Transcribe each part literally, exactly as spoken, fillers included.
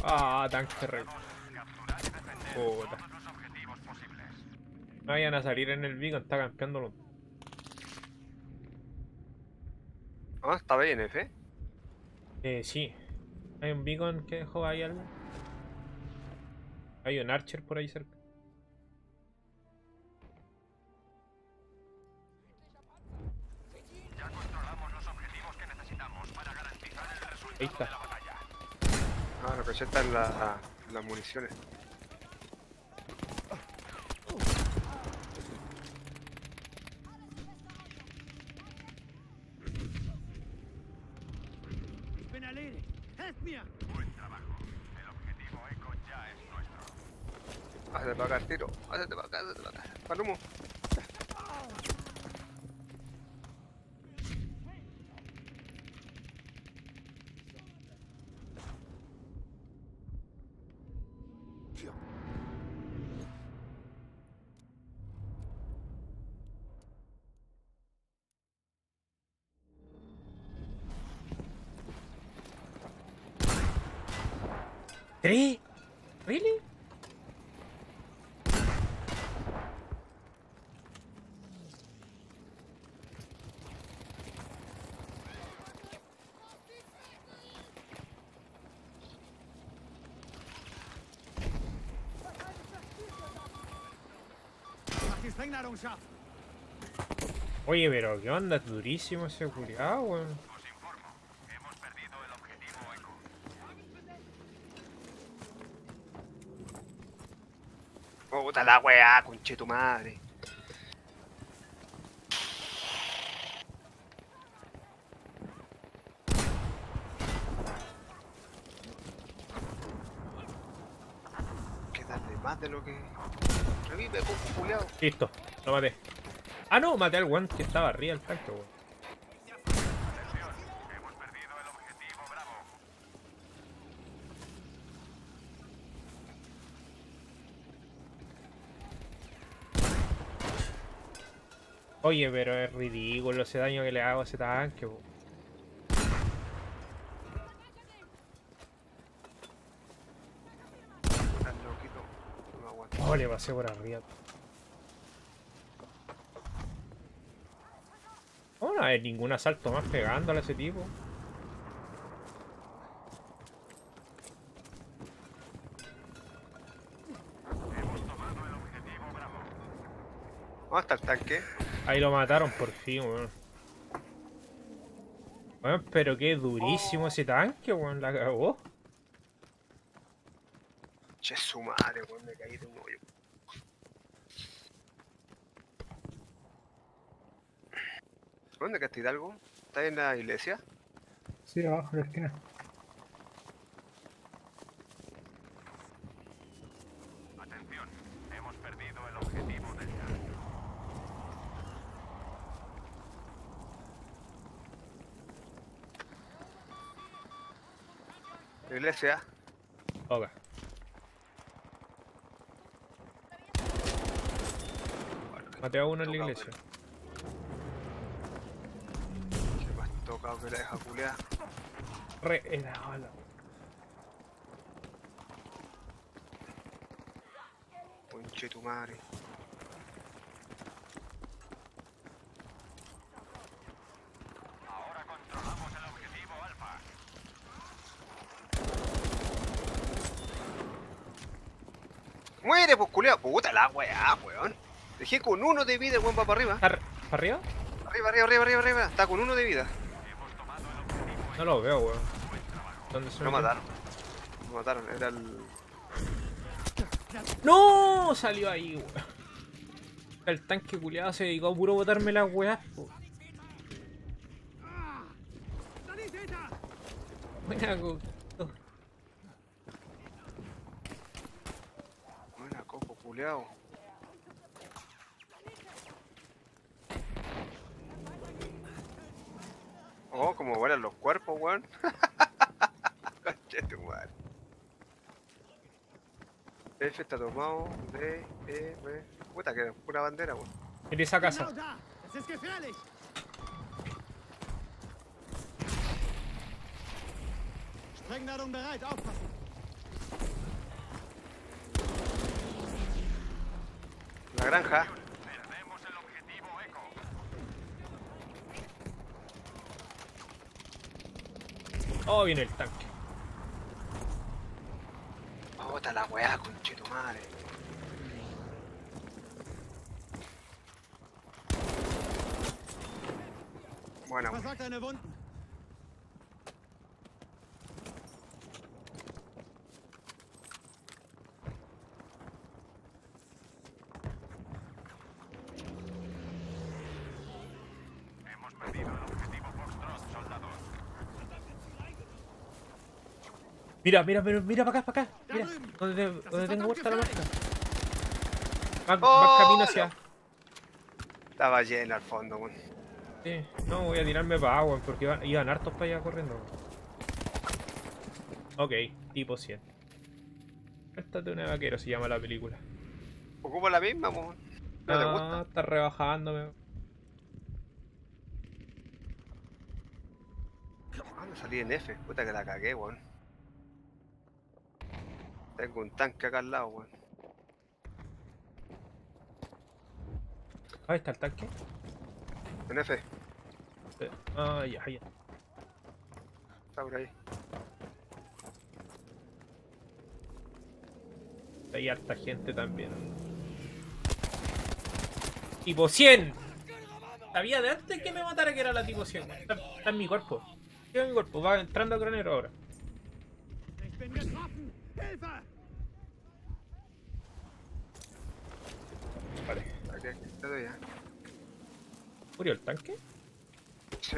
Ah, tanque re. Puta. No vayan a salir en el beacon, está campeándolo. Ah, está bien, F. Eh, sí. Hay un beacon que dejó ahí algo. Hay un archer por ahí cerca. Ya controlamos los objetivos que necesitamos para garantizar el Ahí resultado está. de la batalla. Ah, lo que sé está en la, las municiones. Bin erledigt. Helft mir! Buen trabajo. El objetivo Eco ya es nuestro. Hacete para acá, tiro. Hacete para acá, hacete para acá. Palomo. ¿Tres? ¿Really? Mach die Sprengladung scharf! Oye, pero qué onda, es durísimo ese culiao, weón. Os informo. Hemos perdido el objetivo Eco. Puta la weá, conche tu madre. Hay que darle más de lo que... Revive, poco culiao. Listo, lo maté. Ah, no, maté al weón que estaba arriba del tanque, weón. Atención. Hemos perdido el objetivo Bravo. Oye, pero es ridículo ese daño que le hago a ese tanque, weón. Estás loquito. No aguanto. Oh, le pasé por arriba. Oh, no hay ningún asalto más pegándole a ese tipo. Hemos tomado el objetivo Bravo. ¿Dónde está el tanque? Ahí lo mataron por fin, weón. Weón, pero qué durísimo ese tanque, weón, la cagó. Che su madre, weón, me caí de un hoyo. ¿Dónde quedaste, Hidalgo? ¿Estás en la iglesia? Sí, abajo en la esquina. Atención. Hemos perdido el objetivo Delta. La iglesia. Ok. Maté a uno en la Tocado, iglesia. Que me has tocado que la deja culear. Re era bala. Conche tu madre. Ahora controlamos el objetivo Alfa. ¡Muere, pues culeado! Puta la weá, weón. Dejé con uno de vida, weón, va para arriba. ¿Para arriba? Arriba, arriba, arriba, arriba, arriba. Está con uno de vida. Hemos tomado el objetivo No lo veo, weón. ¿Dónde se Lo metió? mataron. Lo mataron, era el... ¡No! Salió ahí, weón. El tanque culiado se dedicó a puro botarme las weas, po. Sanitäter! Buena, go. Buena coco, culeado. Oh, como vuelan los cuerpos, weón. Conche tu madre. F está tomado. D, E, B. Puta, que es pura bandera, weón. En esa casa. Genau da! Das ist gefährlich! Sprengladung bereit, aufpassen! La granja. Perdemos el objetivo Eco. Oh, viene el tanque. Bota la weá, conchetumare. Buena, weón. Versagt deine Wunden. Hemos perdido el objetivo Foxtrot, soldados. Mira, mira, mira, mira para acá, para acá. Mira, Da drüben. donde, Das donde ist tengo verdammt puesta la gefährlich. marca. Va, Oh, va camino no. hacia. Estaba llena al fondo, weón. Sí, no, voy a tirarme para agua porque iban, iban hartos para allá corriendo. Ok, tipo cien. Cuéntate una vaquero, se llama la película. Ocupo la misma, weón. ¿No te gusta? Está rebajándome. Ah, no salí en F. Puta que la cagué, weón. Tengo un tanque acá al lado, weón. Ahí está el tanque. En F. Eh, Ah, ya, ya. Está por ahí. Hay harta gente también. Tipo cien. Sabía de antes que me matara que era la tipo cien. Está, está en mi cuerpo. Está en mi cuerpo. Va entrando a granero ahora. Ich bin getroffen. Hilfe! Vale. Aquí, te doy ya. ¿Murió el tanque? Sí.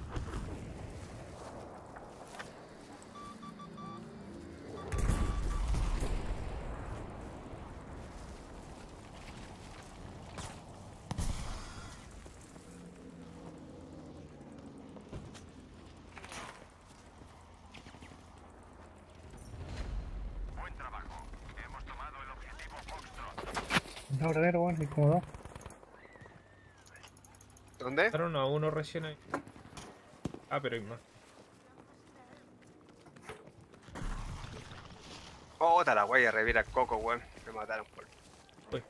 Buen trabajo. Hemos tomado el objetivo Foxtrot. No, granero, weón, hay como dos. ¿Dónde? Mataron a uno recién ahí. Ah, pero hay más. Oh, ta la wea, revira el coco, weón. Me mataron por. Uy.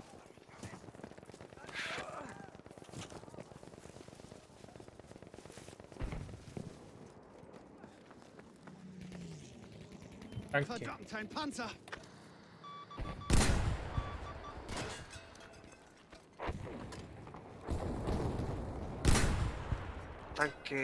Tanque. Verdammt, ein Panzer! Tanque.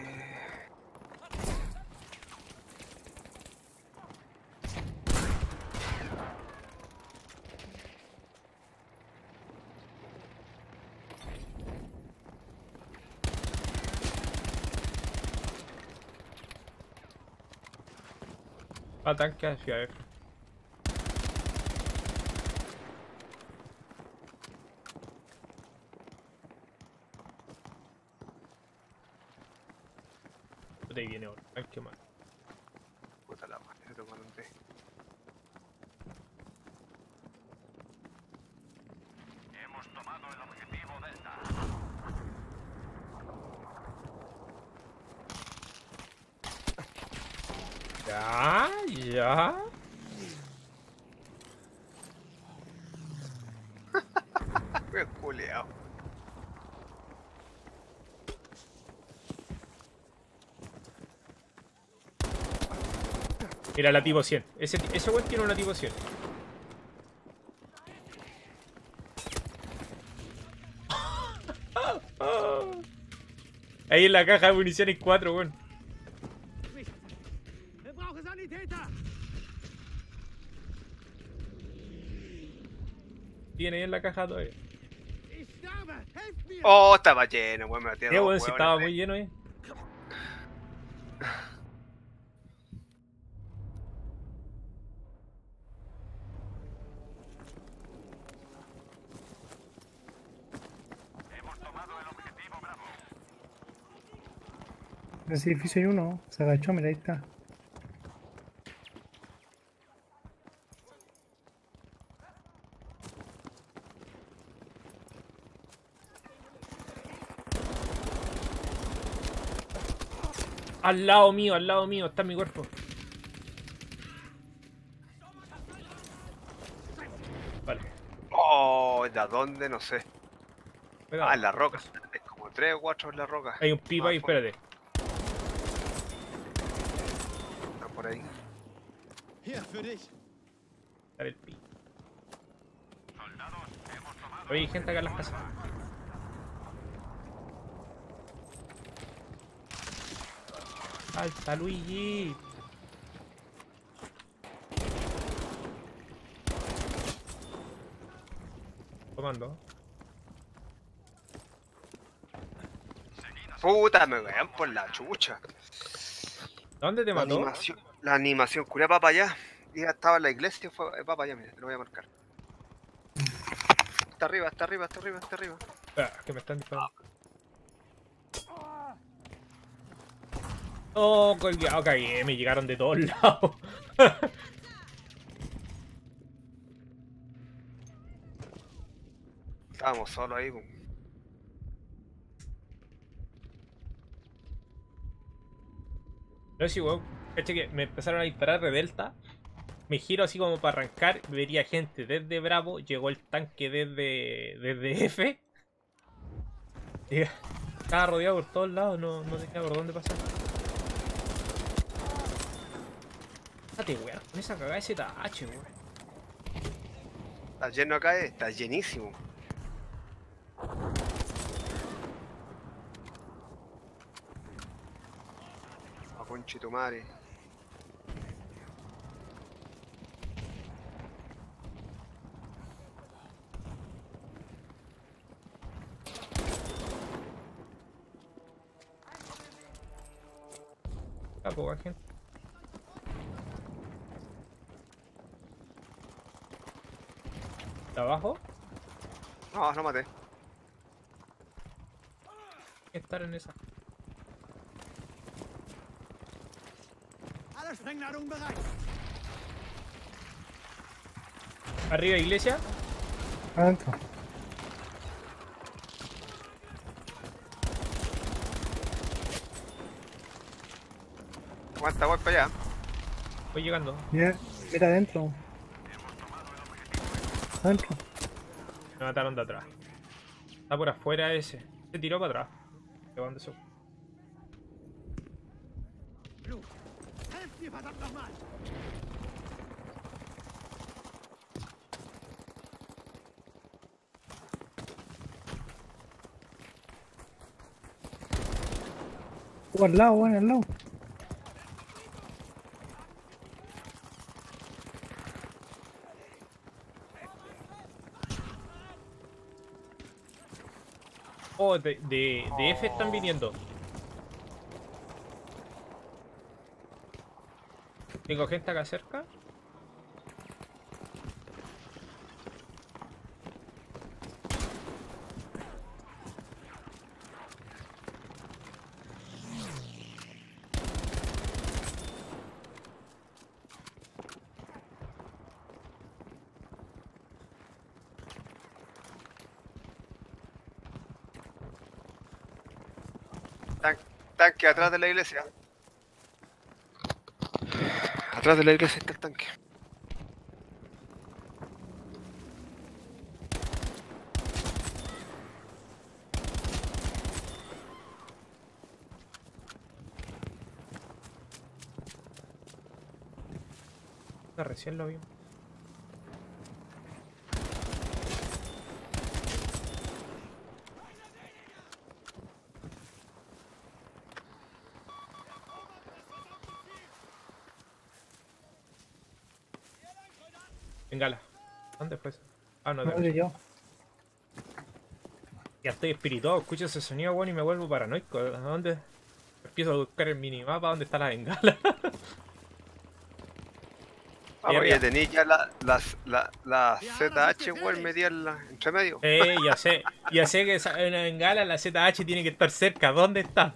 Va tanque hacia F. De ahí viene otro tanque más. Puta la madre, te mandé. Hemos tomado el objetivo Delta. Ya, ya. Qué culeado. Mira la tipo cien. Ese, ese weón tiene una tipo cien. Ahí en la caja de municiones cuatro, weón. Mich. Wir brauchen Sanitäter! Tiene ahí en la caja todavía. Ich sterbe! Helft mir! Oh, estaba lleno, weón. Me metí a Eh, dos weón, si hueones estaba de- muy lleno ahí. Hemos tomado el objetivo Bravo. En ese edificio hay uno. Se agachó, mira, ahí está. Al lado mío, al lado mío, está mi cuerpo. Vale. Oh, da ¿Dónde? No sé. Cuidado. Ah, en la roca. Es como tres o cuatro en la roca. Hay un pipa Ah, ahí, por- espérate. Están por ahí. Hier, für dich. Dale el pipa. Oye, hay gente acá en las casas. ¡Salta, Luigi! Tomando. Puta, me vean por la chucha. ¿Dónde te La mató? animación, la animación culia va para allá. Y ya estaba en la iglesia, fue, va para allá, mira, te lo voy a marcar. Está arriba, está arriba, está arriba, está arriba. Ah, que me están disparando. Oh, colgado, cagué, me llegaron de todos lados. Estábamos solos ahí, pum. No sé, weón. Caché que me empezaron a disparar de delta. Me giro así como para arrancar. Vería gente desde Bravo. Llegó el tanque desde, desde F. Y estaba rodeado por todos lados. No, no tenía por dónde pasar. Fíjate, weón. Con esa cagada de Z H, weón. Está lleno acá, eh, está llenísimo. A conche tu madre. Está poca gente. ¿De abajo? No, no maté. Hay que estar en esa. Alle Sprengladungen bereit. Arriba, iglesia. Adentro. Aguanta, voy para allá. Voy llegando. Mira, mira adentro. Adentro. Me mataron de atrás. Está por afuera ese. Se tiró para atrás. ¿De dónde se fue? Blut. Helft mir verdammt nochmal. Oh, al lado, bueno, al lado. Oh, de, de, de F están viniendo. Tengo gente acá cerca. Tan- tanque atrás de la iglesia. Atrás de la iglesia está el tanque. Ah, recién lo vi. Bengala. ¿Dónde fue eso? Ah, no, No de sé yo. ya estoy espirituado, escucho ese sonido, bueno, y me vuelvo paranoico. ¿A dónde? Empiezo a buscar el minimapa dónde está la bengala. Ah, Ahí pues ya arriba. tenéis ya la, las- la, la Z H, weón, metida en la, entre medio. Eh, ya sé, ya sé que esa- una bengala, la Z H tiene que estar cerca. ¿Dónde está?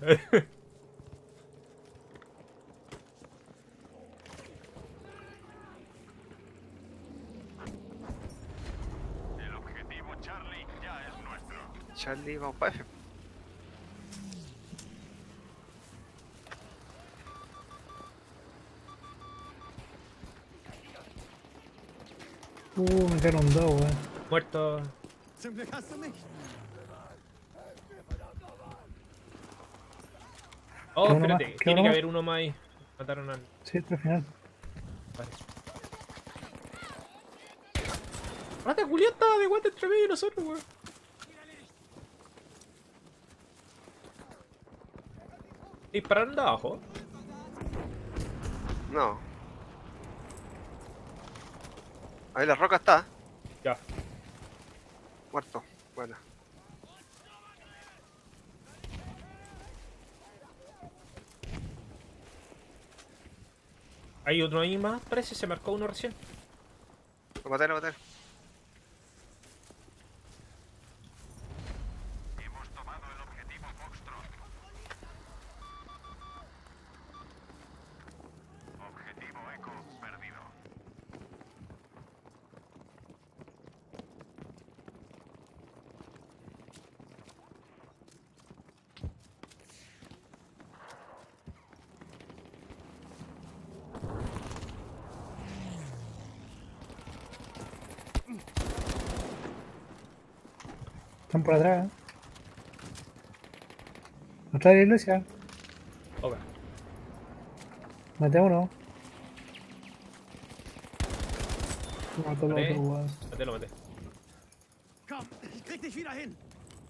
El objetivo Charlie ya es nuestro. Charlie, vamos para F. Uh, me quedaron dos, weón. Muerto. Zum Glück hast du mich. Oh, Queda uno espérate, más, queda tiene uno que más. haber uno más ahí. Mataron al. Sí, hasta el final. Vale. Rata Julián estaba de guante entre medio de nosotros, weón. Dispararon de abajo. No. Ahí la roca está. Ya. Muerto. Bueno. Hay otro ahí más, parece, se marcó uno recién. Lo maté, lo maté. Hemos tomado el objetivo Foxtrot. Objetivo Echo perdido. Están por atrás. ¿eh? Atrás de la iglesia. Ok. Maté a uno. Maté al Maté. otro, weón. Maté, lo maté. Komm, ich krieg dich wieder hin.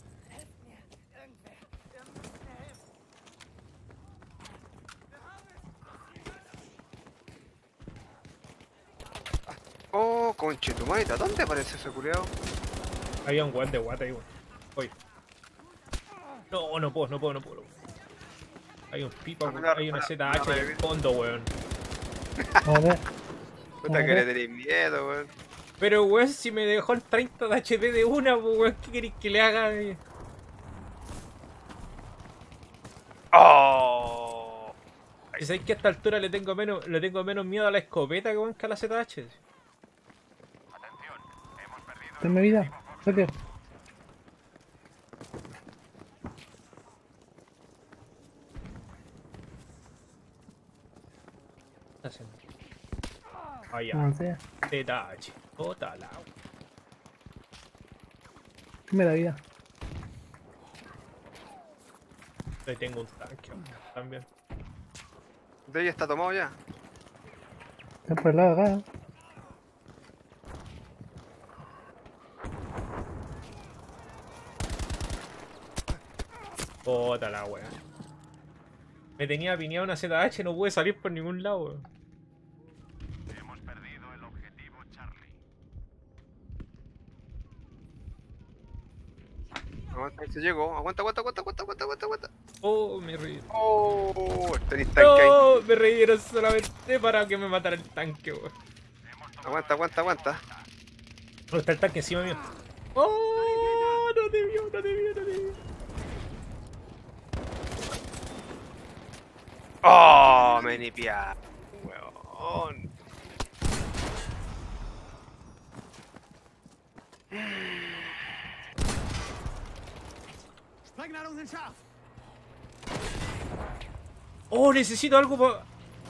Oh, conchetumaita. ¿Dónde aparece ese culiao? Había un guante de guata ahí, weón. Oye. No, no puedo, no puedo, no puedo. Hay un pipa, Ah, weón. mira, Hay una mira, Z H mira, en el mira. fondo, weón. Maté. Puta que le tenéis miedo, weón. Pero, weón, si me dejó el treinta de H P de una, pues, weón, ¿qué queréis que le haga? Oh. Si sabéis que a esta altura le tengo menos, le tengo menos miedo a la escopeta, weón, que a la Z H. Atención, hemos perdido el Dame vida. Saque. ¿Qué está haciendo? Ah, ya. Maté. Z H. Total, agua. Dame la vida. Ahí tengo un tanque, weón, también. De ella está tomado ya. Están por el lado de acá. ¿eh? Puta la wea. Me tenía pineado una Z H, no pude salir por ningún lado, weón. Hemos perdido el objetivo Charlie. Aguanta, ahí se llegó. Aguanta, aguanta, aguanta, aguanta, aguanta, aguanta, aguanta. Oh, me reí. Oh, tenéis tanque ahí. No, me reyeron solamente para que me matara el tanque, weón. Aguanta, aguanta, aguanta. No, está el tanque encima mío. Oh, no te vio, no te vio, no te vio. Oh, me nipia. Weón. Sprengladungen sind scharf. Oh, necesito algo para...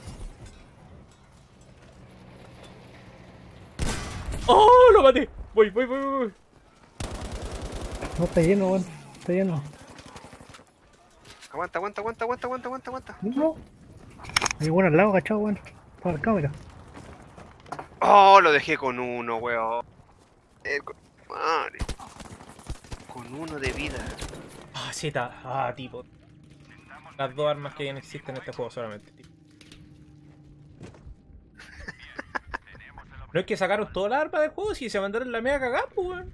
Oh, lo maté. Voy, voy, voy, voy. No, está lleno, weón. Está lleno. Aguanta, aguanta, aguanta, aguanta, aguanta, aguanta, aguanta. No. Hay uno al lado, cachado, weón. Para la cámara. Oh, lo dejé con uno, weón. Eh, con... Madre. Con uno de vida. Ah, Z. Ah, tipo. Las dos armas que ya no existen en este juego solamente, tipo. No es que sacaron todas las armas del juego, si se mandaron la mega cagada, pues, weón.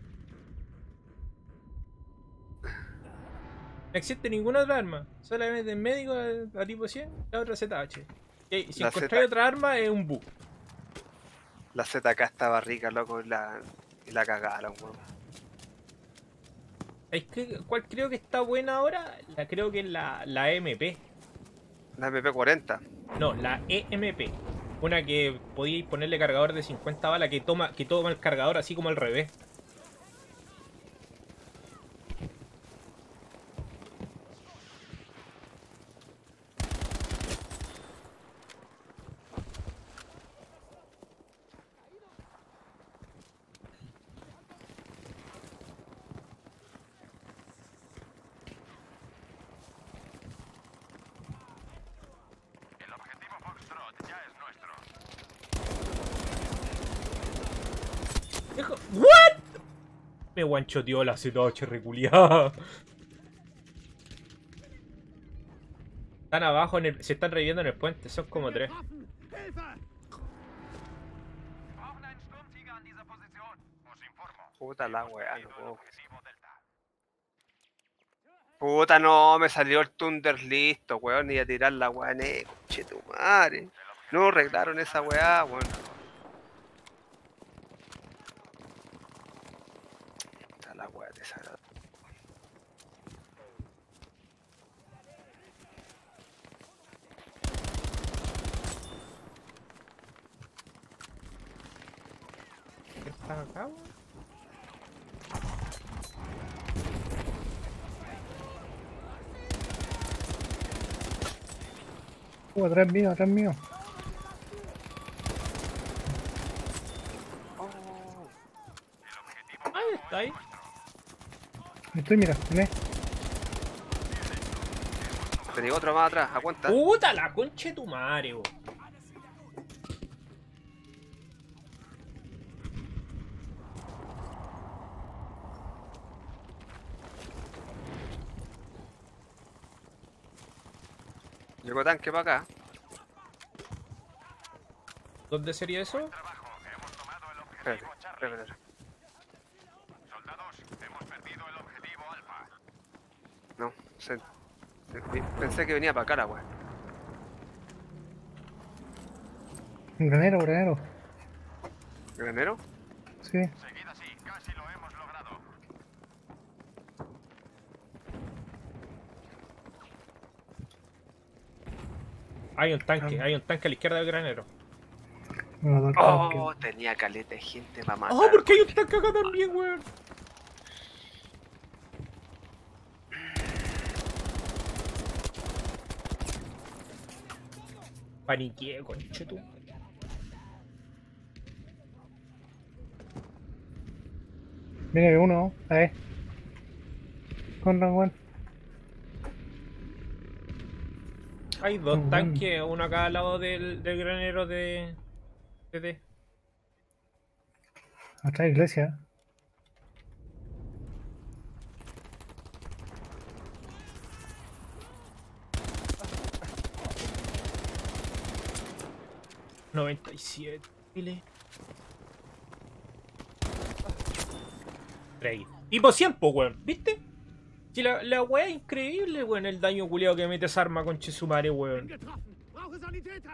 No existe ninguna otra arma. Solamente el médico a, a tipo cien, la otra Z H. Y si La encontráis Z. otra arma, es un bug. La Z acá estaba rica, loco, y la, y la cagaron, weón. Es que, ¿cuál creo que está buena ahora? La creo que es la, la E M P. La M P cuarenta. No, la E M P. Una que podíais ponerle cargador de cincuenta balas que toma, que toma el cargador así como al revés. Me guanchoteó la Z H reculiada. Están abajo, en el, se están reviviendo en el puente, son como tres. Getroffen! Hilfe! Brauchen einen Sturmtiger an dieser Position. Os informo. Puta la weá, no puedo. Objetivo Delta. Puta, no, me salió el Thunder listo, weón. Ni a tirar la weá en eco, che tu madre. No arreglaron esa weá, weón. Puta la weá desagradable. ¿Qué está acá, weón? Uh, atrás mío, atrás mío. Ahí está, ahí. Estoy, mira, ¿ves? Tenía otro más atrás, aguanta. Puta la concha de tu madre, weón. Llegó tanque para acá. ¿Dónde sería eso? Trabajo. Hemos tomado el Espérate, objetivo Charlie. espérate. Soldados, hemos perdido el objetivo Alfa. No, se- se- pensé que venía para acá la weá. Un granero, granero. ¿Granero? Sí. Seguid así. Casi lo hemos logrado. Hay un tanque, hay un tanque a la izquierda del granero. No, no, Oh, tenía caleta de gente para matar. ¡Oh, porque hay un tanque acá también, weón! Paniqué, conchetu. Viene uno, ahí. Con Ranguan. Hay dos Mm. tanques, uno acá al lado del, del granero de... de D. Atrás de la iglesia. noventa y siete. Dile. Trade. Tipo cien, po, weón. ¿Viste? Si la, la weá es increíble, weón. El daño culiado que mete esa arma con Chesumare, Bin weón. getroffen! Brauche Sanitäter!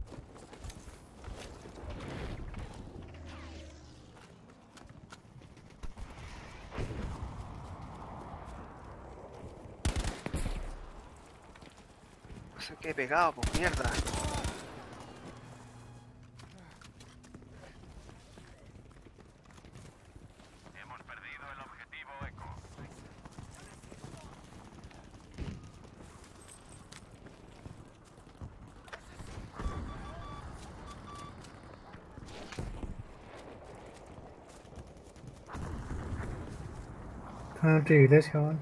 No sé qué he pegado, pues mierda. Hemos perdido el objetivo Eco. Están atrás de la iglesia, weón.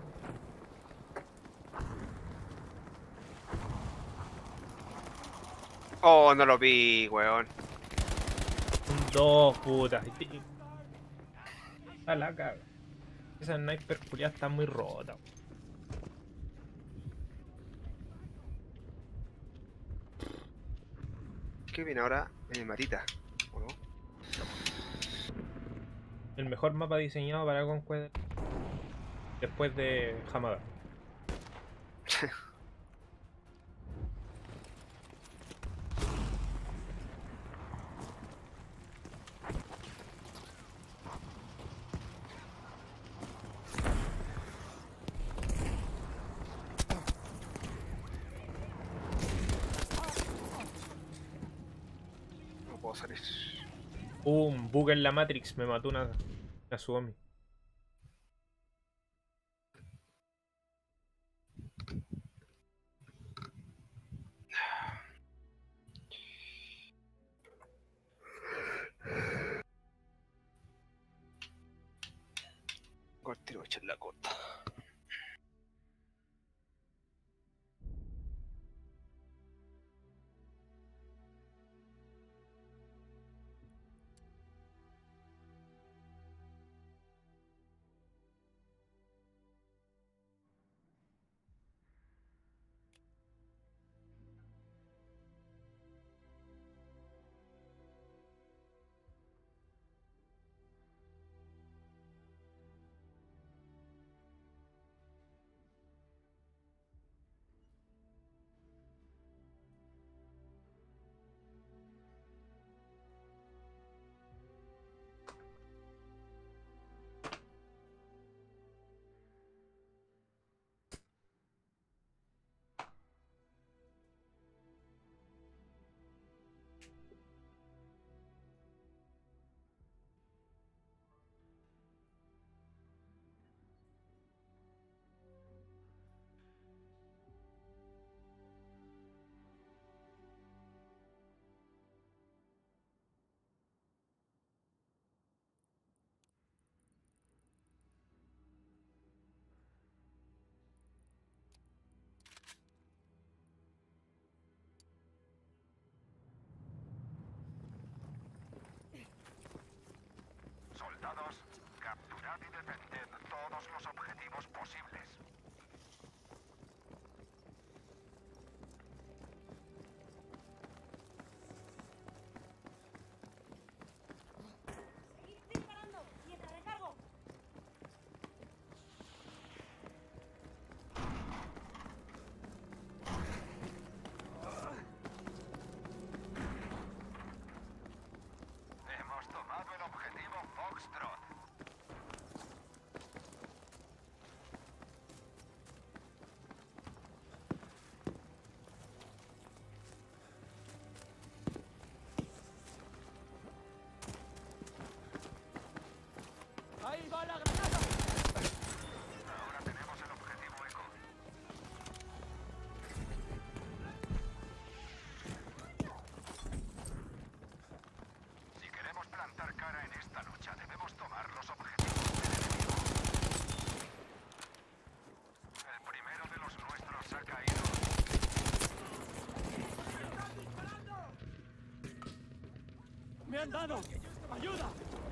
Oh, no lo vi, weón. Dos putas. A la caga. Esa sniper culiada está muy rota. ¿Qué viene ahora? Eh, Marita. ¿O no? El mejor mapa diseñado para Conquest después de Hamada. No puedo salir. Hubo un bug en la Matrix, me mató una, una Suomi. Cortiro, echar la corta. han dado! ¡Ayuda!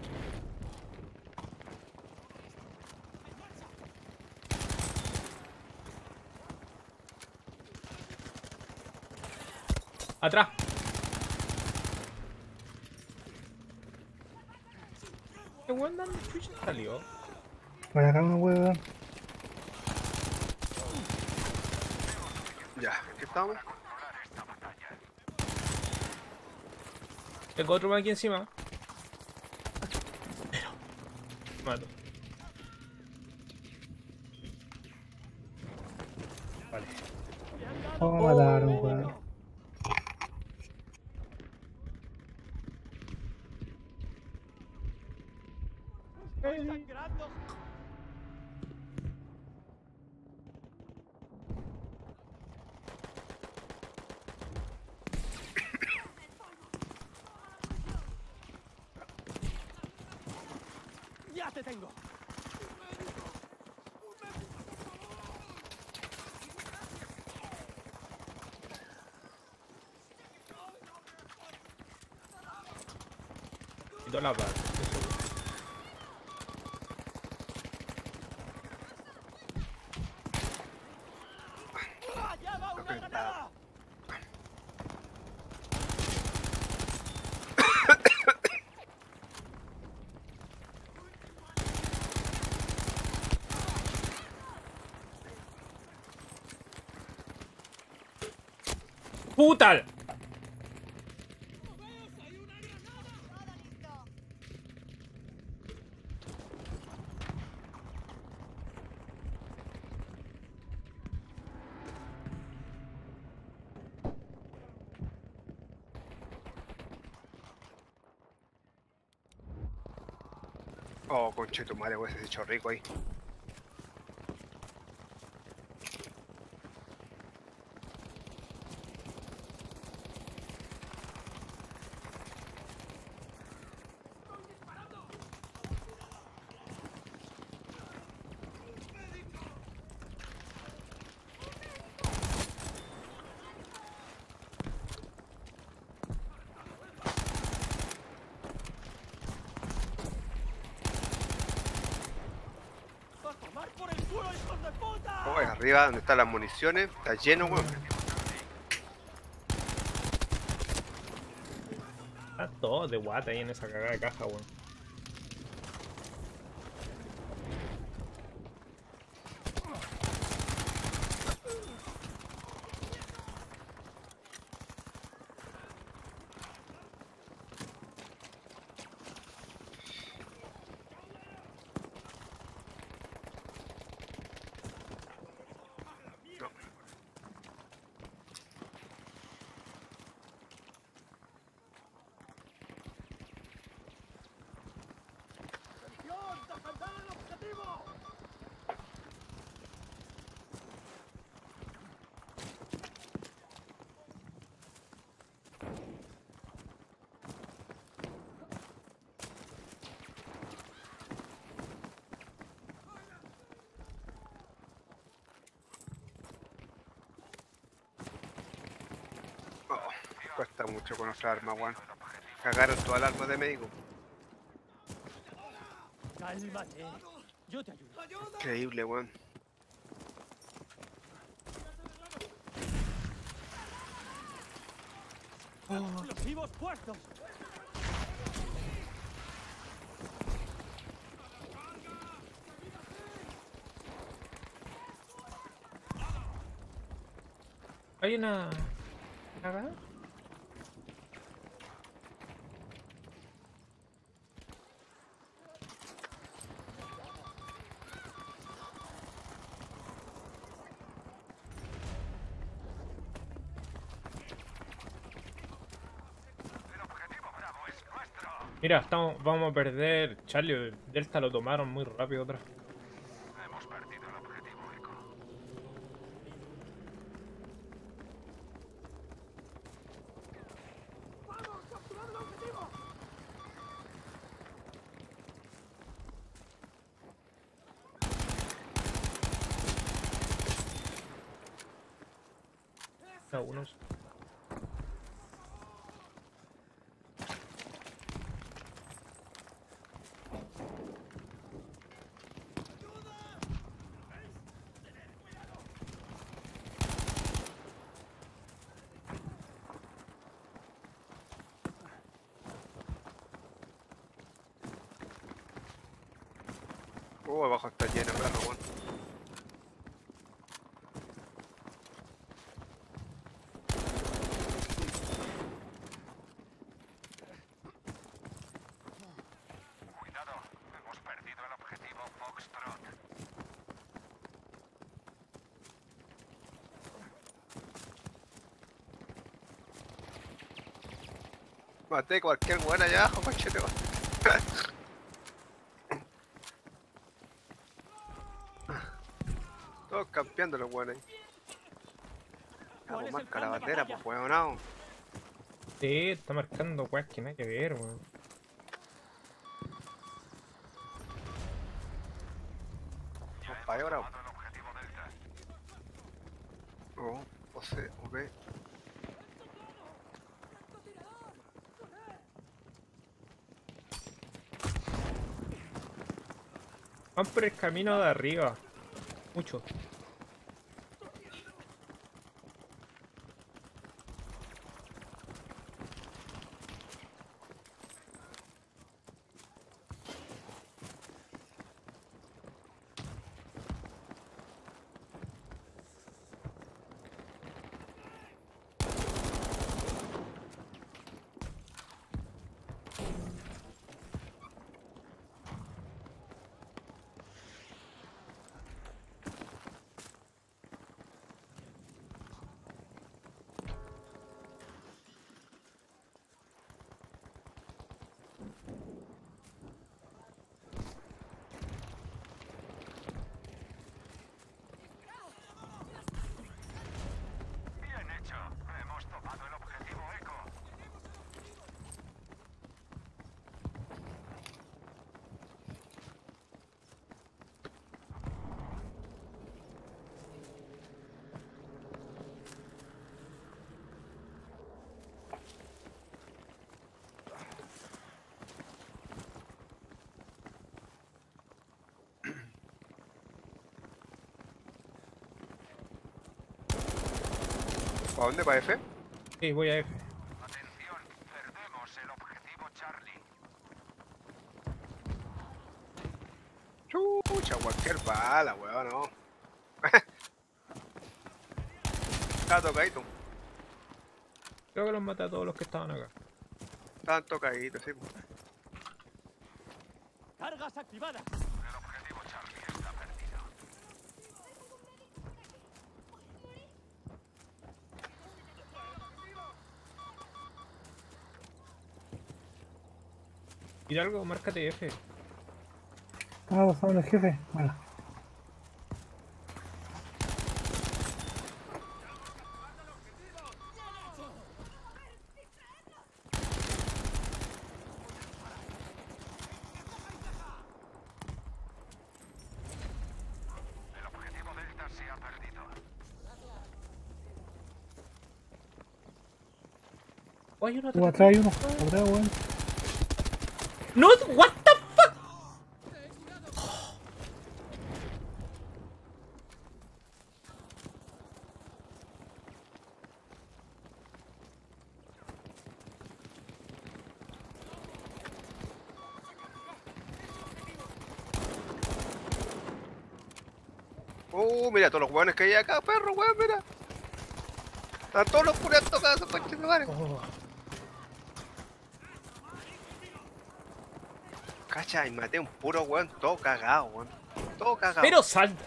¡Atrás! ¿Qué weón dando chucha salió? Por acá uno, weón. Ya, ¿qué estamos? Tengo otro más aquí encima. Pero... Mato. Vale. Oh, me mataron, weón. ¡Sangrando! ¡Ya te tengo! Quito la parte. ¡Allá va una granada! ¡Puta! Oh, conche tu madre, weón, ese hecho rico ahí. ¡A tomar por el culo, hijos de puta! Oh, arriba, donde están las municiones, está lleno, weón. Está todo de guata ahí en esa cagada de caja, weón. No. ¡Atención! ¡Defender el objetivo! Oh, cuesta mucho con nuestra arma, weón. Cagaron todas las armas de médico. Cálmate. Yo te ayudo. Increíble, weón. ¡Explosivos puestos! Hay una... ¿Cagada? Mira, estamos, vamos a perder Charlie. Delta lo tomaron muy rápido atrás. Hemos perdido el objetivo, Eco. ¡Vamos! ¡Capturar el objetivo! Algunos. Uh, abajo está lleno, perro, weón. Cuidado, hemos perdido el objetivo Foxtrot. Maté cualquier weón allá abajo, conchete, weón. Todos campeando los weones ahí. ¿Cuál Vamos, es el marca plan la de bandera, batalla? pues weón, no. Sí, está marcando weas que nada que ver, weón. Ya Para ahora. hemos tomado el objetivo Delta. Oh, o sea, ok. Van por el camino de arriba. Mucho. Bien hecho. Hemos tomado el objetivo Eco. ¿Para dónde? ¿Para F? Sí, voy a F. Atención, perdemos el objetivo Charlie. Chucha, cualquier bala, weón, no. Está tocadito. Creo que los maté a todos los que estaban acá. Estaban tocaditos, sí. pues. ¡Cargas activadas! El objetivo Charlie está perdido. Mira algo, márcate F. Estaba pasando el jefe. Bueno. El objetivo Delta se ha perdido. Oh, hay uno Uh, atrás. atrás hay uno. Atrás, weón. No, what the fuck. Uh, mira todos los weones que hay acá, perro, weón, mira. Están todos los curas tocados, esos conches de madre. Oh, Cacha, y maté un puro weón, todo cagado, weón. Todo cagado. pero salta.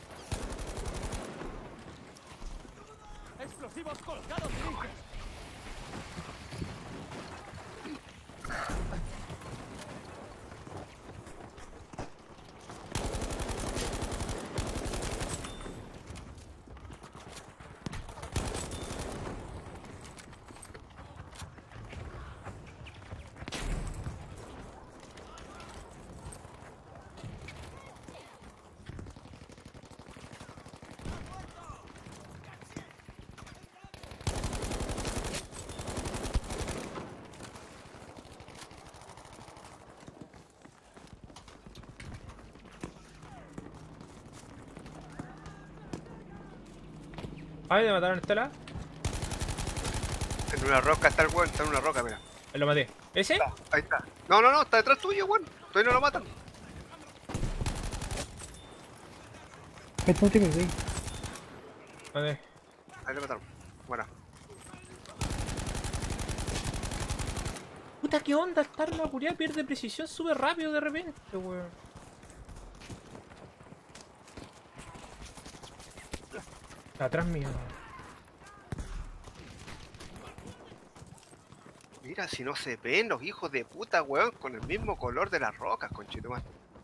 ¡Explosivos colocados, ninjas! Ay, me mataron a Estela. En una roca está el weón, está en una roca, mira. Lo maté. ¿Ese? Ahí está. No, no, no, está detrás tuyo, weón. Todavía no lo matan. Esto no tiene que ver. A ver. Ahí le mataron. Bueno. Puta, ¿qué onda? Esta arma culiada pierde precisión súper rápido de repente, weón. Atrás mío. Mira, si no se ven los hijos de puta, weón, con el mismo color de las rocas, conchetumare.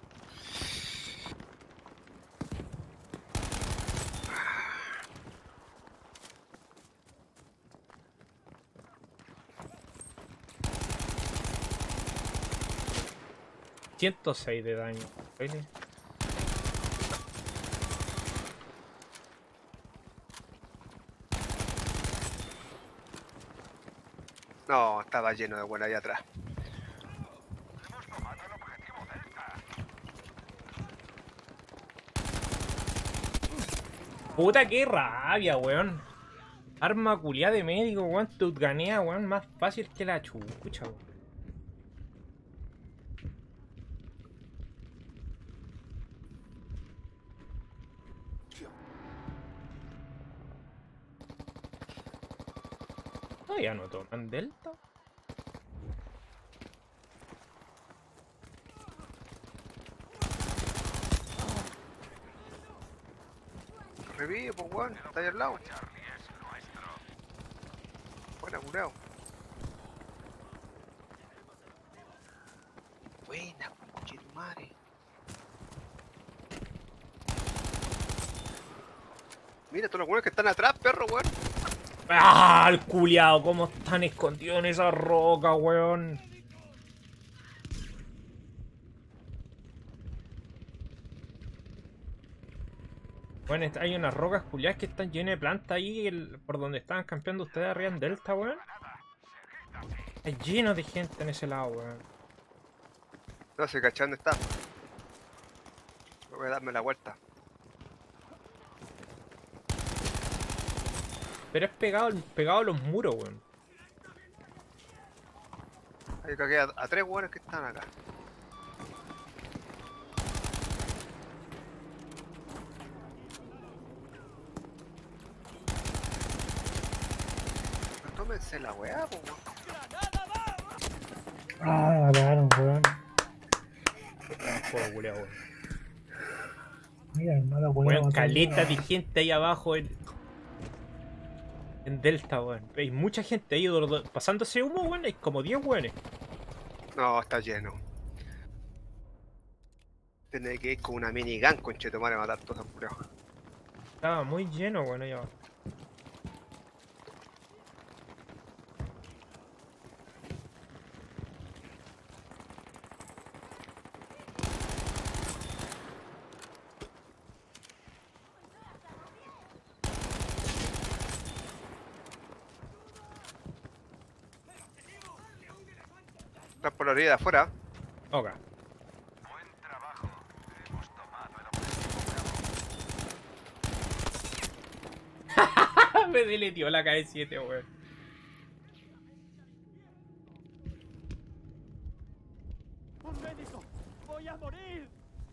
ciento seis de daño. ¿Really? No, estaba lleno de buena allá atrás. Hemos tomado el objetivo Delta. Puta, qué rabia, weón. Arma culiada de médico, weón. Tutganea, weón. Más fácil que la chucha, weón. Todavía no toman Delta. Revive, pues, weón, está ahí al lado. Charlie es nuestro. Buena, curado. Buena, conchetumare. Mira todos los weones que están atrás, perro, weón. ¡Ah! El culiao, cómo están escondidos en esa roca, weón. Bueno, est- hay unas rocas culiadas que están llenas de plantas ahí el- por donde estaban campeando ustedes arriba en Delta, weón. Está lleno de gente en ese lado, weón. No sé, cachando está. Voy a darme la vuelta. Pero es pegado, pegado a los muros, weón. Ahí cagué a, a tres weones que están acá. Pero tómense la weá, po, weón. Ah, me mataron, weón. Ah, juego culiao, weón. Mira, hermano, weón. Weón, mataron. caleta de gente ahí abajo en, en Delta, weón. Hay mucha gente ahí do- do- pasándose humo, weón. Hay como diez weones. No, está lleno. Tiene que ir con una minigun, conchetumare, a matar todos esos culiados. Estaba muy lleno, weón, ahí abajo. Están por la orilla de afuera. Ok. Buen trabajo. Hemos tomado el objetivo. Me deletió la K siete, weón. ¡Un médico! ¡Voy a morir!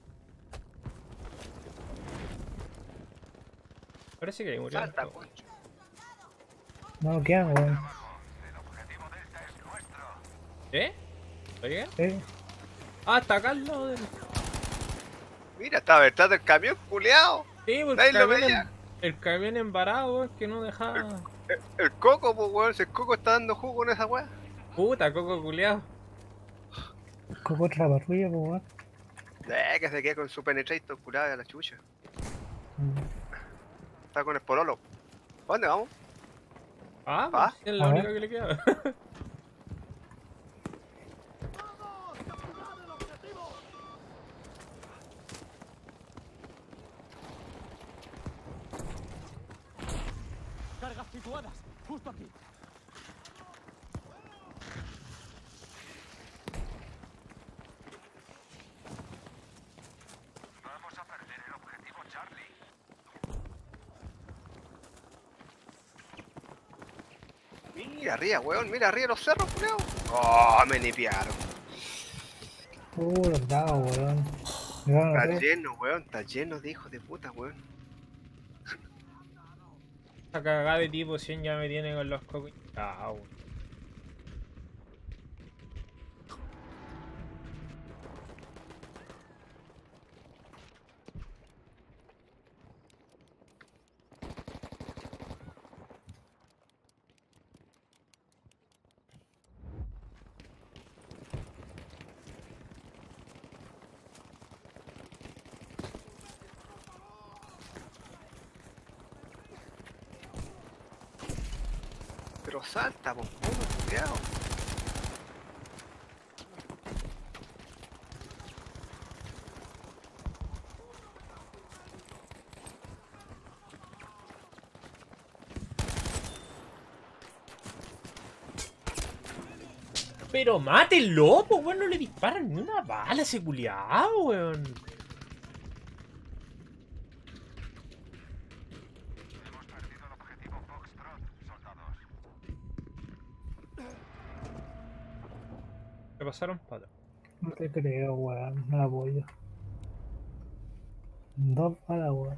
Parece que ahí murió. Salta, concho. No lo quedan, weón. El objetivo Delta es nuestro. ¿Eh? ¿Oye? Eh, Ah, está acá al lado del... Mira, estaba detrás del camión, culiao. Sí, pues Nadie el lo camión, veía. en- el camión embarado, weón, que no dejaba... El, el coco, pues, weón. Si el coco está dando jugo en esa weá. Puta, coco culiao. coco otra patrulla, pues, weón. Eh, que se quede con su penetrator curada a la chucha. Mm. Está con el pololo. ¿A dónde vamos? Ah, Ah, pues es la a única ver. que le queda. ¡Cargas situadas! ¡Justo aquí! Vamos a perder el objetivo Charlie. Mira arriba, weón. Mira arriba los cerros, culiao. Oh, me nipiaron. Uh, los dados, weón. Me van a Está matar. lleno, weón. Está lleno de hijos de puta, weón. Esta cagada de tipo cien ya me tiene con los cocos. Ah, weón. Pero salta, po, cuidado. Pero mátelo, pues weón, no le disparan ni una bala a ese culiao, weón. Hemos perdido el objetivo Foxtrot, soldados. Me pasaron pata. No te creo, weón. No apoyo. Dos balas, weón.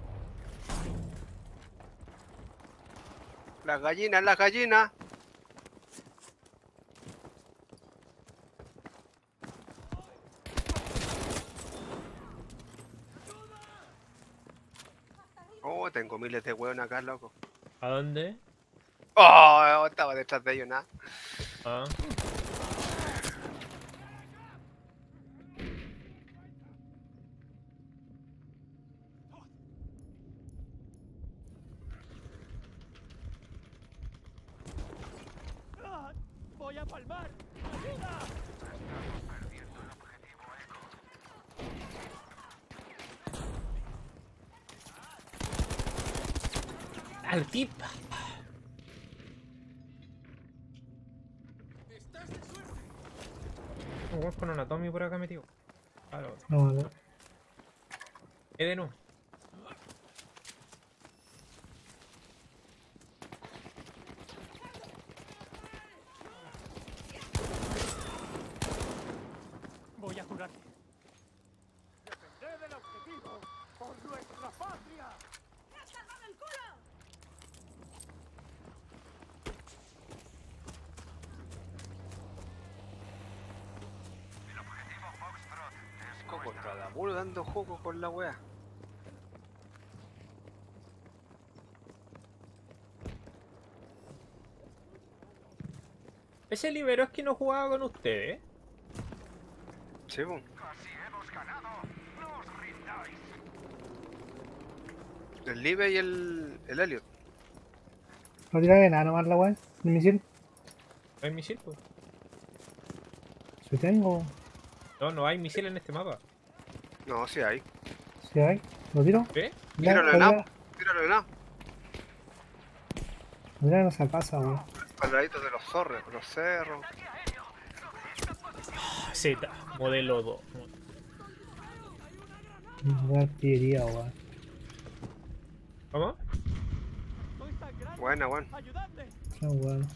Las gallinas, las gallinas. Oh, tengo miles de hueones acá, loco. ¿A dónde? Oh, estaba detrás de ellos, nada. Ah. ¡Ah! ¡Voy a palmar! ¡Ayuda! Estamos perdiendo el objetivo Echo. Al tip. Un weón con anatomía por acá metido. Claro. No, no. Edeno. Voy a curarte. ¡Defender el objetivo! ¡Por nuestra patria! El objetivo Foxtrot es Coco, nuestro. contra la muro dando juego con la wea. Ese libero es que no jugaba con ustedes. Sí, po. Casi hemos ganado. No os rindáis. El Live y el, el Elliot. No tira de nada nomás la weón. ¿De misil? ¿No hay misil? Pues? Si tengo. No, no hay misil en este mapa. No, sí hay. Si hay. ¿Lo tiro? ¿Ve? Ya, Tíralo en podría- nada. Tíralo en nada. podría en esa casa, weón. Al ladito de los zorros, los cerros. Z, modelo dos. De artillería, weón. ¿Cómo? ¡Estoy sangrando! Buena, weón. ¡Ayudadme! No, weón.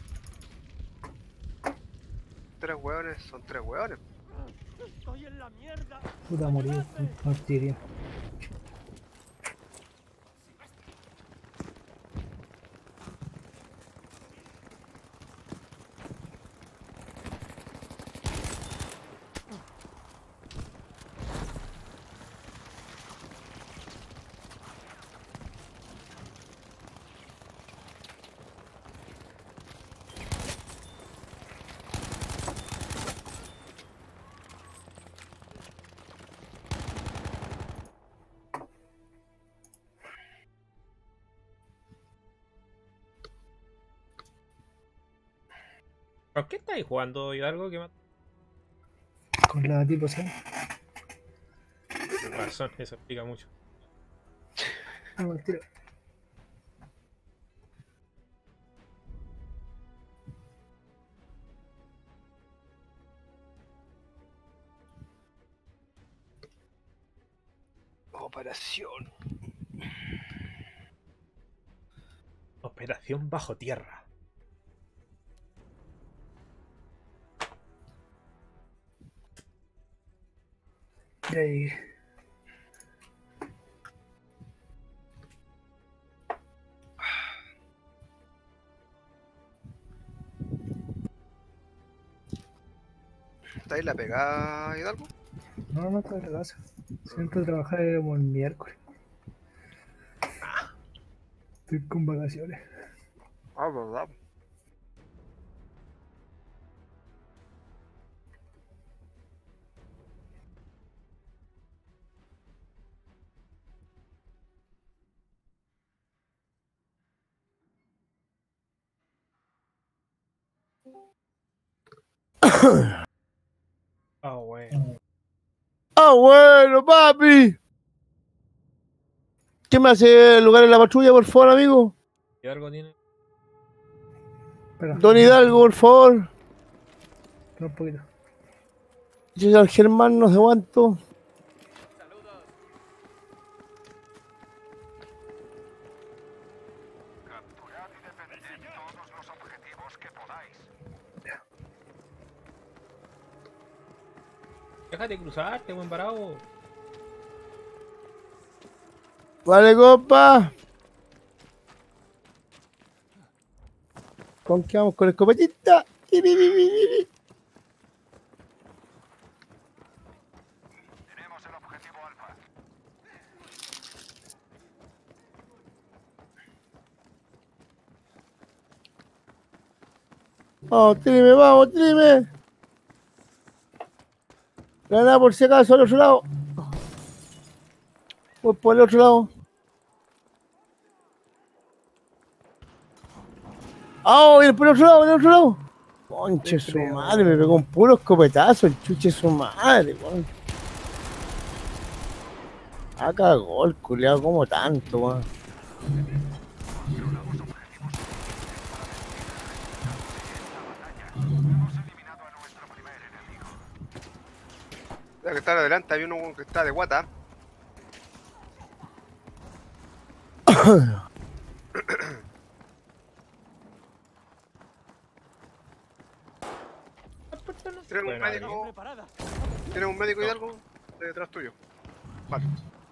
Tres hueones, son tres hueones. ¡Estoy en la mierda! Puta morir con artillería. ¿Con qué estáis jugando, Hidalgo? ¿Qué más? Con la tipo, ¿sí? Con razón, eso explica mucho. No, el tiro. Operación. Operación bajo tierra. Y ahí. ¿Está ahí la pegada, Hidalgo? No, no estoy en la casa. Siento trabajar como el miércoles. Estoy con vacaciones. Ah, verdad. Ah, bueno. Ah, bueno, papi. ¿Qué me hace el lugar en la patrulla, por favor, amigo? ¿Qué algo tiene? Espera, Don Hidalgo, por favor. espera un poquito. Señor Germán, no sé cuánto. Capturad y defended todos los objetivos que podáis. Déjate cruzarte, buen parado. Vale, compa. ¿Con qué vamos? Con escopetita. Tenemos el objetivo alfa. Vamos, tíreme, vamos, tíreme. Granada por si acaso al otro lado. Voy por el otro lado. ¡Ah! Oh, viene por el otro lado, por el otro lado. Conche su madre, me pegó un puro escopetazo, el chuche su madre, weón. Ah, cagó el culiao como tanto, weón. La que está adelante, hay uno que está de guata. ¿Tienes un Bueno, médico? Preparada. ¿Tienes un médico y algo? Detrás tuyo. Vale.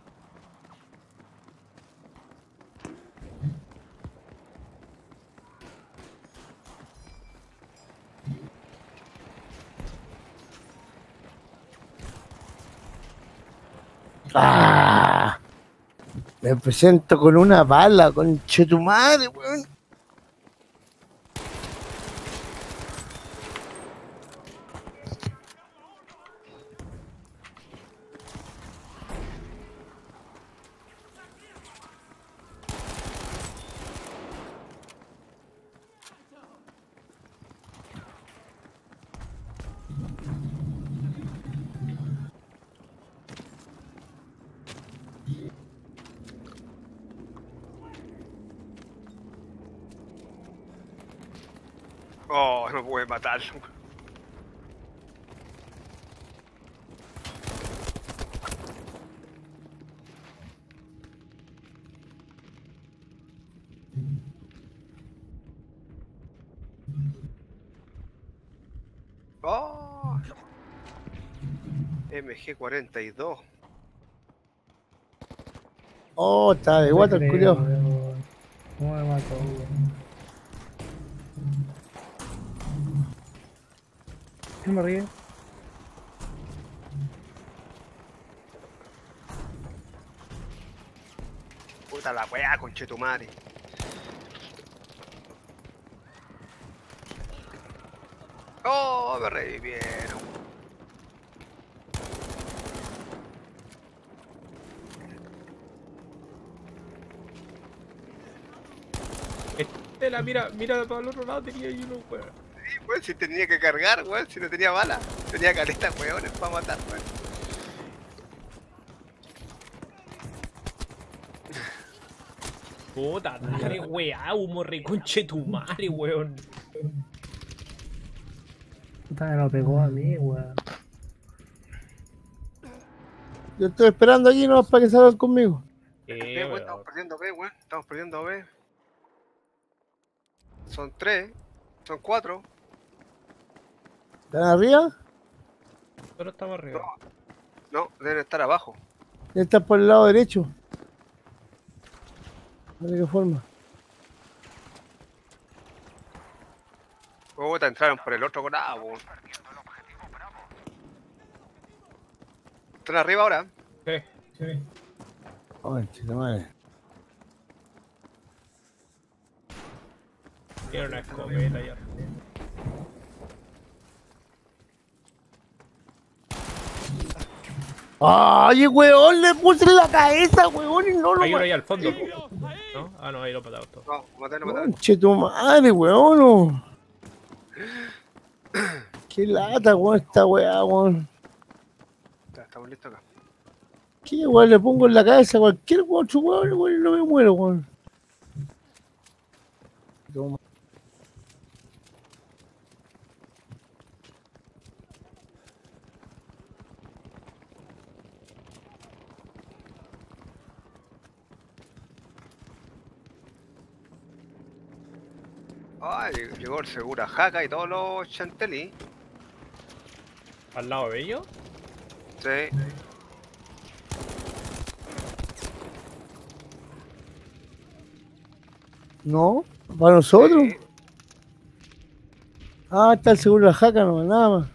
¡Ah! Me presento con una bala, conche tu madre, weón. Oh, no pude matarlo. Oh, M G cuarenta y dos. Oh, está de guata el culiao. ¿Cómo me mató, weón? ¿Quién me ríe? Puta la weá, conchetumare. Oh, me revivieron. Estela, mira, mira para el otro lado, tenía ahí uno, weón. Sí, weón, si tenía que cargar, weón, si no tenía bala. Tenía caleta, weones, para matar, weón. Puta, dale, weá, humo reconche tu madre, weón. Puta, me lo pegó a mí, weón. Yo estoy esperando aquí nomás para que salgan conmigo. Eh, B, weón, weón. estamos perdiendo B, weón. Estamos perdiendo B. Son tres, son cuatro. ¿Están arriba? Solo estamos arriba. No, deben estar abajo. Ya están por el lado derecho. ¿De qué forma? Oh, te entraron por el otro colado, weón. Perdiendo el objetivo Bravo. ¿Están arriba ahora? Sí. Conche su madre. Tiene una escopeta ya. ¡Ay, weón! Le puse en la cabeza, weón, y no lo Hay uno ahí maté. al fondo. ¿No? Ah, no, ahí lo matamos todo. No, maté, no maté. Conche tu madre, weón. No. Qué lata, weón, esta weá, weón. Ya, estamos listos acá. ¿Qué weón le pongo en la cabeza a cualquier weón, su weón, weón, y no me muero, weón? Toma. Ay, llegó el Segura Jaca y todos los Chantelí. ¿Al lado de ellos? Sí. No, para nosotros. Sí. Ah, está el seguro de la jaca, no, nada más.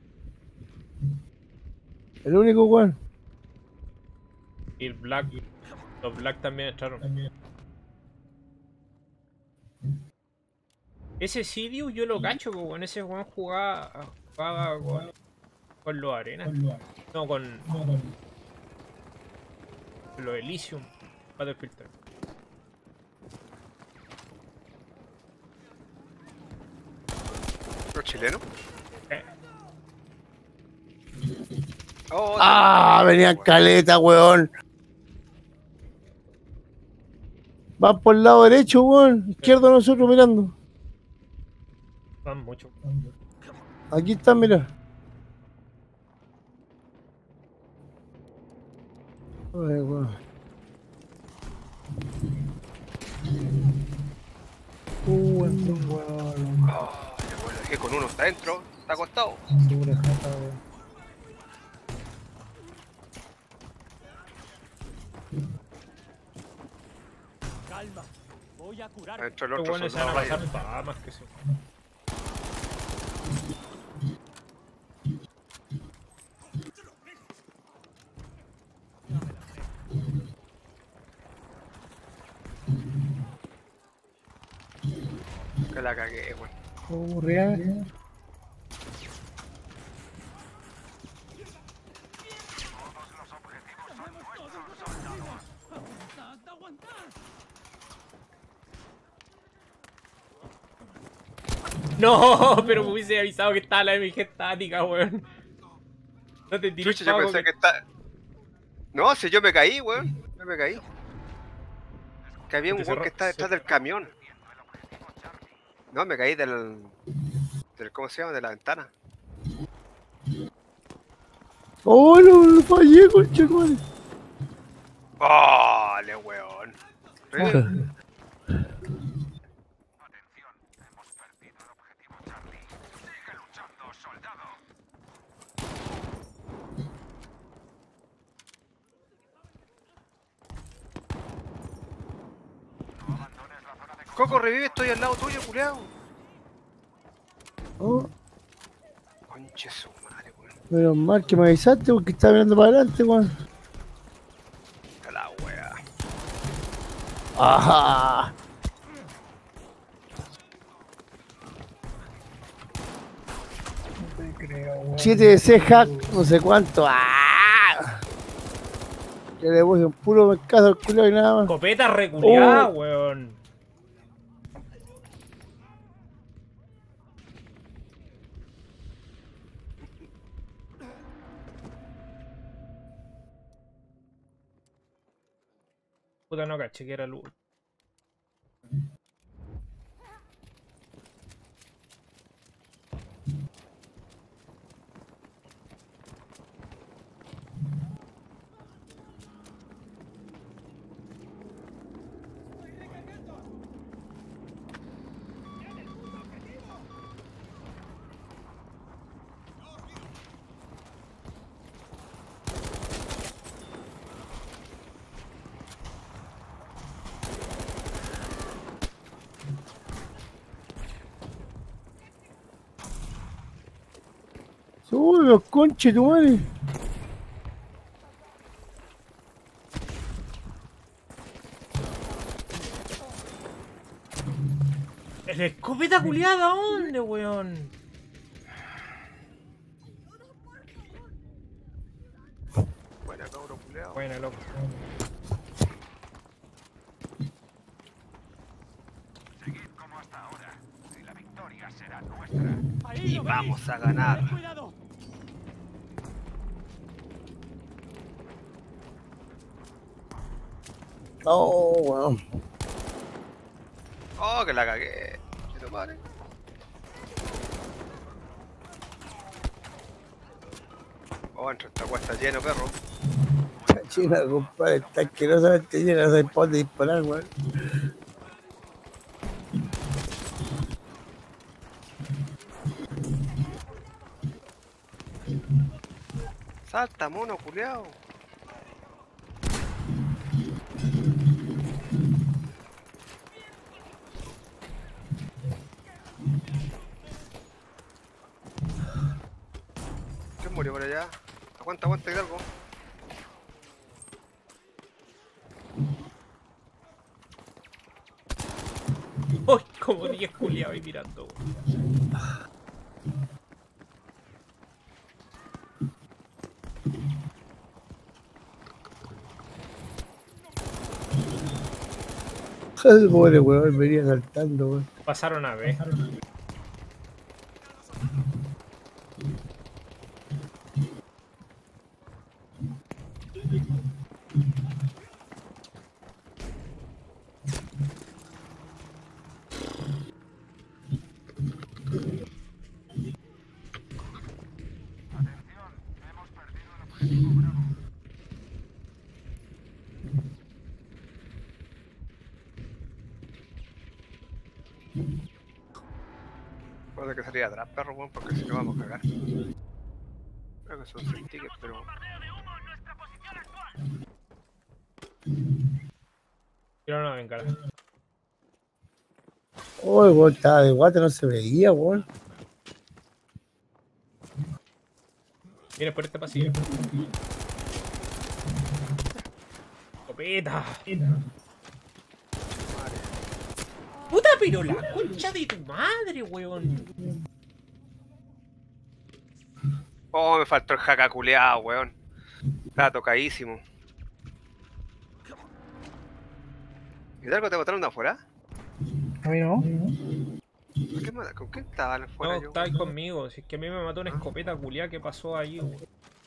El único weón. Y el Black. Los Black también entraron. Ese Sidious yo lo cacho, porque con ese weón jugaba, jugaba con, con los arenas. No, con, con los Elysium. Battlefield tres. ¿Los chilenos? Eh, Oh, Ah, sí. venían caleta, weón. Van por el lado derecho, weón. Izquierdo nosotros mirando. van mucho. Aquí están, mira. Ay, weón. Uh, entró un weón. Oh, le vuelvo, dejé con uno, está adentro, está acostado. Segura jata, weón. Calma, voy a curar. Adentro el Los otro weones se van a soldado pasar Ryan. para más que eso. Que la cagué, weón. Oh, real. No, pero me hubiese avisado que estaba la M G estática, weón. No te tiré Chucha, yo pensé que está... No, si yo me caí, weón. Yo me caí. Que había un Te weón cerró- que está detrás se- del camión. No, me caí del... del... ¿Cómo se llama? De la ventana. Oh, no, no fallé, conchetumare. ¡Oh, le weón! ¿Eh? Atención, hemos perdido el objetivo Charlie. Sigue luchando, soldado. No abandones la zona de Coco, revive, estoy al lado tuyo, culiao. Oh, Conche su madre, weón. menos mal que me avisaste porque estaba mirando para adelante, weón. A la wea. Ajá. No te creo, weón. siete D C hack, no sé cuánto. ¡Ah! Que le puse un puro mercado al culo y nada más. Copeta reculeada, Oh. weón. Puta, no caché que era luz. Uy, los conches, tu madre. ¿El escopeta culiada dónde, weón? Buena, cabro culeado. Buena, loco. Seguid como hasta ahora. Y la victoria será nuestra. Ahí Y lo vamos veis. a ganar. Ten cuidado. Oh, weón. Oh, que la cagué. Chito madre. Oh, entre esta cuesta lleno, perro. La China, compadre, está asquerosamente llena, no sé por dónde disparar, weón. Salta, mono, culeado. ¿Quién murió por allá? Aguanta, aguanta, Hidalgo. Uy, como diez culiado ahí mirando, weón. El pobre weón venía saltando, weón. Pasaron a ver. Atención, hemos perdido el objetivo Bravo. Puede que salga atrás, perro, weón, porque si no vamos a cagar. Creo que son seis tickets, pero. Tiraron una bengala. Oh, weón, estaba de guata, no se veía, weón. Viene por este pasillo. Escopeta. Puta, pero la concha de tu madre, weón. Oh, me faltó el jaca culeado, weón. Estaba tocadísimo. ¿Hidalgo te botaron de afuera? A mí no. ¿Con quién, me- ¿Con quién estaban afuera No, yo? está ahí conmigo. Si es que a mí me mató una escopeta culiada que pasó ahí, weón.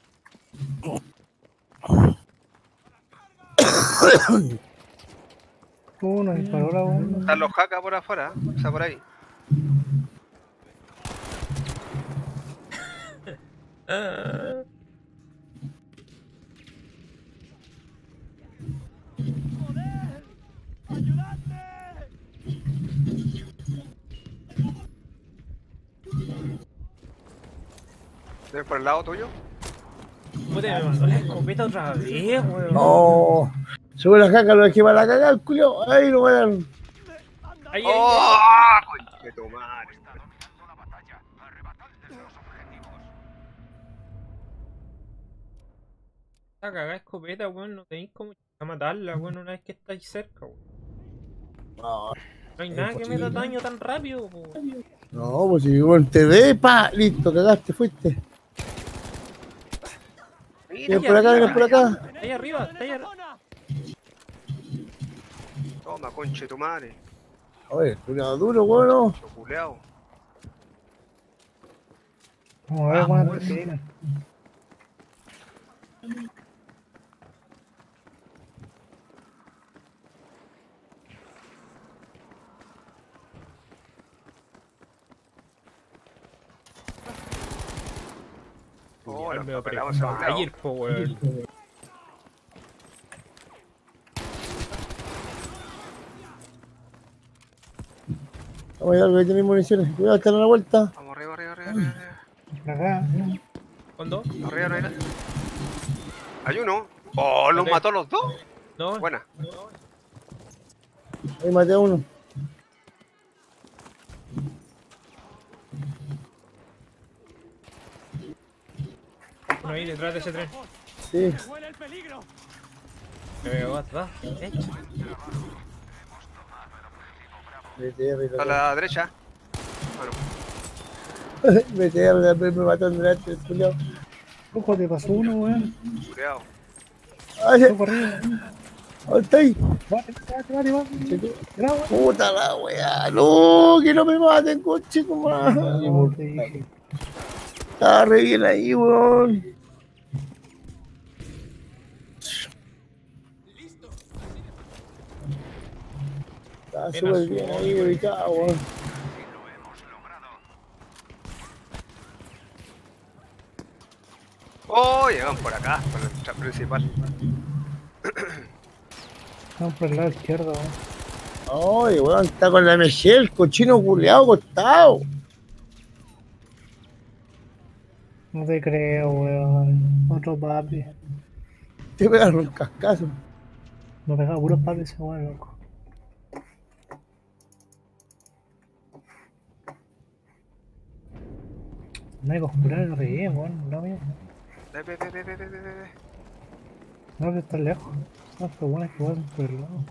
Uno disparó la bomba. Están los jacas por afuera, ¿eh? O sea, por ahí. Ah. ¡Joder! ¡Ayudadme! ¿Ven por el lado tuyo? Puta, me mandó la escopeta otra vez, weón. Oh, sube la caca, lo dejé para la cagar, el culio. Ahí lo van. ¡Anda! Ahí, ahí, ¡Oh! ¡Conche tu madre! Está dominando la batalla. Arrebatadles los objetivos. Esta cagada escopeta, weón. No tenéis como a matarla, weón, una vez que estáis cerca, weón. No, No hay nada que me da daño tan rápido, weón. no, pues si weón te ve, pa, listo, cagaste, fuiste. Mira, Ven por acá, ven por acá. Está ahí arriba, está ahí arriba. ¡Zona! toma, conche tu madre. Oye, culiado duro, bueno. Choculeado. Vamos a ver Ah, cuánto pues. tiene. Oh, Al los medio papelados se han Fire, po, weón. Vamos a ir algo que tiene municiones. Cuidado, están a la vuelta. Vamos arriba, arriba, arriba, arriba. arriba. Acá. ¿Cuándo? Arriba no hay nada. Hay uno. Oh, los Ok. mató a los dos. No, Buena. Ahí maté a uno. uno ahí detrás de ese tren. Sí. ¡Huele el peligro! Me veo atrás. Hecho. B T R, A la derecha. B T R, me mató en delante, el culiao. Ojo, te pasó uno, weón. Culeado. Ay, Ojo arriba. ¿dónde está ahí? Bate, bate, bate, bate. Era, weón. Puta la weá, no, que no me maten, coche, como No, te dije. estaba re bien ahí, weón. Estaba súper bien ahí, ubicado, weón. Lo hemos logrado. Oh, llegan por acá, por el trap principal. Estamos por el lado izquierdo, weón. Ay, weón, está con la M G, el cochino culeado acostado. No te creo, weón. Otro papi. Te pegaron un cascazo. Me pegaba puros papis ese weón, loco. No hay que oscurar re bien, weón. No, mira. Ve, ve, ve, ve, ve, ve, ve, ve. No, que está lejos. No, pero bueno, es que weón por el lado.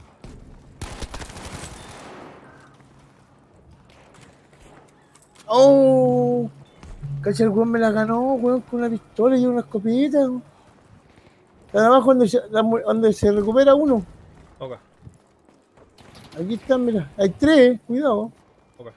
Oh, cacha, el weón me la ganó, weón, con una pistola y una escopeta. Weón. Está abajo donde se, la mu- donde se recupera uno. Ok, Aquí están, mira. Hay tres, cuidado. ok.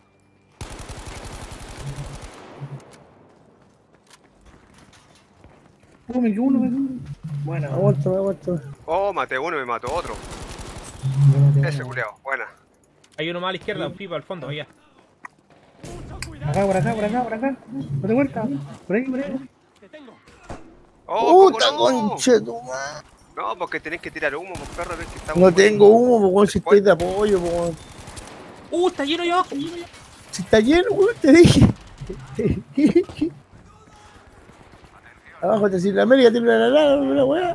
Oh, me quedó uno, me quedó uno. Bueno, Aguántame, aguántame. Oh, maté uno y me mató otro. yo no tengo Ese uno. culeado, buena. Hay uno más a la izquierda, un pipa al fondo, allá. Acá, por acá, por acá, por acá. No te vuelta. Por ahí, por ahí. Te tengo. Oh, Puta Coco, no. conche tu madre. No, porque tenés que tirar humo, pues perro, ves que estamos. No tengo humo, po, weón, si estoy de apoyo, po, weón. ¡Uh, está lleno allá abajo! Si está lleno, weón, te dije. Abajo te sirve la América, te la la la la weá.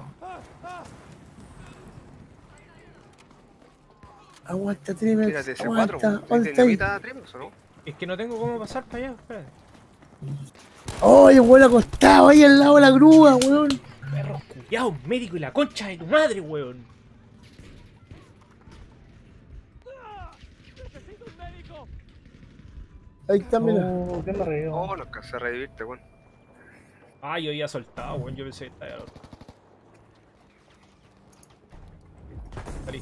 Aguanta, Trimex. Tírate ese cuatro. Aguanta, ¿dónde ¿Tienes está ahí? dinamita, Trimex, o no? Es que no tengo cómo pasar para allá, espérate. Oye, weón, acostado ahí al lado de la grúa, weón. Perros culiados, médico y la concha de tu madre, weón. ¡Necesito un médico! Ahí está, mira. Oh, qué me reí, Oh, no alcancé a revivirte, weón. Ah, yo había soltado, weón. Yo pensé que estaba al otro. Salí.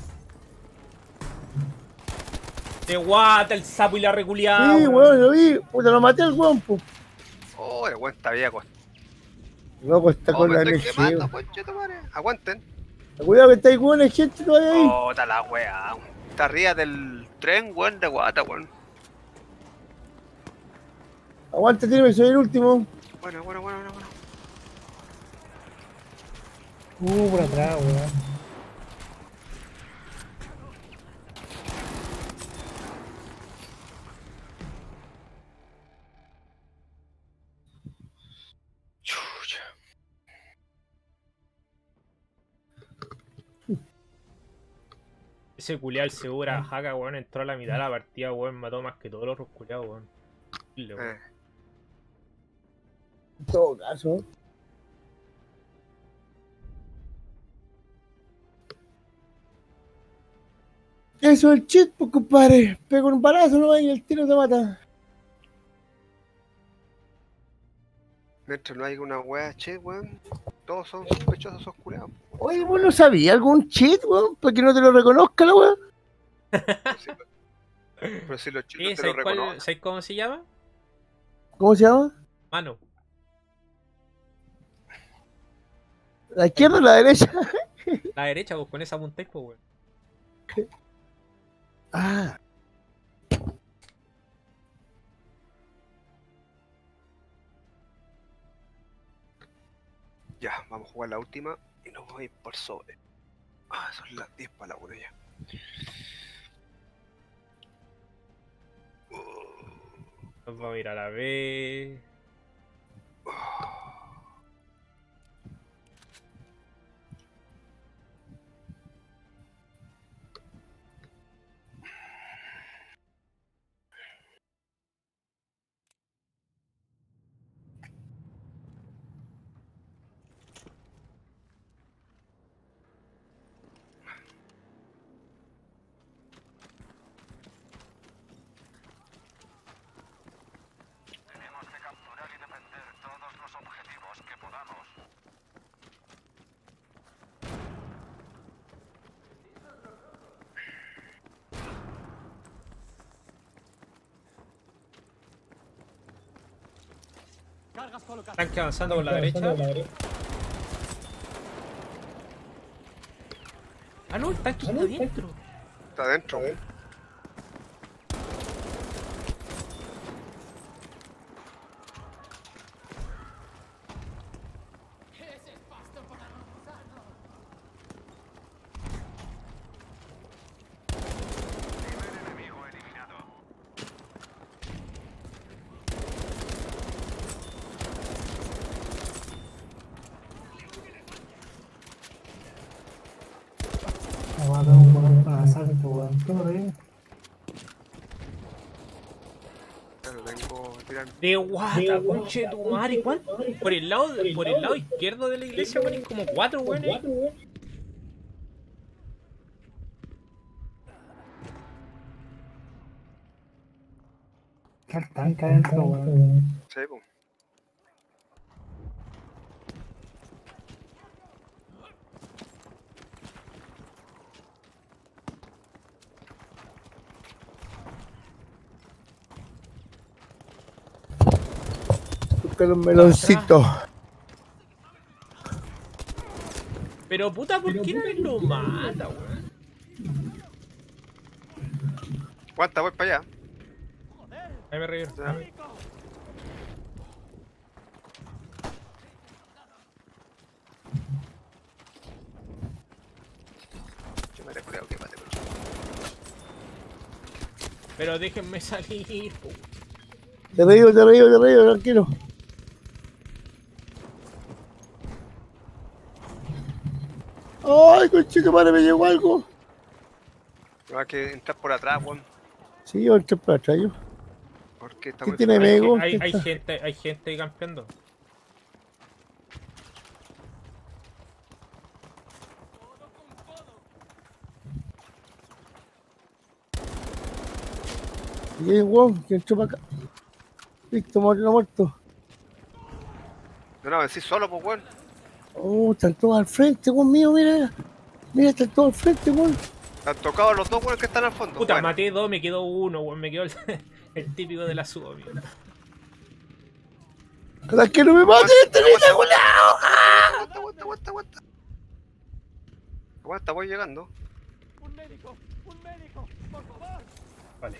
¡Te guata el sapo y la reculiada! Sí, weón, lo vi. Puta, lo maté al weón, po. Oh, el weón está bien acostado. Loco, está Oh, con me la estoy M G. quemando, weón. conche tu madre. Aguanten. Cuidado que está ahí, weón, hay gente todavía ahí. Oh, está la weá. Está arriba del tren, weón, de guata, weón. Aguanta, Trimex, soy el último. Bueno, bueno, bueno, bueno, bueno. Uh, por atrás, weón. Chucha. Ese culiao, el segura jaca, weón, entró a la mitad de la partida, weón, mató más que todos los otros culiados, weón. Dile, weón. Eh. En todo caso. Eso es el cheat, pues, compadre. Pega un balazo, no y el tiro te mata. Mientras no hay una weá, che, weón. Todos son sospechosos, esos curados. Oye, ¿vos no sabías algún cheat, weón? Para que no te lo reconozca la weón. Pero si los ¿Qué? chicos te lo ¿Sabes, cuál- reconocen. ¿Sabes cómo se llama? ¿Cómo se llama? Mano. ¿La izquierda o la derecha? La derecha, pues con esa punta, pues, weón. Ah. Ya, vamos a jugar la última y nos vamos a ir por sobre. Ah, son las diez para la una ya. Nos vamos a ir a la B. Cargas colocadas. Tanque avanzando por la derecha. Ah, no, el tanque está adentro. Está adentro. Primer enemigo eliminado. Me va a dar un buen asalto, weón. ¿Qué me reí? Ya lo tengo tirando. De guata, conche tu madre. ¿Cuánto? Por el lado, por el lado izquierdo de la iglesia, weón, hay como cuatro, weón. Está el tanque adentro, weón. Sí, po. Busca los meloncitos. Pero puta, ¿por qué no lo mata, weón? Aguanta, voy para allá. Ahí me reí. Ya. Yo me recuerdo que mate, coche. Pero déjenme salir, po. Te río, te río, te río, tranquilo. Ay, conchito, madre, me llegó algo. No hay que entrar por atrás, weón. Sí, yo entré para atrás yo. Porque está ¿Qué muy tiene, fácil. Hay, amigo? hay, ¿Qué hay está? gente, hay gente ahí campeando. Y hay un weón que entró para acá. Listo, muerto, muerto. No, no, vencí solo, pues, weón. Oh, están todos al frente, weón mío, mira. Mira, están todos al frente, weón. Han tocado los dos weones que están al fondo. Puta, Bueno, maté dos, me quedó uno, weón. Me quedó el, el típico de la suba, amigo. ¡Cada que no me maten, este aguanta, niño, culao! aguanta, aguanta, aguanta, aguanta. Aguanta, voy llegando. Un médico, un médico, por favor. Vale.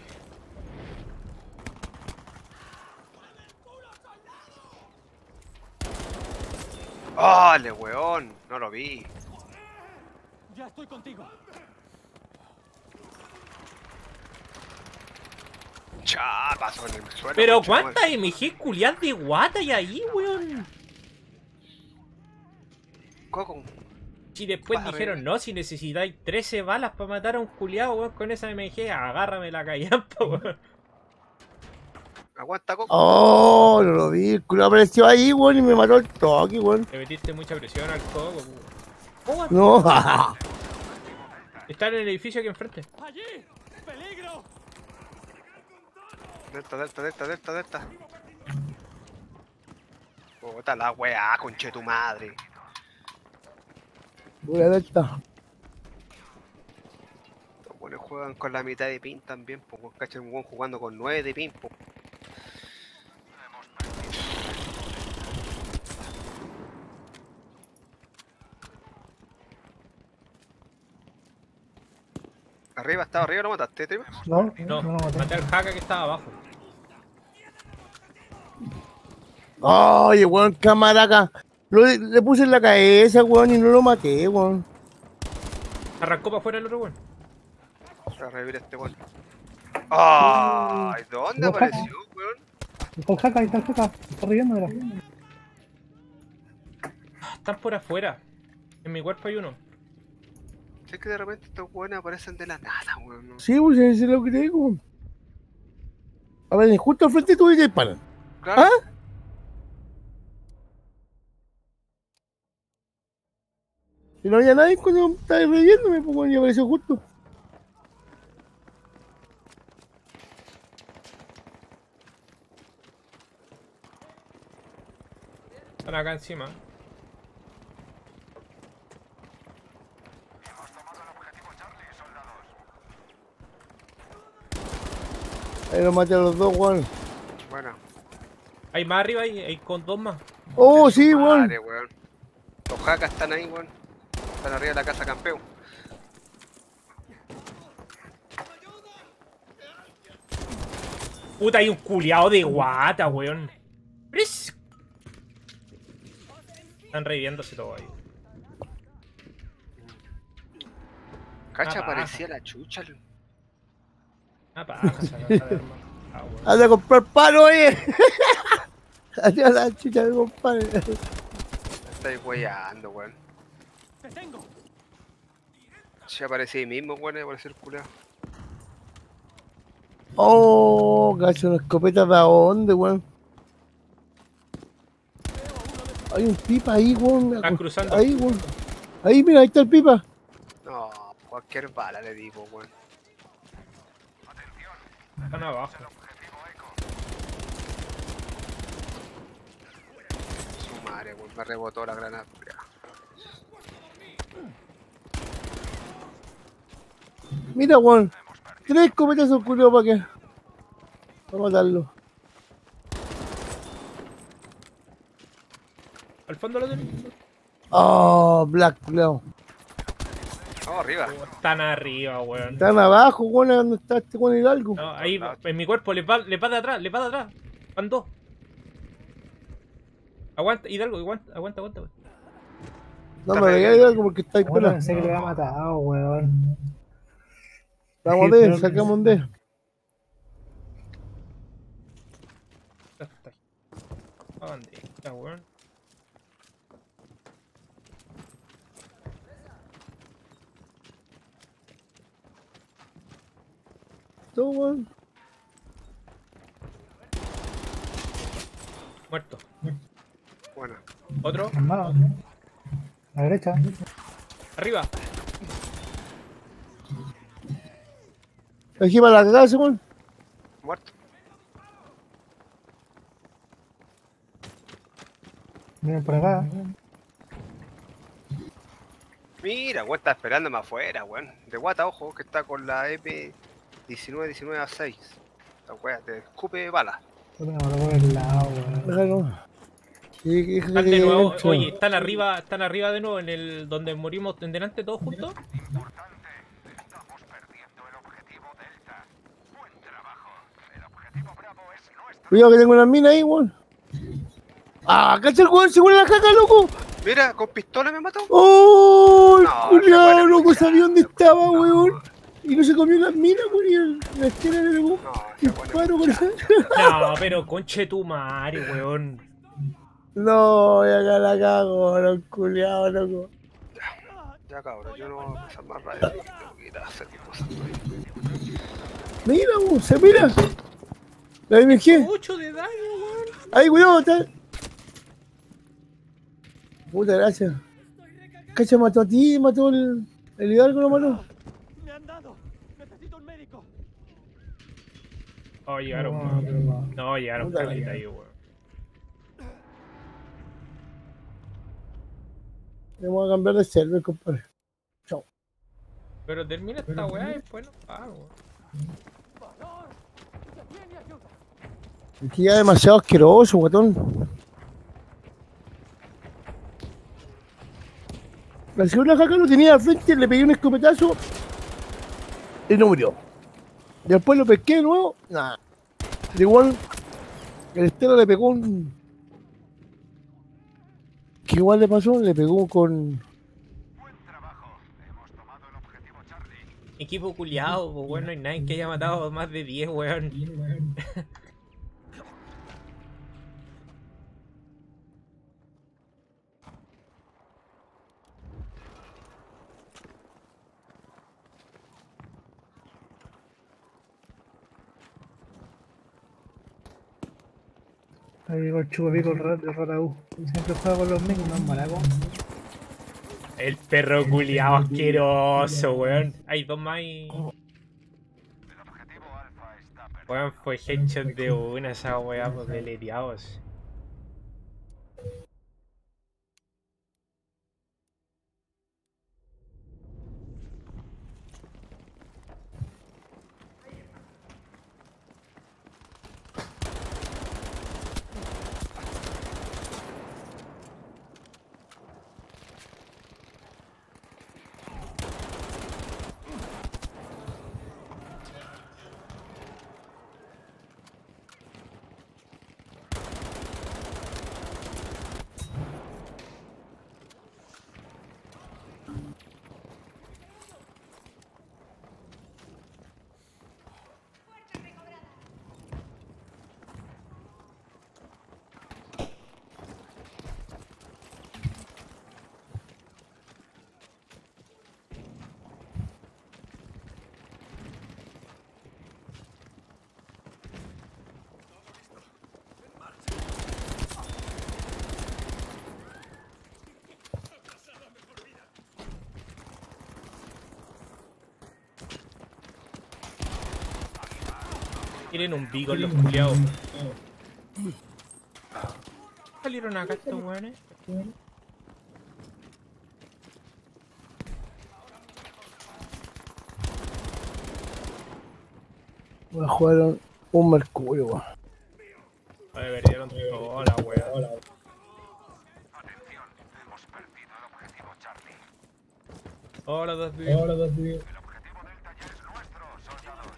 ¡Dale, weón! No lo vi. Ya estoy contigo. Cha, pasó en el suelo. Pero concha tu ¿cuántas M G culiadas de guata hay ahí, weón? madre. Coco. Si después Barre. dijeron, no, si necesitáis trece balas para matar a un culiado, weón, con esa M G, agárrame la callampa, weón. Aguanta, Coco. Oh, no lo vi, el culo apareció ahí, weón, y me mató el toque, weón. Le metiste mucha presión al coco, weón. No, Está en el edificio aquí enfrente. ¡Allí! ¡Peligro! Delta, delta, delta, delta, delta. Puta la weá, conche tu madre. voy a delta. Los buenos juegan con la mitad de pin también, pues, caché un buen jugando con nueve de pin, pues. Arriba, estaba arriba, ¿lo mataste, Trimas? No, No, no, no, no. maté al jaca que estaba abajo. Oye, weón, camaraca. Lo, le puse en la cabeza, weón, y no lo maté, weón. Arrancó para afuera el otro weón. Para revivir a este weón. Ay, ¿dónde Los apareció, weón? Está el jaca, ahí está el jaca. Está riendo, mira. Están por afuera. En mi cuerpo hay uno. Si es que de repente estos weones aparecen de la nada, weón. ¿no? Sí, pues eso es lo que te digo. A ver, justo al frente tú y te disparan. Claro. ¿Ah? Y no había nadie cuando estaba reviéndome, pues weón, y apareció justo. Están acá encima. Hemos tomado el objetivo Charlie, soldados. Ahí lo maté a los dos, weón. Bueno, Hay más arriba, hay, hay con dos más. Oh, De su sí, weón. madre, weón. Los jacas están ahí, weón. Están arriba de la casa campeón. Puta, hay un culiao de guata, weón. ¡Pris! Están reviviéndose todo ahí. Cacha, Ah, parecía la chucha. Ah, paja, esa cosa de arma. Ah, weón. Anda a comprar palo, oye. Adiós la chucha de compadre. Estáis weyando, weón. ¡Te tengo! Se aparecía ahí mismo, weón, apareció el culeado. Oh, cacho, una escopeta de dónde, weón. Hay un pipa ahí, weón. Están cruzando. Ahí, weón. Ahí, mira, ahí está el pipa. No, cualquier bala le digo, weón. Están abajo. Su madre, weón, me rebotó la granada. Mira, weón. Tres escopetazos culiados para qué. Vamos a matarlo. Al fondo lo tengo. Oh, Black, culiao. Oh, arriba. Están arriba, weón. Están abajo, weón, donde está este weón Hidalgo. No, ahí en mi cuerpo, le va, le va de atrás, le va de atrás. Van dos. Aguanta, Hidalgo, aguanta, aguanta, aguanta. weón. No me veía Hidalgo porque está ahí Bueno, pelado. pensé que lo había matado, weón. Vamos Sí, de, pero- sacamos un D. Está, está ahí. ¿A dónde está, weón? Todo, weón. Muerto. Bueno, Otro. Hermano. A la derecha. Arriba. Aquí para la cagada, ese weón. muerto. Miren por acá. Mira, weón, está esperándome afuera, weón. De guata, ojo, que está con la M diecinueve diecinueve A seis. La weá, te escupe balas. Yo tengo por el lado, weón. Déjalo. Sí, que- Están que- de que- nuevo, que- oye, están arriba, están arriba de nuevo en el donde morimos en delante todos juntos. Importante, estamos perdiendo el objetivo Delta. Buen trabajo. El objetivo Bravo es nuestro. Cuidado que tengo una mina ahí, weón. Ah, cacha el weón, se huele la caca, loco. Mira, con pistola me mató. Oh, No, ese culiao, weón es muy loco, sabía dónde chato, estaba, no. weón. Y no se comió las minas, weón, y el- la esquina le pegó. No, ese weón es Disparo muy con chato. esa. No, pero conche tu madre, weón. No, ya acá la cago, no, culiao, loco. Ya cabrón, yo no voy a pasar más radio. Tengo que ir a hacer cosas. Mira, weón, se mira. La M G. ocho de daño, weón. Ahí, cuidado, está. Puta, gracias. Cacha, mató a ti, mató el, el Hidalgo, lo mató. ¡Me han dado! ¡Necesito un médico! Oh, llegaron. No, pero no. No, llegaron Puta caleta la ahí, weón. Vamos a cambiar de server, compadre. Pero termina esta weá y después no pago. ¡Valor! ¡Se viene ayuda! Aquí ya demasiado asqueroso, guatón. La segunda jaca lo tenía al frente, le pegué un escopetazo y no murió. Después lo pesqué de nuevo, nada. Igual, el Estero le pegó un. ¿Qué igual le pasó? Le pegó con. Buen trabajo. Hemos tomado el objetivo Charlie. Equipo culiado, pues weón, no hay nadie que haya matado más de diez, weón. Ahí llegó el chupapico el rat de Rataú. Siempre juega con los micos, no es malaco. El perro culiado asqueroso, weón. Hay dos más y. El objetivo Alfa está perdido. Weón, fue headshot de una esa weá, pues deleteados. Tienen un bico los culiados. Salieron acá estos weones. Me jugaron un mercurio, weón. Ay, perdieron toda la wea. Atención, hemos perdido el objetivo Charlie. Hola, dos días. El objetivo Delta ya es nuestro, soldados.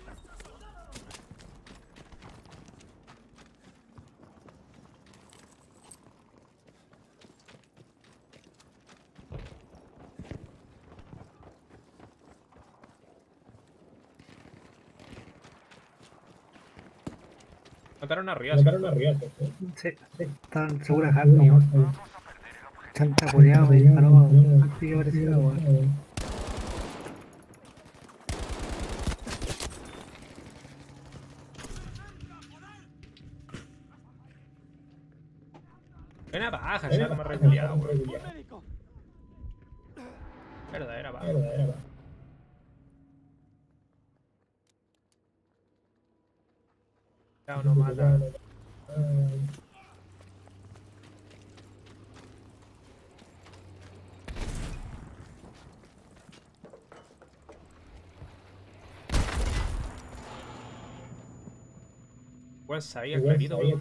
Mataron arriba. Mataron arriba. Sí, sí. Estaban seguras Harney, weón. Chanta coreado, me disparó antes que apareciera, weón. Una paja, ya me reculeado, weón. ¡Un médico! Verdadera paja. Ya no mata. Buen sabía, clarito, weón.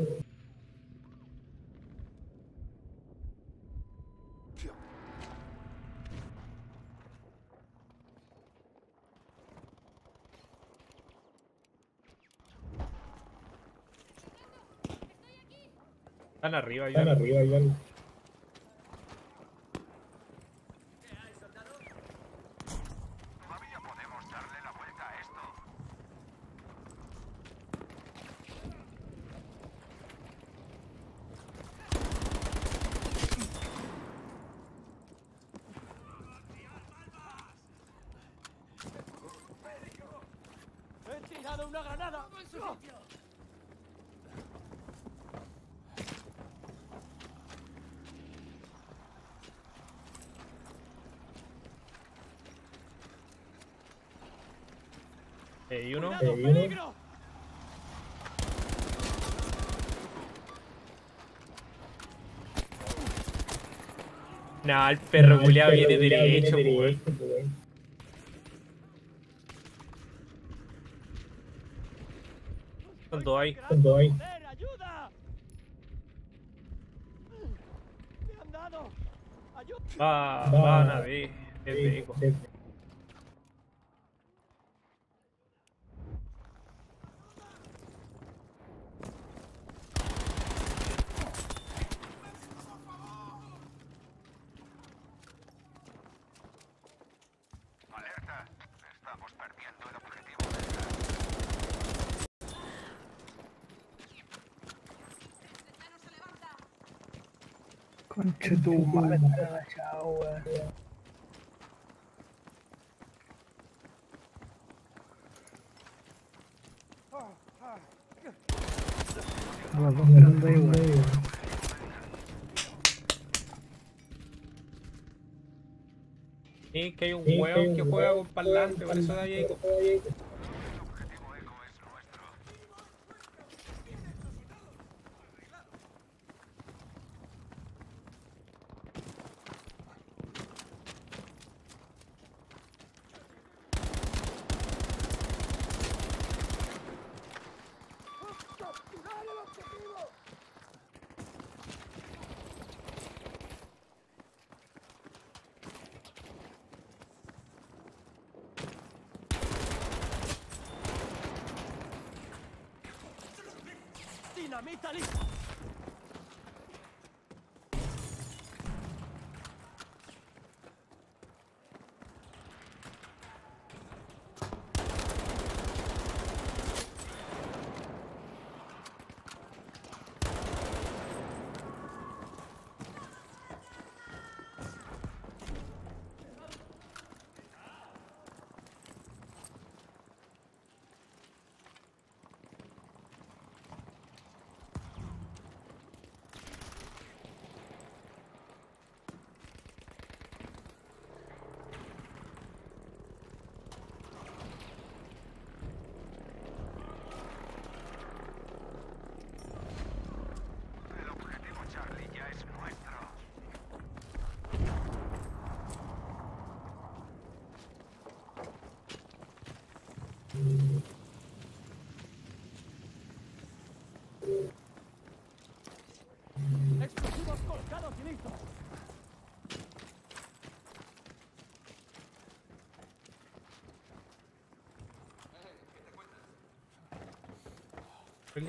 Están arriba, Están arriba, Iván. Todavía podemos darle la vuelta a esto. ¡He tirado una granada! Eh, y uno. ¡Cuidado, peligro! Nah, el perro culeado viene derecho, weón. Son dos ahí. ¡Joder, ayuda! ¡Me han dado! ¡Ayuda! Va, van a ver. Desde eco. Alerta, estamos perdiendo el objetivo Delta. Concha tu madre, chao, weón. Estamos dos mirando ahí, weón. Sí, que hay un weón que juega con parlante, por eso da ahí. El objetivo Eco es nuestro. ¡Dinamita lista! Really?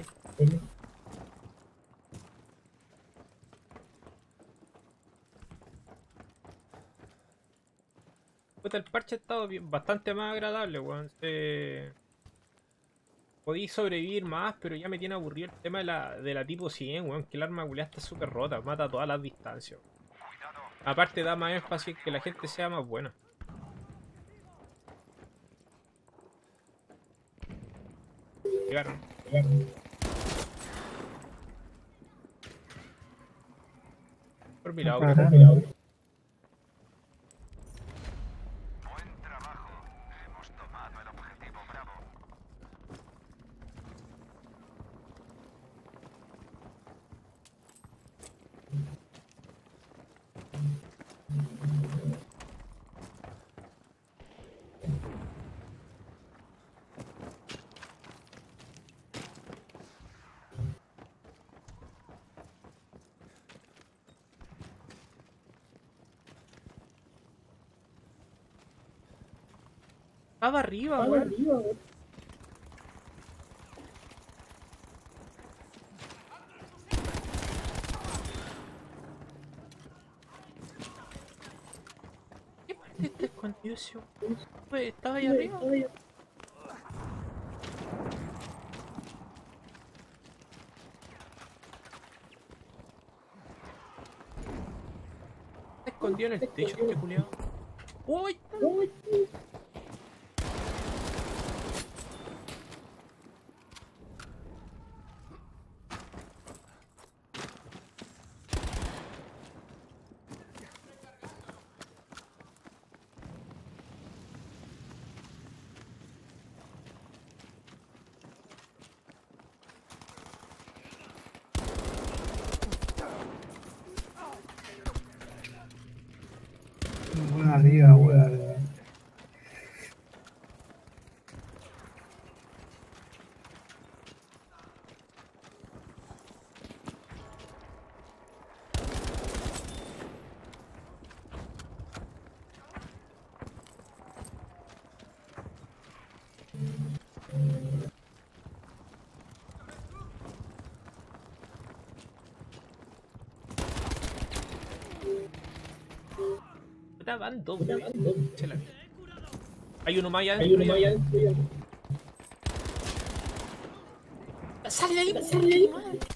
Puta, el parche ha estado bien- bastante más agradable, weón. Eh, podí sobrevivir más, pero ya me tiene aburrido el tema de la, de la tipo cien, weón. Que el arma culiá está súper rota, mata a todas las distancias. Aparte da más énfasis que la gente sea más buena. Llegaron. Por mi lado, creo. Buen trabajo. Hemos tomado el objetivo Bravo. Estaba arriba, weón. ¿Qué parte está escondido ese weón? Pues, estaba ahí arriba. Está escondido en el techo este culiao. ¡Uy! Weón arriba, weón. Puta, van dos, weón. Se la vi. Hay uno más allá adentro. ya. ¡Sale de ahí! ¡Sale de ahí!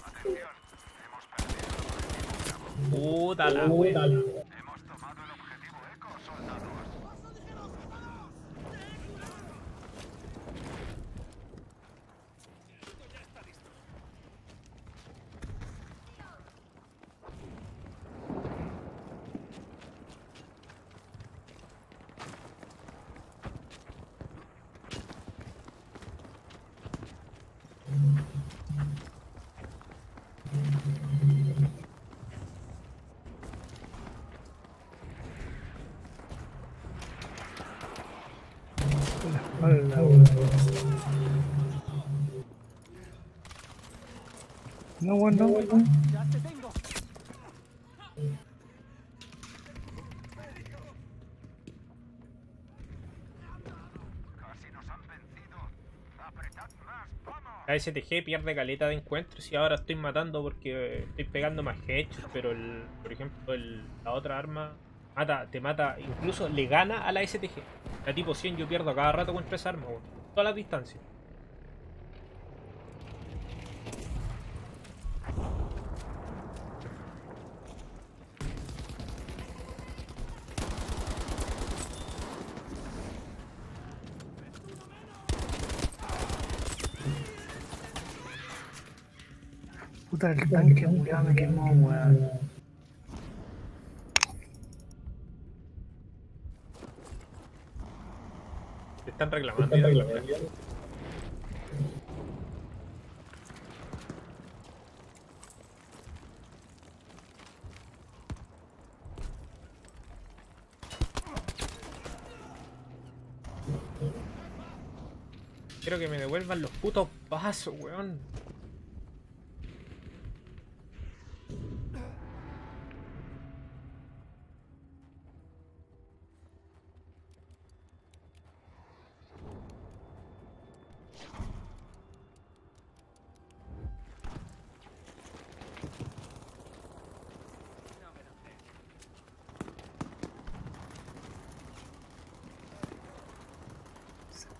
Puta la weón. Hemos tomado el objetivo Eco, soldados. Hola, weón. No, weón, no, weón. ¡Ya te tengo! Casi nos han vencido. Apretad más, vamos. La S T G pierde caleta de encuentros y ahora estoy matando porque estoy pegando más headshots, pero el, por ejemplo el- la otra arma mata, te mata, incluso le gana a la S T G. La tipo cien yo pierdo a cada rato contra esa arma, weón. Todas las distancias. Puta, el tanque culiao me quemó, weón. Te están reclamando. ya, ya. Quiero que me devuelvan los putos pasos, weón.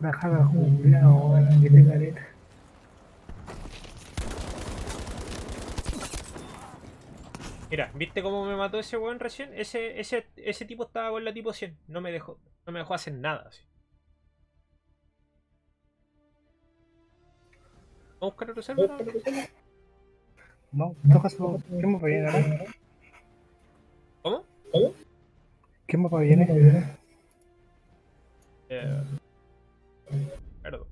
Una jaga jubilado, weón, que tenga letra. Mira, ¿viste cómo me mató ese weón recién? Ese, ese, ese tipo estaba con la tipo cien. No me dejó, no me dejó hacer nada. Así. ¿Vamos a buscar otro server? No, en todo caso, ¿qué mapa viene ahora? ¿Cómo? ¿Qué mapa viene? Eh, perdón.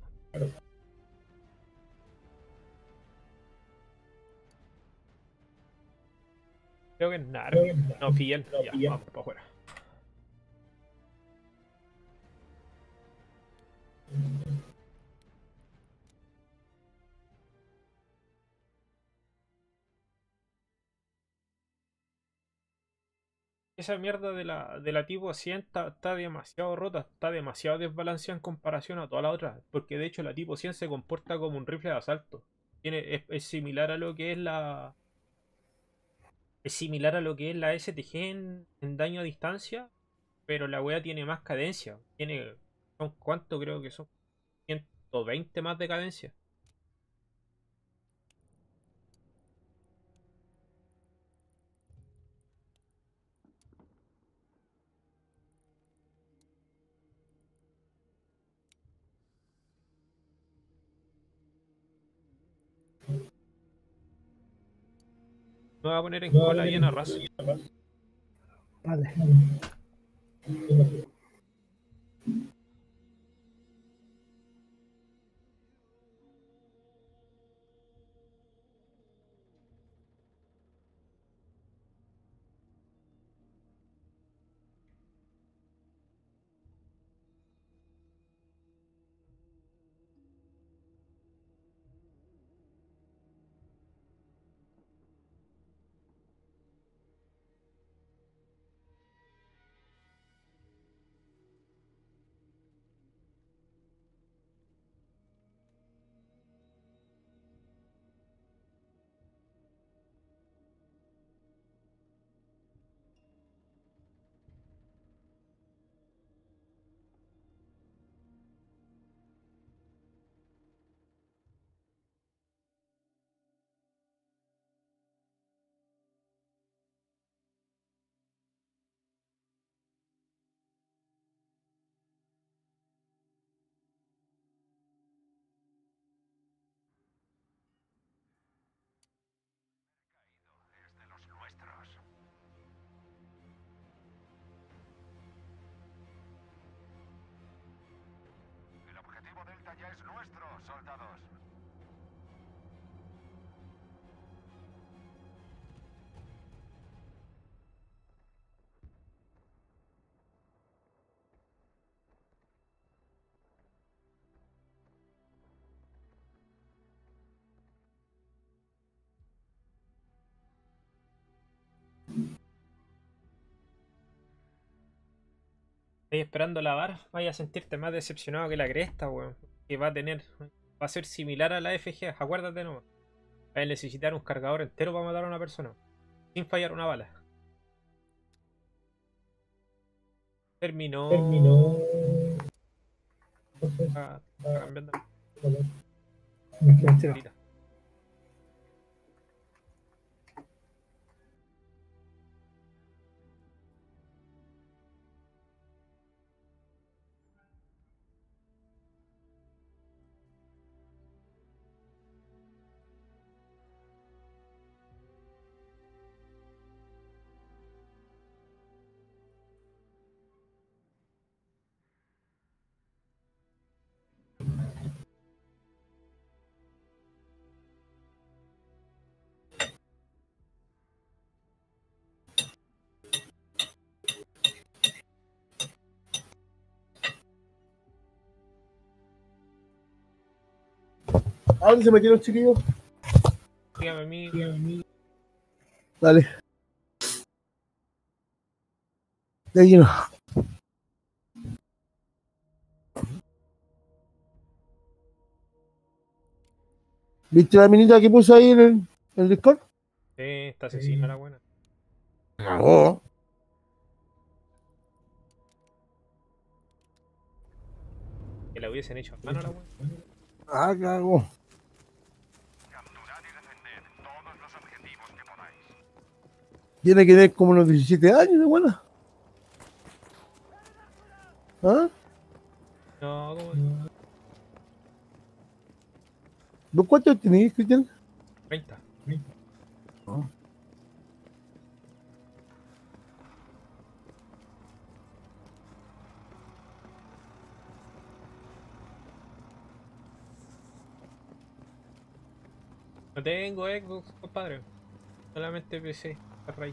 Creo que es Nar. No, Fillel. Ya, vamos para afuera. Esa mierda de la, de la tipo cien está, está demasiado rota, está demasiado desbalanceada en comparación a todas las otras. Porque de hecho la tipo cien se comporta como un rifle de asalto. Tiene, es, es similar a lo que es la. Es similar a lo que es la S T G en, en daño a distancia. Pero la wea tiene más cadencia. Tiene. Son ¿cuánto? Creo que son ciento veinte más de cadencia. Me voy a poner en cola bien a ras. Vale. Es de los nuestros. El objetivo Delta ya es nuestro, soldados. Estoy esperando la vara. Vaya a sentirte más decepcionado que la cresta, weón. Que va a tener. Va a ser similar a la F G. Acuérdate nomás. Va a necesitar un cargador entero para matar a una persona. Sin fallar una bala. Terminó. Terminó. Está, está cambiando. Mentira. Mira. ¿A dónde se metieron, chiquillos? Dígame a mí. Dale. De lleno. ¿Viste la minita que puse ahí en el, en el Discord? Sí, está asesina la buena. No. que la hubiesen hecho a mano la weá. Ah, cago. Capturad y defended todos los objetivos que podáis. Tiene que tener como unos diecisiete años de buena. ¿Ah? No, como ¿Vos cuántos tenés, Cristian? treinta. Ah. No tengo Xbox, compadre. Solamente P C, a raíz.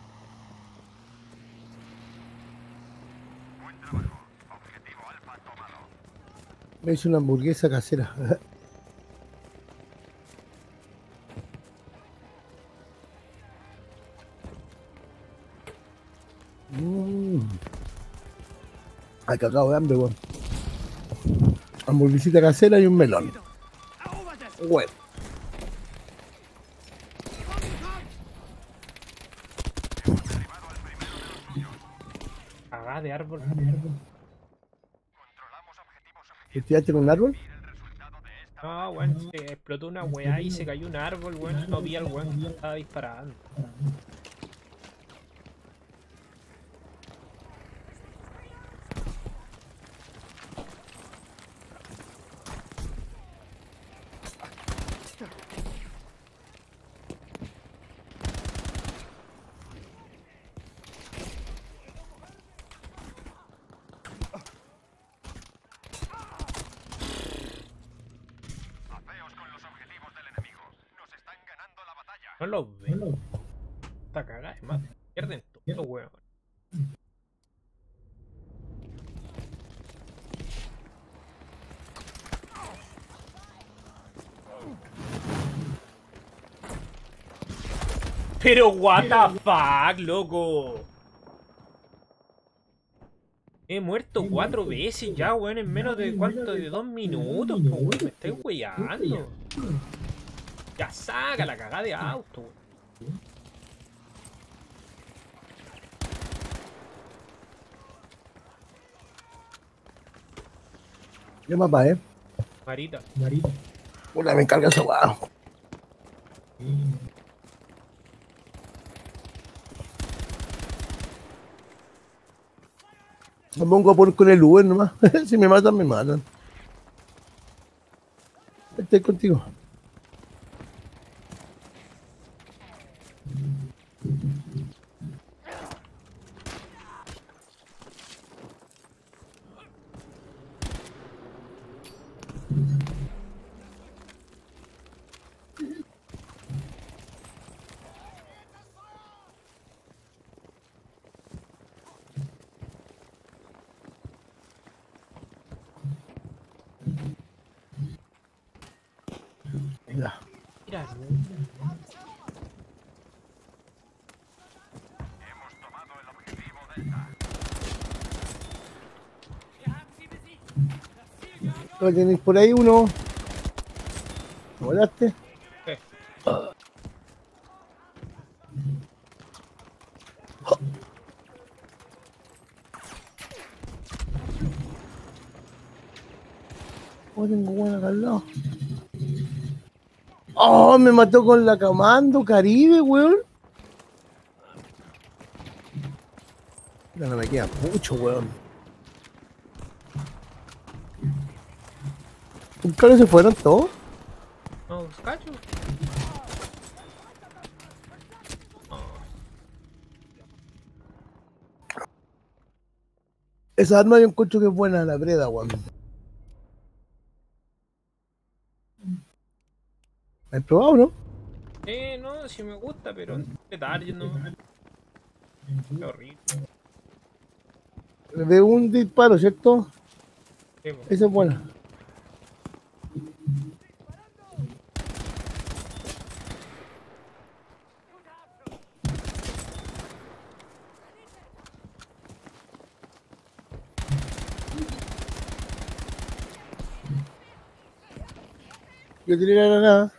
Buen trabajo. Objetivo alfa tomado. Me hice una hamburguesa casera. Mmm. Ay, cagado de hambre, weón. Hamburguesita casera y un melón. Bueno. Cagada de árbol. Controlamos objetivos ¿Te tiraste con un árbol? No, weón, se explotó una weá y se cayó un árbol, weón. No vi al weón que estaba disparando. Haceos con los objetivos del enemigo. Nos están ganando la batalla. No los veo. Está cagada, es más. Pierden todo, weón. Pero what the fuck, loco. He muerto cuatro veces ya, weón, en menos de cuánto, de dos minutos, po, weón. Me estáis weyando. Ya saca la cagada de auto, weón. ¿Qué mapa, eh? Marita. Una me encarga esa weá. Me pongo a poner con el Uber nomás. Si me matan, me matan. Estoy contigo. Ya. Mira, Hemos tomado el objetivo Delta. ¿Lo tenéis por ahí uno? ¿Volaste? ¿qué? Oh, tengo buena acá al lado. Oh, me mató con la Comando Caribe, weón. Ya no me queda mucho, weón. ¿Un carro se fueron todos? No, cacho. Esa arma yo encuentro que es buena, la breda, weón. ¿Has probado, no? Eh, no, sí me gusta, pero detalle, no. Qué horrible. De un disparo, ¿cierto? Sí, po. Esa es buena. Yo tiré la granada.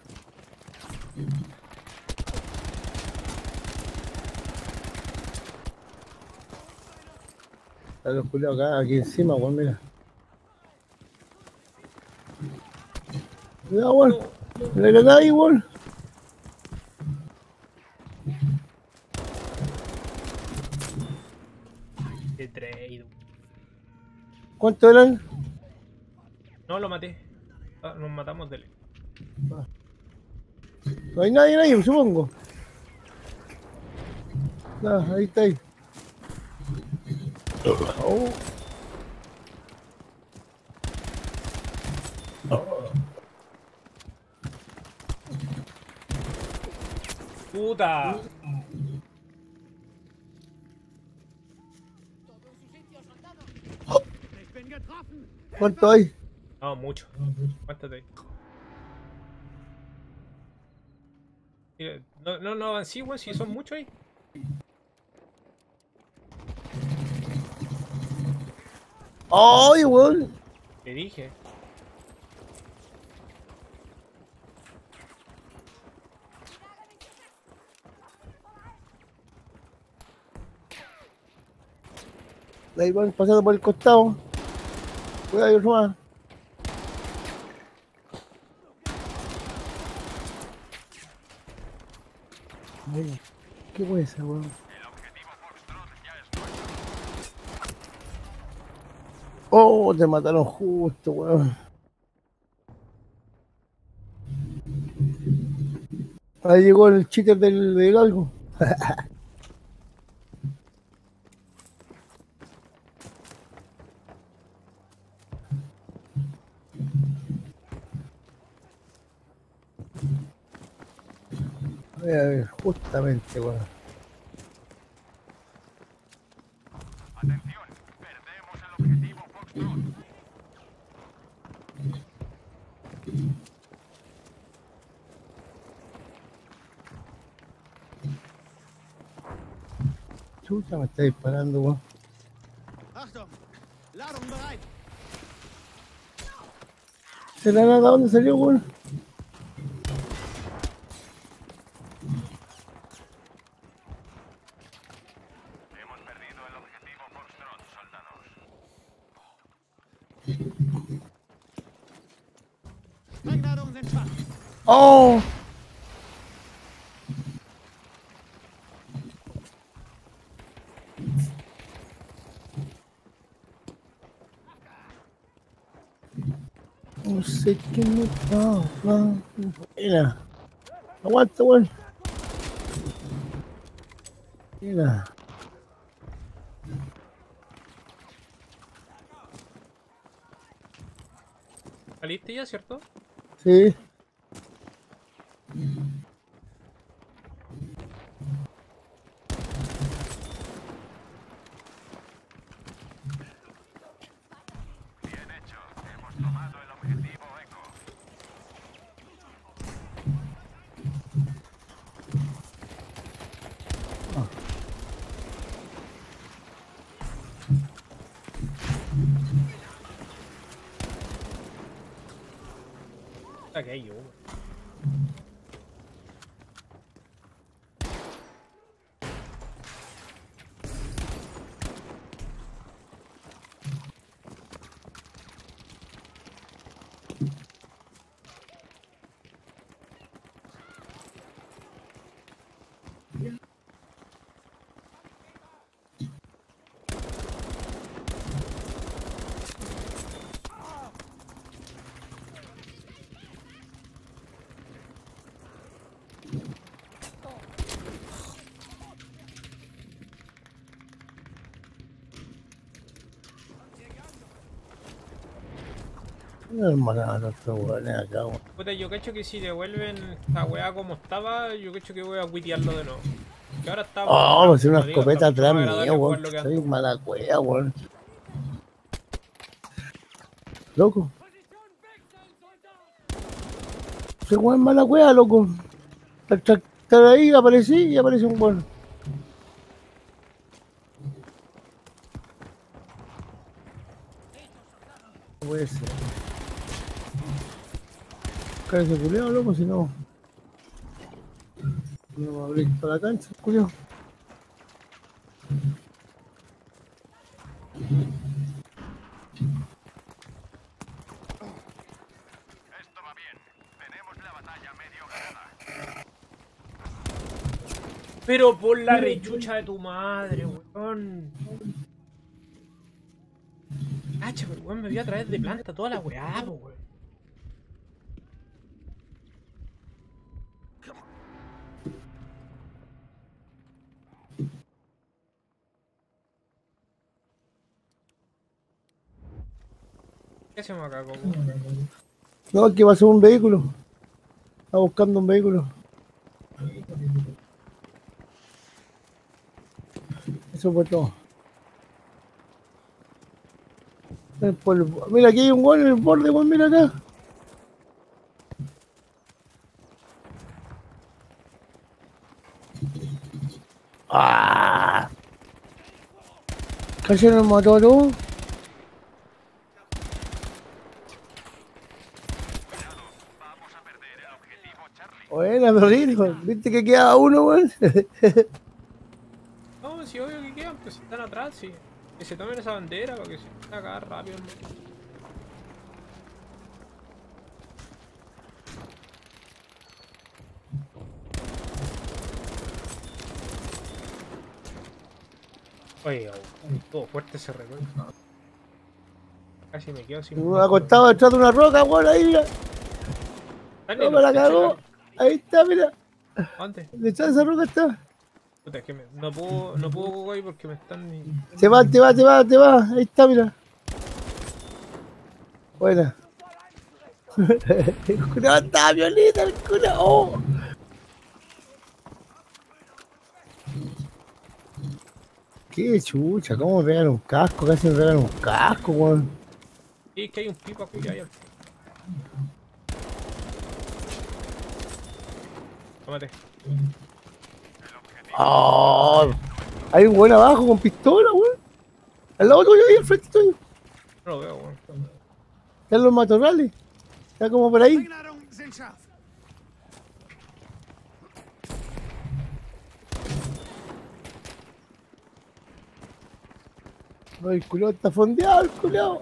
Están los culiados acá, aquí encima, weón, mira. Cuidado, weón. No. Me la granada ahí, weón. Qué traído. ¿Cuántos eran? No, lo maté. Ah, nos matamos de él. No hay nadie ahí, supongo. Ah, ahí está ahí. Oh. ¡Puta! Ich bin getroffen! ¿Cuánto hay? No, mucho. Cuántate ahí. Mira, No, no, no avancé, weón, si son muchos ahí. ¡Ay, weón! Te dije. Ahí van pasando por el costado. Cuidado, yo más. Ay, ¿qué puede ser, weón? El objetivo Foxtrot ya es nuestro. Oh, te mataron justo, weón. Ahí llegó el cheater del, del algo. A ver, a ver, justamente, weón. Atención, perdemos el objetivo Foxtrot. Chucha, me está disparando, weón. Achtung! Ladung bereit! ¿De la nada dónde salió, weón? Hemos perdido el objetivo Foxtrot, soldados. Sprengladungen sind schwach! ¡Oh! No sé qué me pasa. Mira. Aguanta, weón. Mira. ¿Saliste ya, cierto? Sí. Bien hecho, hemos tomado el objetivo Eco. Está que hay yo. No, hermano, no te weón acá, weón. Puta, yo cacho que si devuelven esta weá como estaba, yo cacho que voy a quitearlo de nuevo. Que ahora está. Oh, pues una como digo, escopeta está atrás mucho más mío, agradable weón. jugarlo que Soy antes. mala cueva, weón. Loco. Ese weón es mala cueva, loco. Estar ahí, aparecí y aparece un weón. No puede ser. Cara ese culiao, loco, si no. No va a abrir toda la cancha, culiao. Esto va bien. Pero por la rechucha de tu madre, weón. Cacha, pero weón, me voy a traer de planta toda la weá, po, weón. ¿Qué hacemos acá, Coco? No, es que pasó un vehículo. Está buscando un vehículo. Eso fue todo. El polvo. Mira, aquí hay un gol en el borde, weón, mira acá. ¡Ah! Casi nos mató a todos. Buena, Rodrigo. ¿Viste que queda uno, weón? No, si obvio que quedan, pues están atrás, sí. Que se tomen esa bandera para que se vayan a cagar rápido, hermano. Oye, todo fuerte ese recuerdo. Casi me quedo sin. Me acostado detrás de una roca, weón, ahí, mira. Dale, No me la te cagó. checa. Ahí está, mira. ¿Dónde? Detrás de esa roca está. Puta, es que me- no puedo, no puedo, güey, porque me están. Se va, te va, te va, te va. Ahí está, mira. Buena. El culo está violita, el culo. Oh. Qué chucha, cómo me pegan un casco, casi me pegan un casco, weón. Sí, es que hay un pipa cuyo ahí al. Tómate. Oh, hay un weón abajo con pistola, weón. Al lado tuyo, ahí al frente tuyo. No lo veo, weón. Están los matorrales. Está como por ahí. Verladung sind scharf. No, el culo está fondeado, el culo.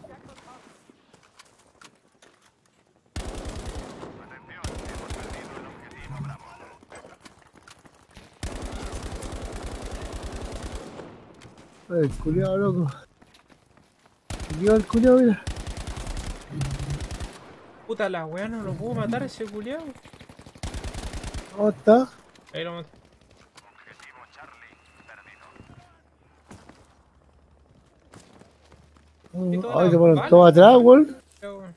El culiao, loco. Lleva el culiao, mira. Puta la weá, no lo puedo matar ese culiao. ¿Cómo está? Ahí lo mato. Y toda Ay, la se ponen bala. todos atrás, weón. Weón.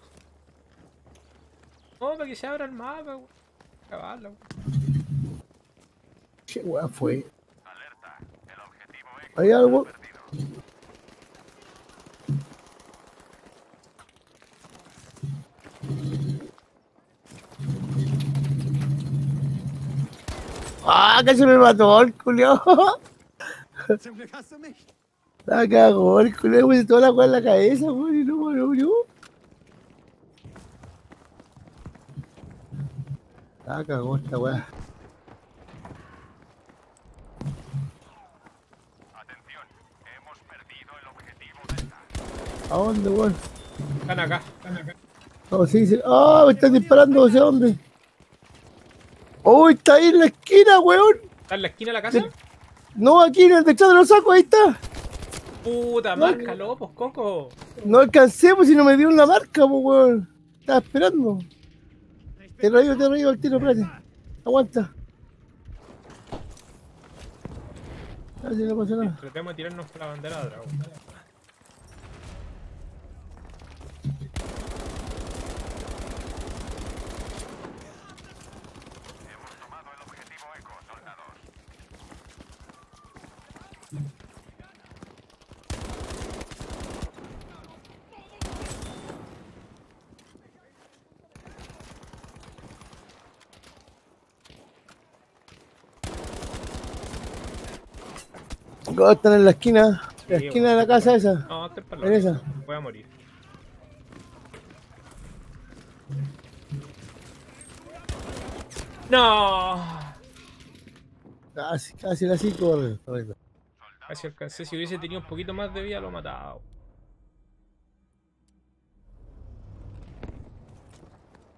No, para que se abra el mapa, weón. Cagarla, weón. ¿Qué weá fue? ¿Hay algo? ¡Ah, casi me mató el culiao! Zum Glück hast du mich. La cagó el culiao, me puse toda la weá en la cabeza, weón, y no me murió. La cagó esta weá. Atención, hemos perdido el objetivo Delta. ¿A dónde, weón? Están acá, están acá. No, sí, sí. ¡Ah, me están disparando! No sé dónde. ¡Oh, está ahí en la esquina, weón! ¿Está en la esquina de la casa? No, aquí en el detrás de los sacos, ahí está. Puta, No. márcalo, pues, Coco. No alcancé, pues si no me dieron la marca, pues, weón. Estaba esperando. Te reído, te reído al tiro, espérate. Aguanta. A ver si no pasa nada. Tratemos de tirarnos por la bandera de dragón. Hemos tomado el objetivo Eco, soldados. ¿Cómo están en la esquina? La Sí, esquina de la casa esa. No, estoy para En esa. Voy a morir. No. Casi, casi la sí, corre. Correcto. Casi alcancé. Si hubiese tenido un poquito más de vida, lo mataba.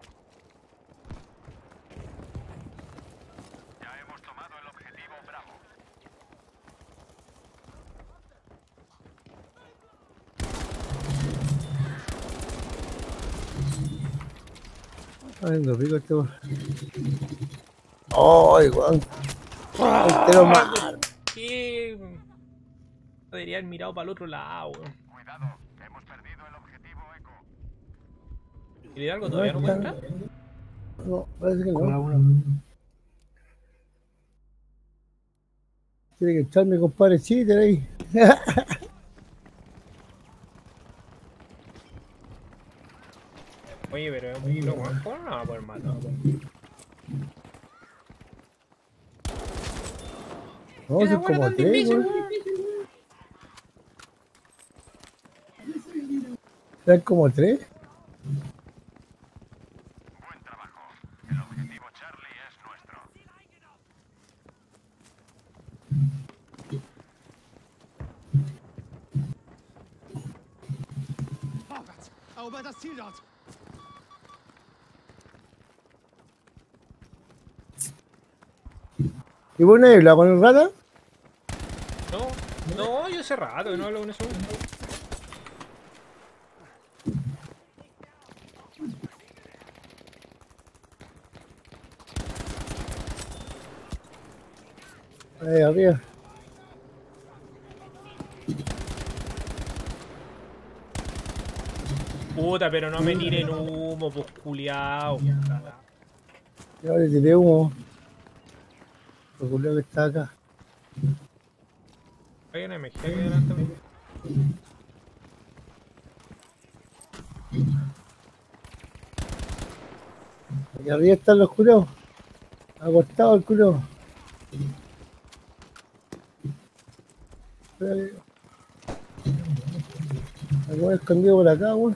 Ya hemos tomado el objetivo Bravo. Ay, no pico este weón. Ay, weón. Entero mal. ¿Qué? Debería haber mirado para el otro lado, weón. Cuidado, que hemos perdido el objetivo Eco. ¿Y de algo todavía no cuenta? No, parece que Con la no. una. Tiene que entrar mi compadre cheater ahí. Oye, pero es un poquito más, ¿cómo no va a poder matar? No, Era son bueno como tan tres, difícil, weón. weón. Eran como tres. Buen trabajo. El objetivo Charlie es nuestro. Vorwärts! Erober das Ziel dort! ¿Y vos nadie habla con el rata? No, no, yo hace rato que no hablo con eso. Ahí arriba. Puta, pero no me tiren humo, pues culiao. Yo le tiré humo. Lo culiao que está acá. Hay una M G aquí delante mío. Aquí arriba están los culiados. Acostado el culiao. Espérate. Me voy escondido por acá, weón.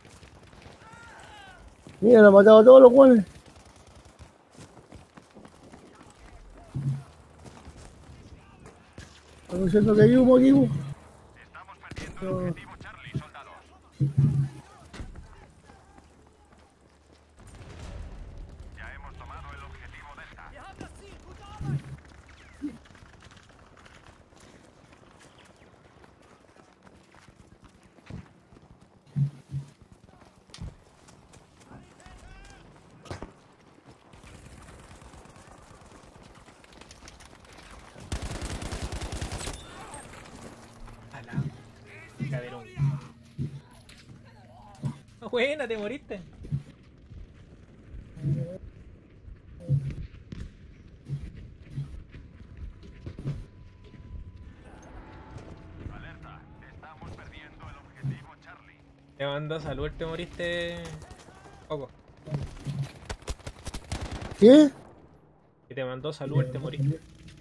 Mira, lo han matado a todos los weones. Estamos diciendo que hay humo aquí, weón. Estamos perdiendo el objetivo Charlie, soldados. Ya hemos tomado el objetivo Delta. Wir haben das Ziel! Gute Arbeit! Cabrón. Buena, te moriste. Alerta, estamos perdiendo el objetivo Charlie. Te mando salud, te moriste. Poco. ¿Qué? Que te mandó salud, te moriste.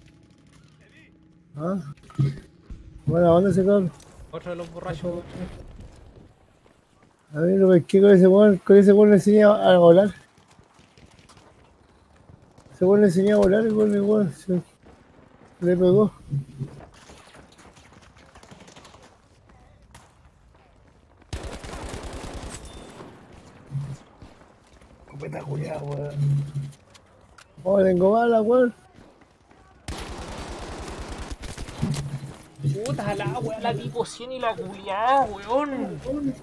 Ah. Bueno, ¿a dónde se cabrón? Otro de los borrachos. A ver, lo pesqué con ese weón. Con ese weón le enseñé a volar. Ese weón le enseñé a volar y weón, el weón se le pegó. Copeta culiada, weón. Oh, tengo bala, weón. Puta la weá, la tipo cien y la culiada, weón.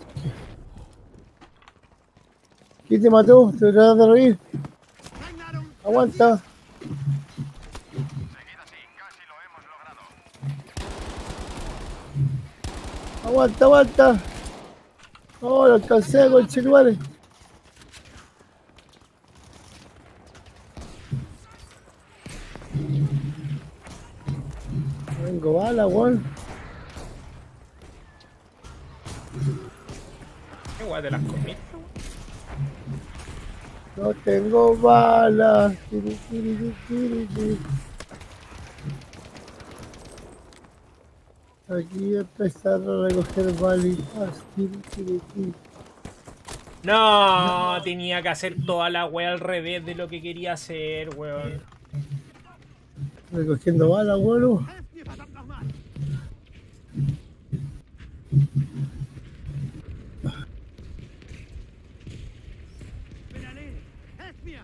¿Quién te mató? Te tratas de reír. Sprengladung! Aguanta. Seguida así, casi lo hemos logrado. Aguanta, aguanta. Oh, lo alcancé con chiluares. Tengo bala, weón. Qué weá te las comiste. No tengo balas. Tiri, tiri, tiri, tiri. Aquí empezar a recoger balitas. Tiri, tiri, tiri. No, tenía que hacer toda la weá al revés de lo que quería hacer, weón. Recogiendo balas, weón. Helft mir verdammt nochmal! Bin erledigt! Helft mir!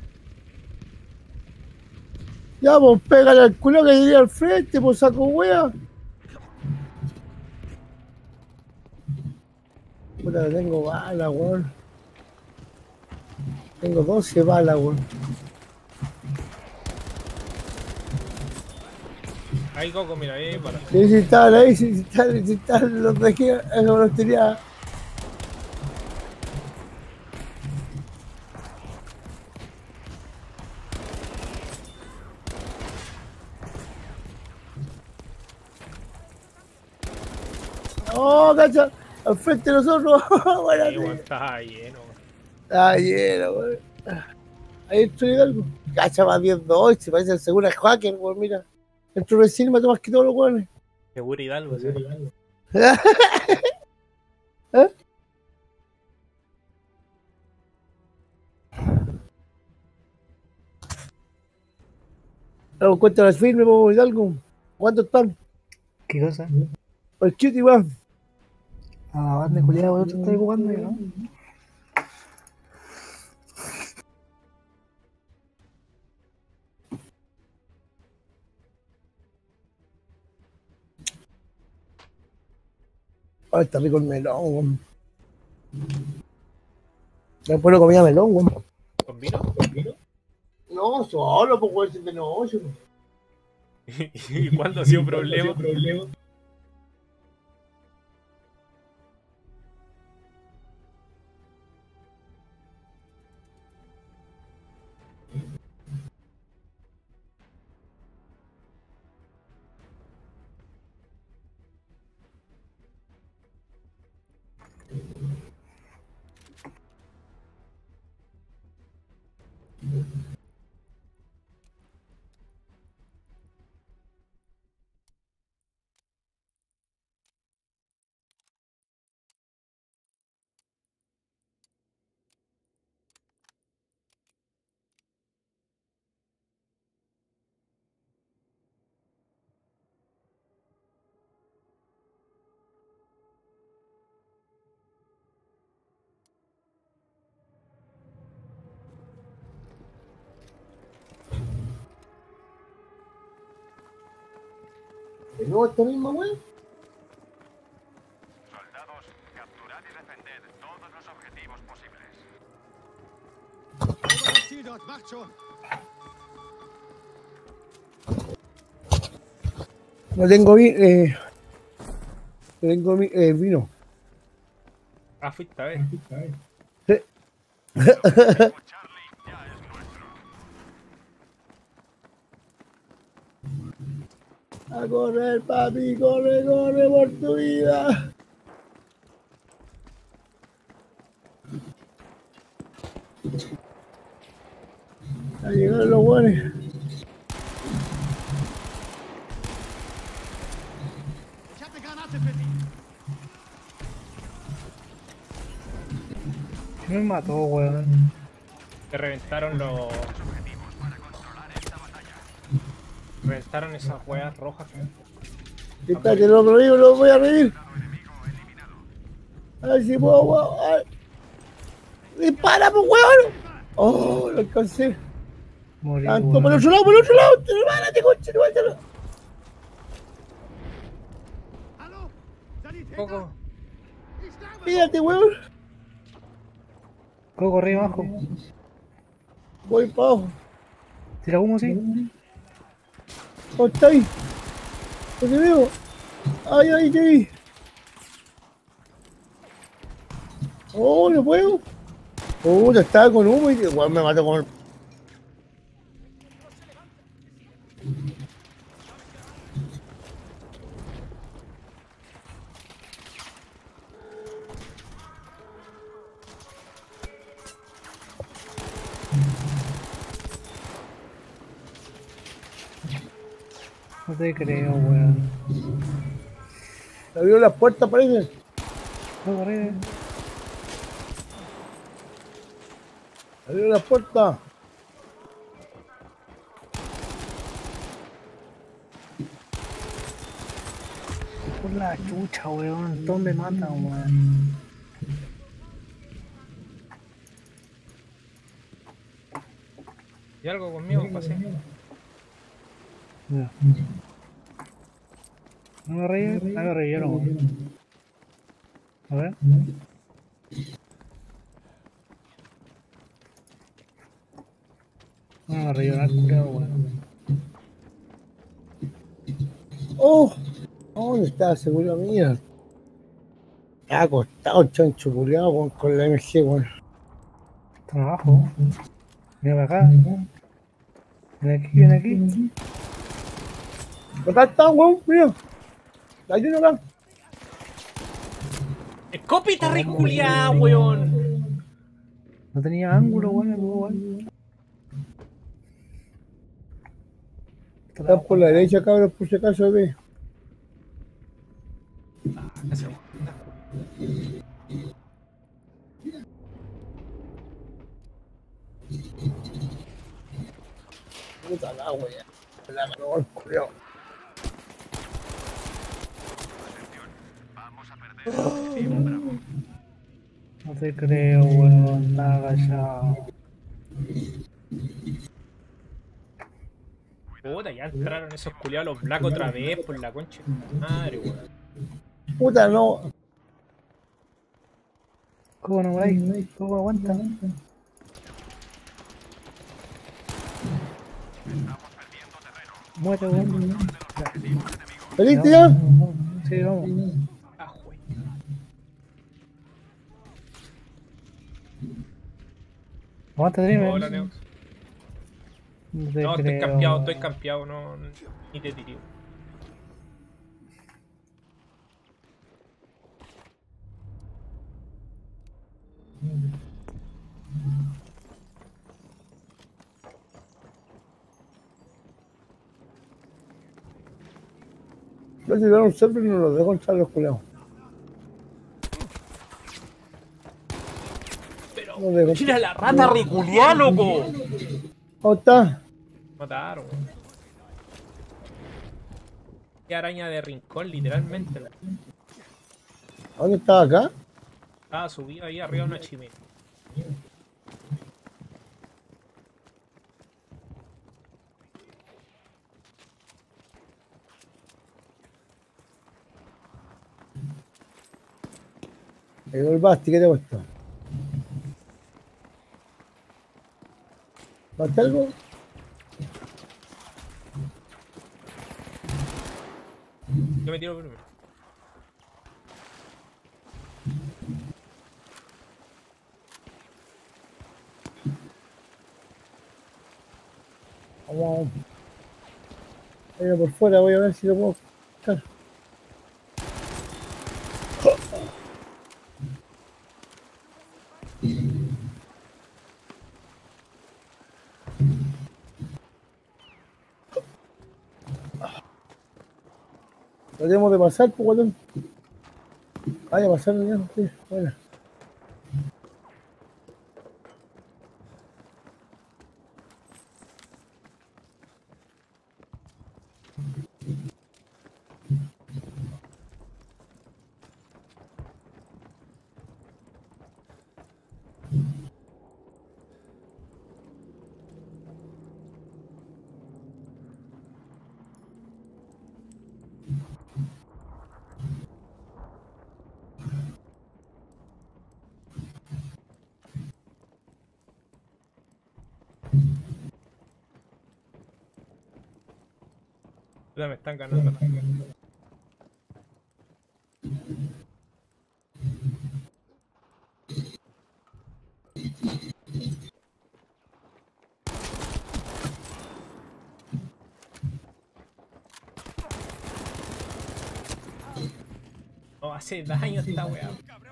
Ya, pues pégale al culo que iría al frente, pues saco wea. Puta, que tengo balas, weón. Tengo doce balas, weón. Ahí Coco, mira, ahí para. Sí, sí, estaban ahí, sí, sí, estaban, sí, estaban, los dejé, eso no los tenía. ¡Oh, cacha! Al frente de nosotros. Bueno, Sí, weón, está lleno. está lleno, weón. Ahí estoy algo. Cacha, más diez dos, se parece al seguro hacker, weón, mira. Dentro del cine mató más que todos los weones. Seguro Hidalgo, sí. ¿Eh? Luego cuenta las firmes, vamos a algo. ¿Cuánto están? ¿Qué cosa? El chute, weón. Ah, banda culiada, vos te estás jugando, ¿no? Ay, está rico el melón, weón. Después no comía melón, weón. ¿Con vino? No, solo, pues, weón, de noche. ¿Y cuándo ha sido problema? ¿De nuevo esta misma, weón? Soldados, capturad y defended todos los objetivos posibles. No tengo vi eh, no tengo vi eh, vino. Ah, fuiste a ver. Sí. Charlie ya es nuestro. A correr, papi, corre, corre por tu vida. A llegar los buenos. Me mató, weón. Que reventaron los. Reventaron esas weas rojas. Está que lo revivo, lo voy a revivir. A ver si puedo, weón. Ay. ¡Dispara, pues, weón! Oh, lo alcancé. Morí, Tanto weón. por el otro lado, por el otro lado. Te hermánate, concha, levantalo. Coco. Fíjate, weón. Coco, arriba, abajo. Voy para abajo. Tira humo, sí. ¿Cómo está ahí? ¿No te veo? Ay, ay, te vi. Oh, no puedo. Oh, ya estaba con humo y igual me mató con el. No te creo, weón. Se abrió las puertas, parece. Coco, arriba. Se abrió las puertas. Por la chucha, weón. Todos me matan, weón. ¿Y algo conmigo? Pasé. Ya. No me reí, no me reyeron, weón. A ver. No, regional, creo, weón. ¡Oh! ¿Dónde está la seguridad mía? Me ha costado el chancho culiado con, con la M G, weón. Están abajo. Mira para acá. Ven aquí, ven aquí. Acá está, weón, mira. Hay uno acá. ¡Escopeta reculiada, weón! No tenía ángulo, weón, el weón. Está por la derecha, cabrón, por si acaso, ve. La segunda, culiao. Puta la wea. La ganó el culiao. No te creo, weón. Está agachado. Puta, ya entraron esos culiados los black otra vez por la concha de tu madre, weón. Puta, no. ¿Cómo no, Bray? ¿Cómo aguanta? Muere, weón. ¿Saliste ya? Sí, vamos. Ah, güey. Aguanta, Dreamer. Hola, Neox. No, te No, estoy creo. campeado, estoy campeado, no, no- ni te digo. No llegaron un server y no los dejó entrar los culiados. Pero, No dejo. mira la rata reculiá, loco. ¿Dónde está? Mataron, weón. Qué araña de rincón, literalmente. La... ¿Dónde está acá? Estaba subido ahí arriba de una chimenea. Llegó el Basti, ¿qué te cuesta? ¿Basta algo? Yo me tiro primero. Vamos. Voy a por fuera, voy a ver si lo puedo buscar. Lo tenemos de pasar, pues, guatón. Vaya a pasar ya, sí, bueno. Ya me están ganando. No hace daño esta weá.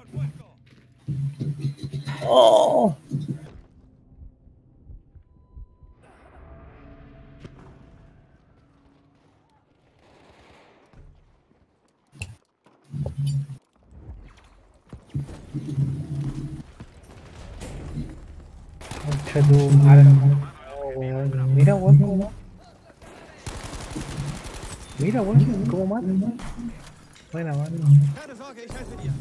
¡Oh! Concha tu madre. No, weón. Mira, weón, cómo mata. Mira, weón, cómo mata. Buena, mano. Keine Sorge, ich helfe dir.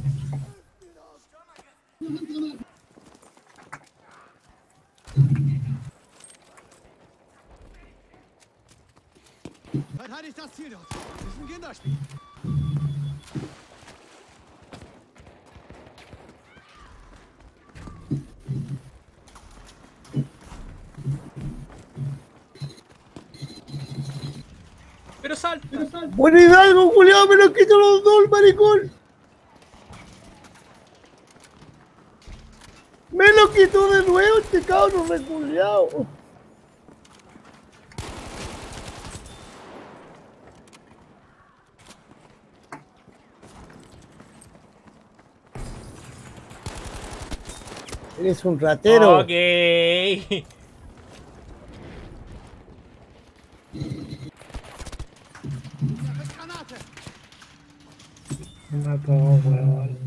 Verteidigt das Ziel dort. Das ist ein Kinderspiel. Pero salta. Bueno, Hidalgo, culiao, me los quito los dos, el maricón. Me lo quitó de nuevo este cabrón reculeado. Eres un ratero. Ok. Me mató, weón.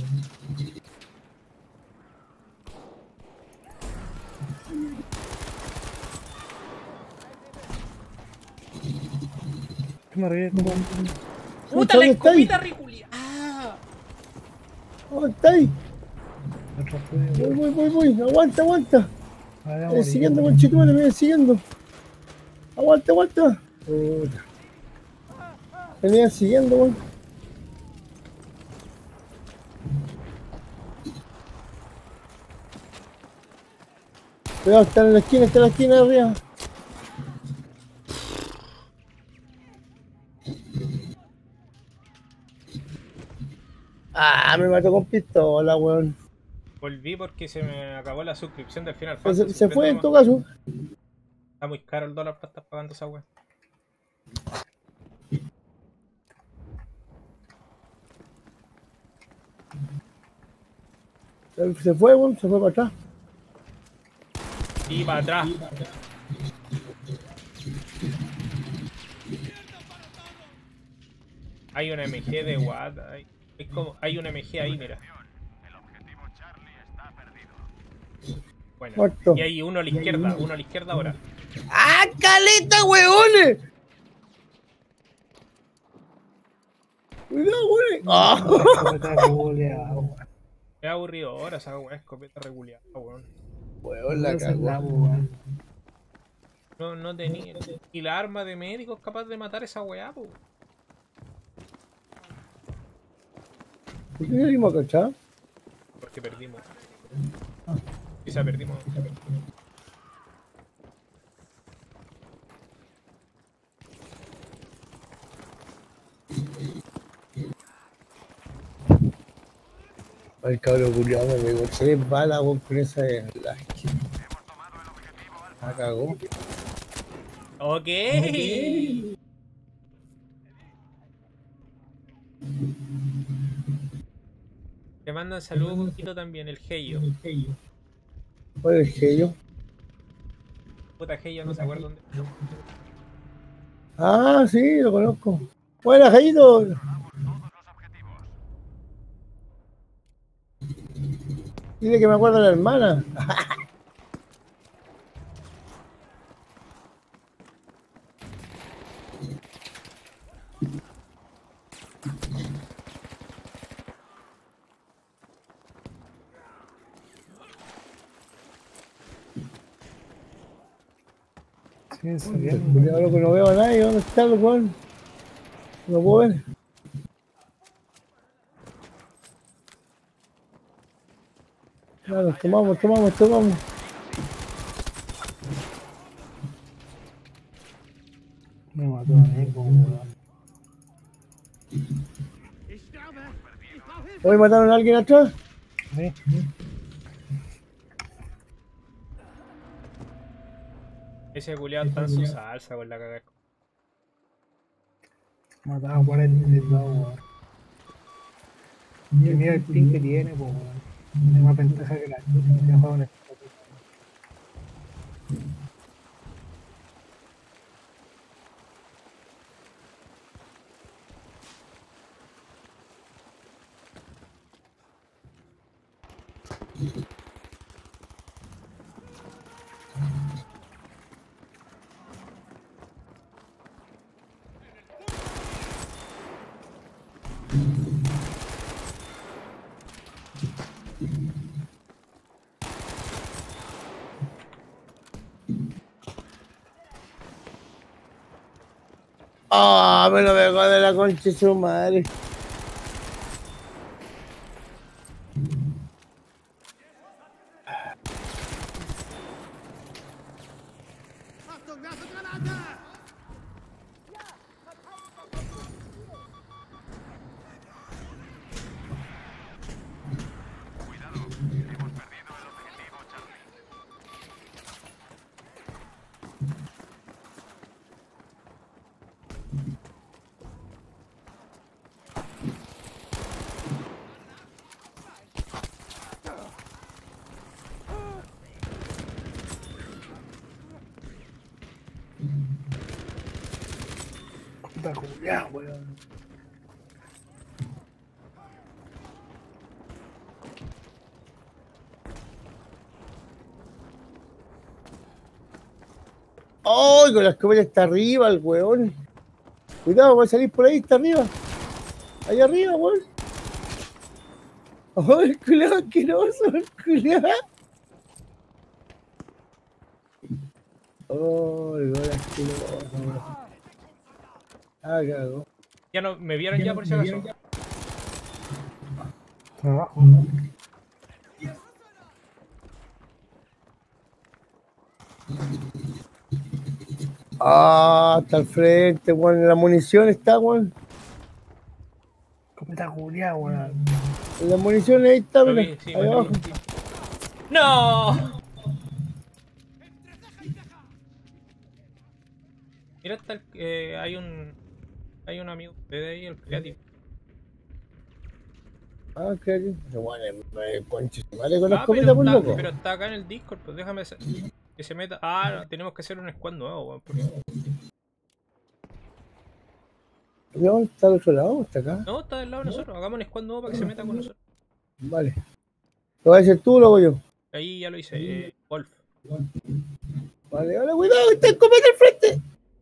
¿Qué me ríe? ¿Cómo? Puta, la ¿Dónde está ahí? escopeta reculia. Ah. ¿Dónde está ahí? Otro Voy, juego. voy, voy, voy. Aguanta, aguanta. Ahora Me morí. viene siguiendo, conchito, me viene siguiendo. Aguanta, aguanta. Puta. Me viene siguiendo, weón. Cuidado, está en la esquina, está en la esquina de arriba. Ah, me mató con pistola, weón. Volví porque se me acabó la suscripción del Final Se, Fantasy. se fue en Prendemos- todo caso. Está muy caro el dólar para estar pagando esa wea. Se, se fue, weón, se fue para atrás. Y para atrás. Hay una M G de Watt. Hay, es como, hay una M G ahí, mira. El objetivo Charlie está perdido. Bueno. Muerto. Y hay uno a la izquierda, uno a la izquierda ahora. ¡Ah, caleta, weones! Cuidado, weones. ¡Ah! Escopeta reculeado, weón. Es aburrido ahora esa wea, escopeta regular, weón. Weón, la Esa es la, cagó. weón. No, no tenía. Y la arma de médico es capaz de matar esa weá, po. ¿Por qué salimos a cachar? Porque perdimos. Quizá perdimos. El cabrón culiado me pegó tres balas, weón, con esa de la la cagó. Ok. Te mandan saludos, Quito también, el Heyo. ¿Cuál es el gello? Puta Heyo, no se acuerda dónde. Ah, sí, lo conozco. Buena, Jaito. Dile que me acuerdo de la hermana. Sí, saliendo. Cuidado, loco, no veo a nadie. ¿Dónde está el weón? No puedo ver. Claro, tomamos, tomamos, tomamos. Me mató a Nico, weón. ¿Hoy mataron a alguien atrás? Sí. Ese culiado está en su salsa con la cagada. Mataba a cuarenta y dos, weón. Y mira el ping que tiene, pues, weón. Tiene más ventaja que la chucha, que juega una escopeta. Ah, me lo pegó de la concha de su madre. Puta culiao, weón. ¡Ay! Con la escopeta está arriba el weón. Cuidado, va a salir por ahí, está arriba. Ahí arriba, weón. ¡Oh, el culiao asqueroso! El culiao. ¡Oh, el weón asqueroso! Ah, cago. Ya no, me vieron ya por si acaso. Abajo. Ah, está al frente, weón. La munición está, weón. Puta culiao, weón. La munición ahí está, Lo mira. vi, sí, Ahí me lo abajo. vi, sí. ¡No! Mira, está el, eh, hay un. Hay un amigo de ahí, el creativo. Ah, que bueno, me conche su madre con la Ah, pero escopeta, por está, loco. pero está acá en el Discord, pues déjame hacer- que se meta. Ah, no, tenemos que hacer un squad nuevo, weón. por eso. No, está al otro lado, está acá. No, está del lado de nosotros. Hagamos un squad nuevo para que se meta con nosotros. Vale. ¿Lo vas a hacer tú o lo hago yo? Ahí ya lo hice, eh, Wolf. Vale, vale, cuidado, está el escopeta al frente.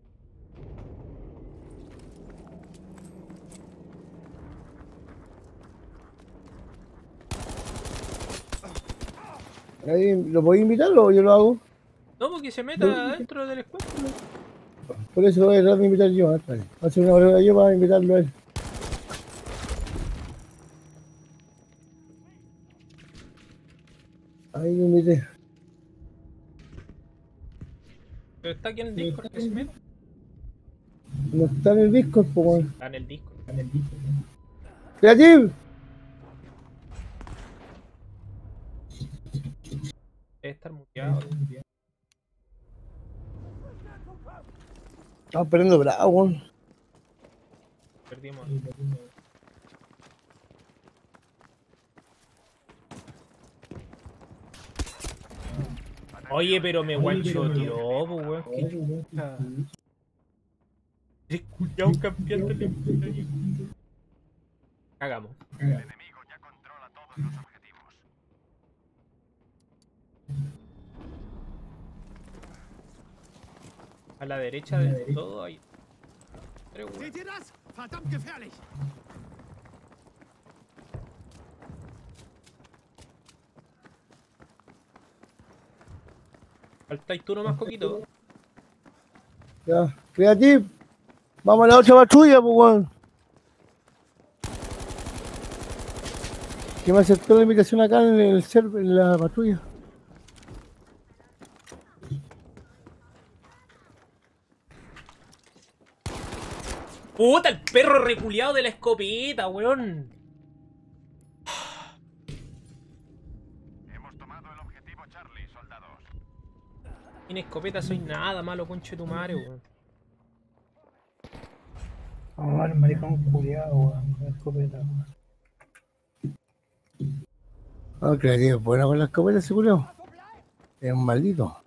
Ahí, ¿lo podéis invitarlo o yo lo hago? No, porque se meta dentro del squad. Por eso voy a tratar de invitar yo. ¿eh? Vale. Voy a hacer una prueba yo para invitarlo a él. Ahí lo invité. Pero está aquí en el Discord, que se meta. No está en el Discord, pues, weón. Está en el Discord. ¡Creative! Debe estar muteado. Estamos perdiendo bravo, weón. Perdimos. Oye, pero me guanchoteó, pues, weón. Qué chucha. Ya un campeón de la- Cagamos. El enemigo ya controla todos los objetivos. A la derecha del todo hay. Tres, weón. Seht ihr das? Verdammt gefährlich! Faltáis tú nomás, Coquito. Ya. Creative. Vamos a la otra patrulla, pues, weón. Que me aceptó la invitación acá en el server, en la patrulla. Puta, el perro reculeado de la escopeta, weón. Hemos tomado el objetivo Charlie, soldados. Sin escopeta soy nada malo, conche tu madre, weón. Vamos a ver, maricón culiao, weón. Con la escopeta, weón. Ah, Creative, bueno con la escopeta, seguro. Es un maldito.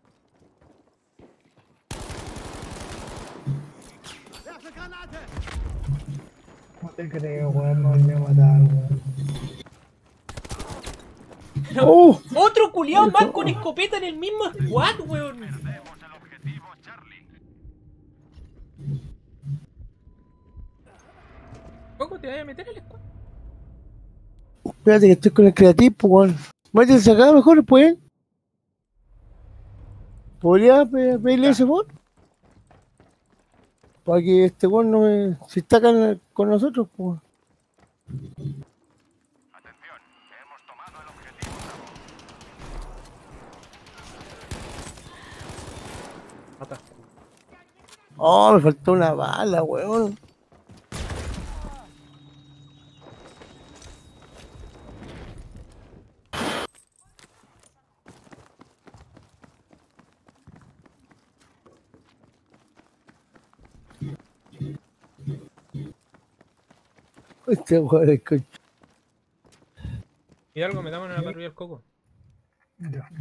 Werfe Granate! No te creo, weón. Me voy a matar, weón. ¡Oh! Otro culiao más con escopeta en el mismo squad, weón. Perdemos el objetivo Charlie. ¿Cómo te vas a meter al squad? Espérate que estoy con el Creative, pues, weón. Métese acá mejor, pues. ¿Podría pe- pedirle ese bot? Para que este weón no me... Si está acá en- con nosotros, pues. Atención, hemos tomado el objetivo Bravo. Mata. Oh, me faltó una bala, weón. Este weón es coche. Y algo, me damos en la patrulla del coco. Ya.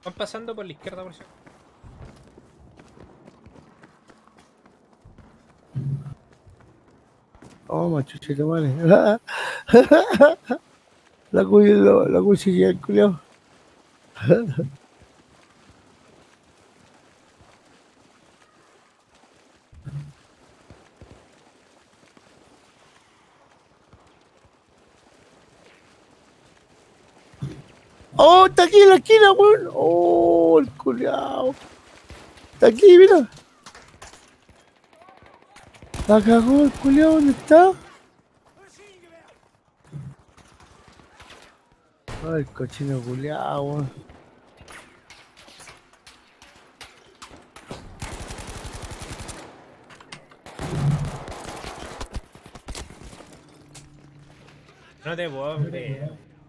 Van pasando por la izquierda, por si Oh, machuchito, vale. La cuchilla, la cuchilla, el culiao. Oh, está aquí en la esquina, weón. Oh, el culiao. Está aquí, mira. La cagó el culiao, ¿dónde está? Ay, el cochino culiao, weón. no te puedo creer.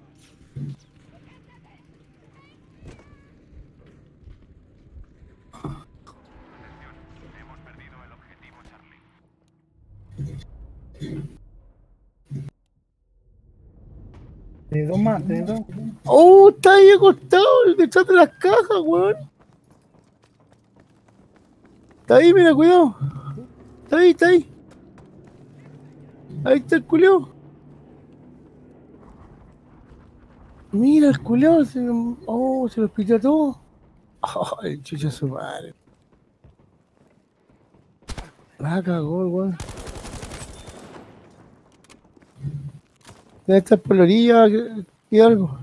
Hemos perdido el objetivo Charlie. Tiene dos más, tiene dos. Oh, está ahí acostado, detrás de las cajas, weón. Está ahí, mira, cuidado. Está ahí, está ahí. Ahí está el culiao. Mira el culiao, se, oh, se los pitió a todos. Oh, el chucho su madre. La cagó, el weón. Debe estar por la orilla y algo.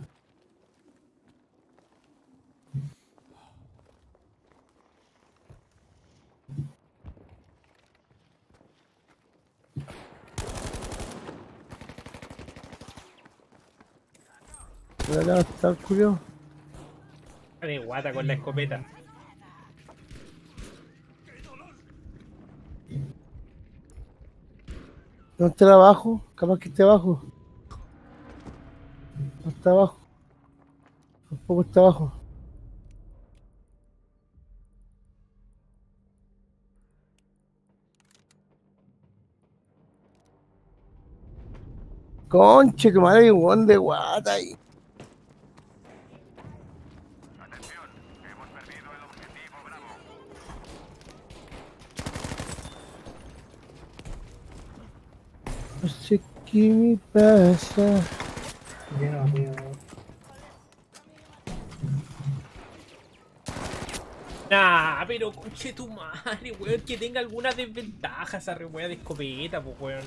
Por acá está el culiao. De guata con la escopeta. No está abajo, capaz que esté abajo. No está abajo. Tampoco está abajo. Conche, que madre, hay un weón de guata ahí. Atención, hemos perdido el objetivo Bravo. No sé qué me pasa. Lleno, tío. Nah, pero conche tu madre, weón, que tenga alguna desventaja esa re wea de escopeta, pues weón.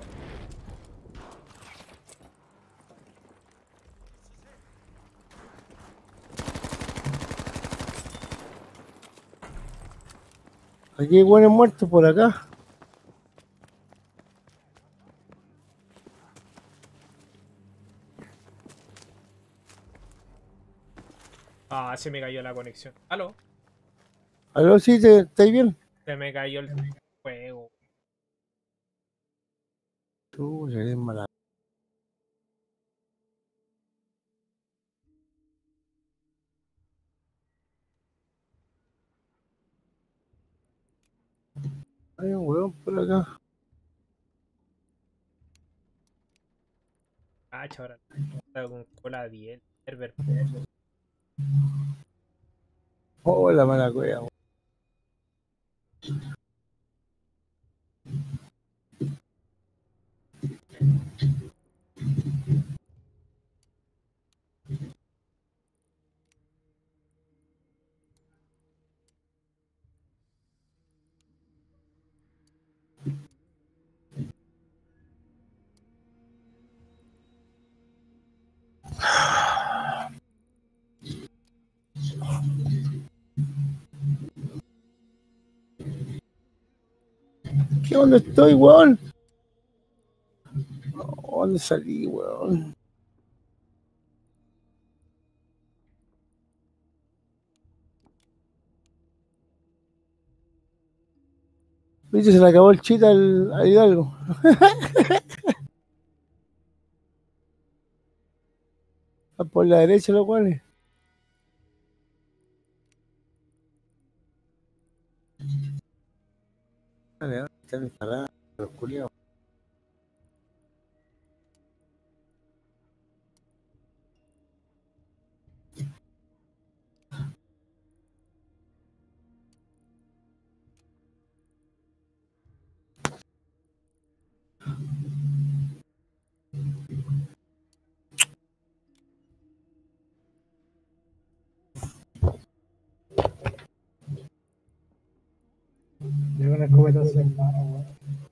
Aquí hay buenos muertos por acá. Ah, se me cayó la conexión. ¿Aló? Aló, sí, ¿te, ¿estáis bien? Se me cayó el juego. Tú, eres mala. Hay un huevón por acá. Ah, chaval. Está con cola diez. Server. Oh, la mala cueva. ¿Qué onda estoy, weón? ¿Dónde salí, weón? Viste, se le acabó el chita al, al Hidalgo. Ah, por la derecha, los cuales. Vale, están instalados los culiados. un escopetazo en mano, weón.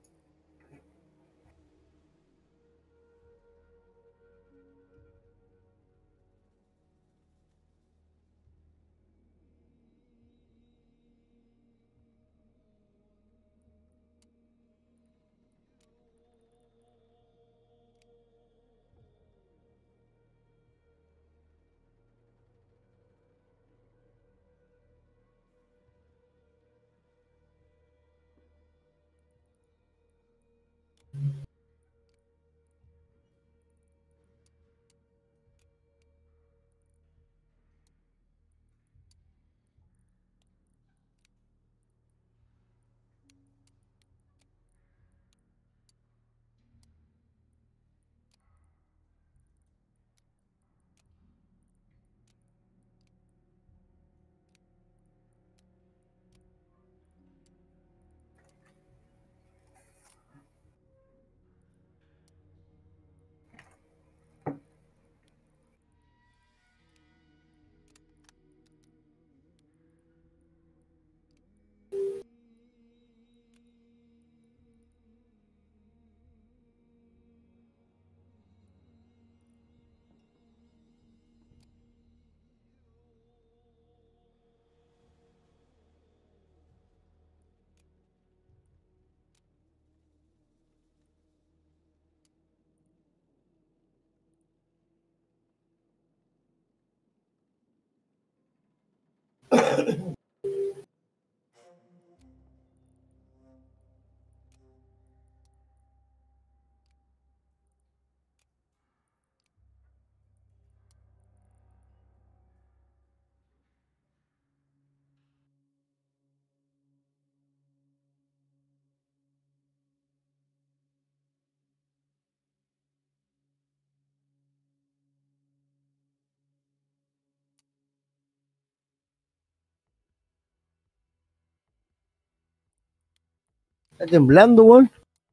Está temblando, weón.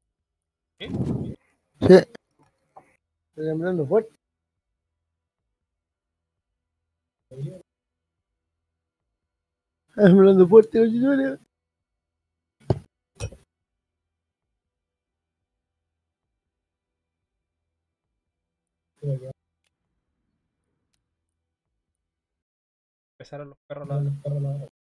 ¿Eh? Sí. Está temblando fuerte. Está temblando fuerte, oye, Empezaron los perros a ladrar.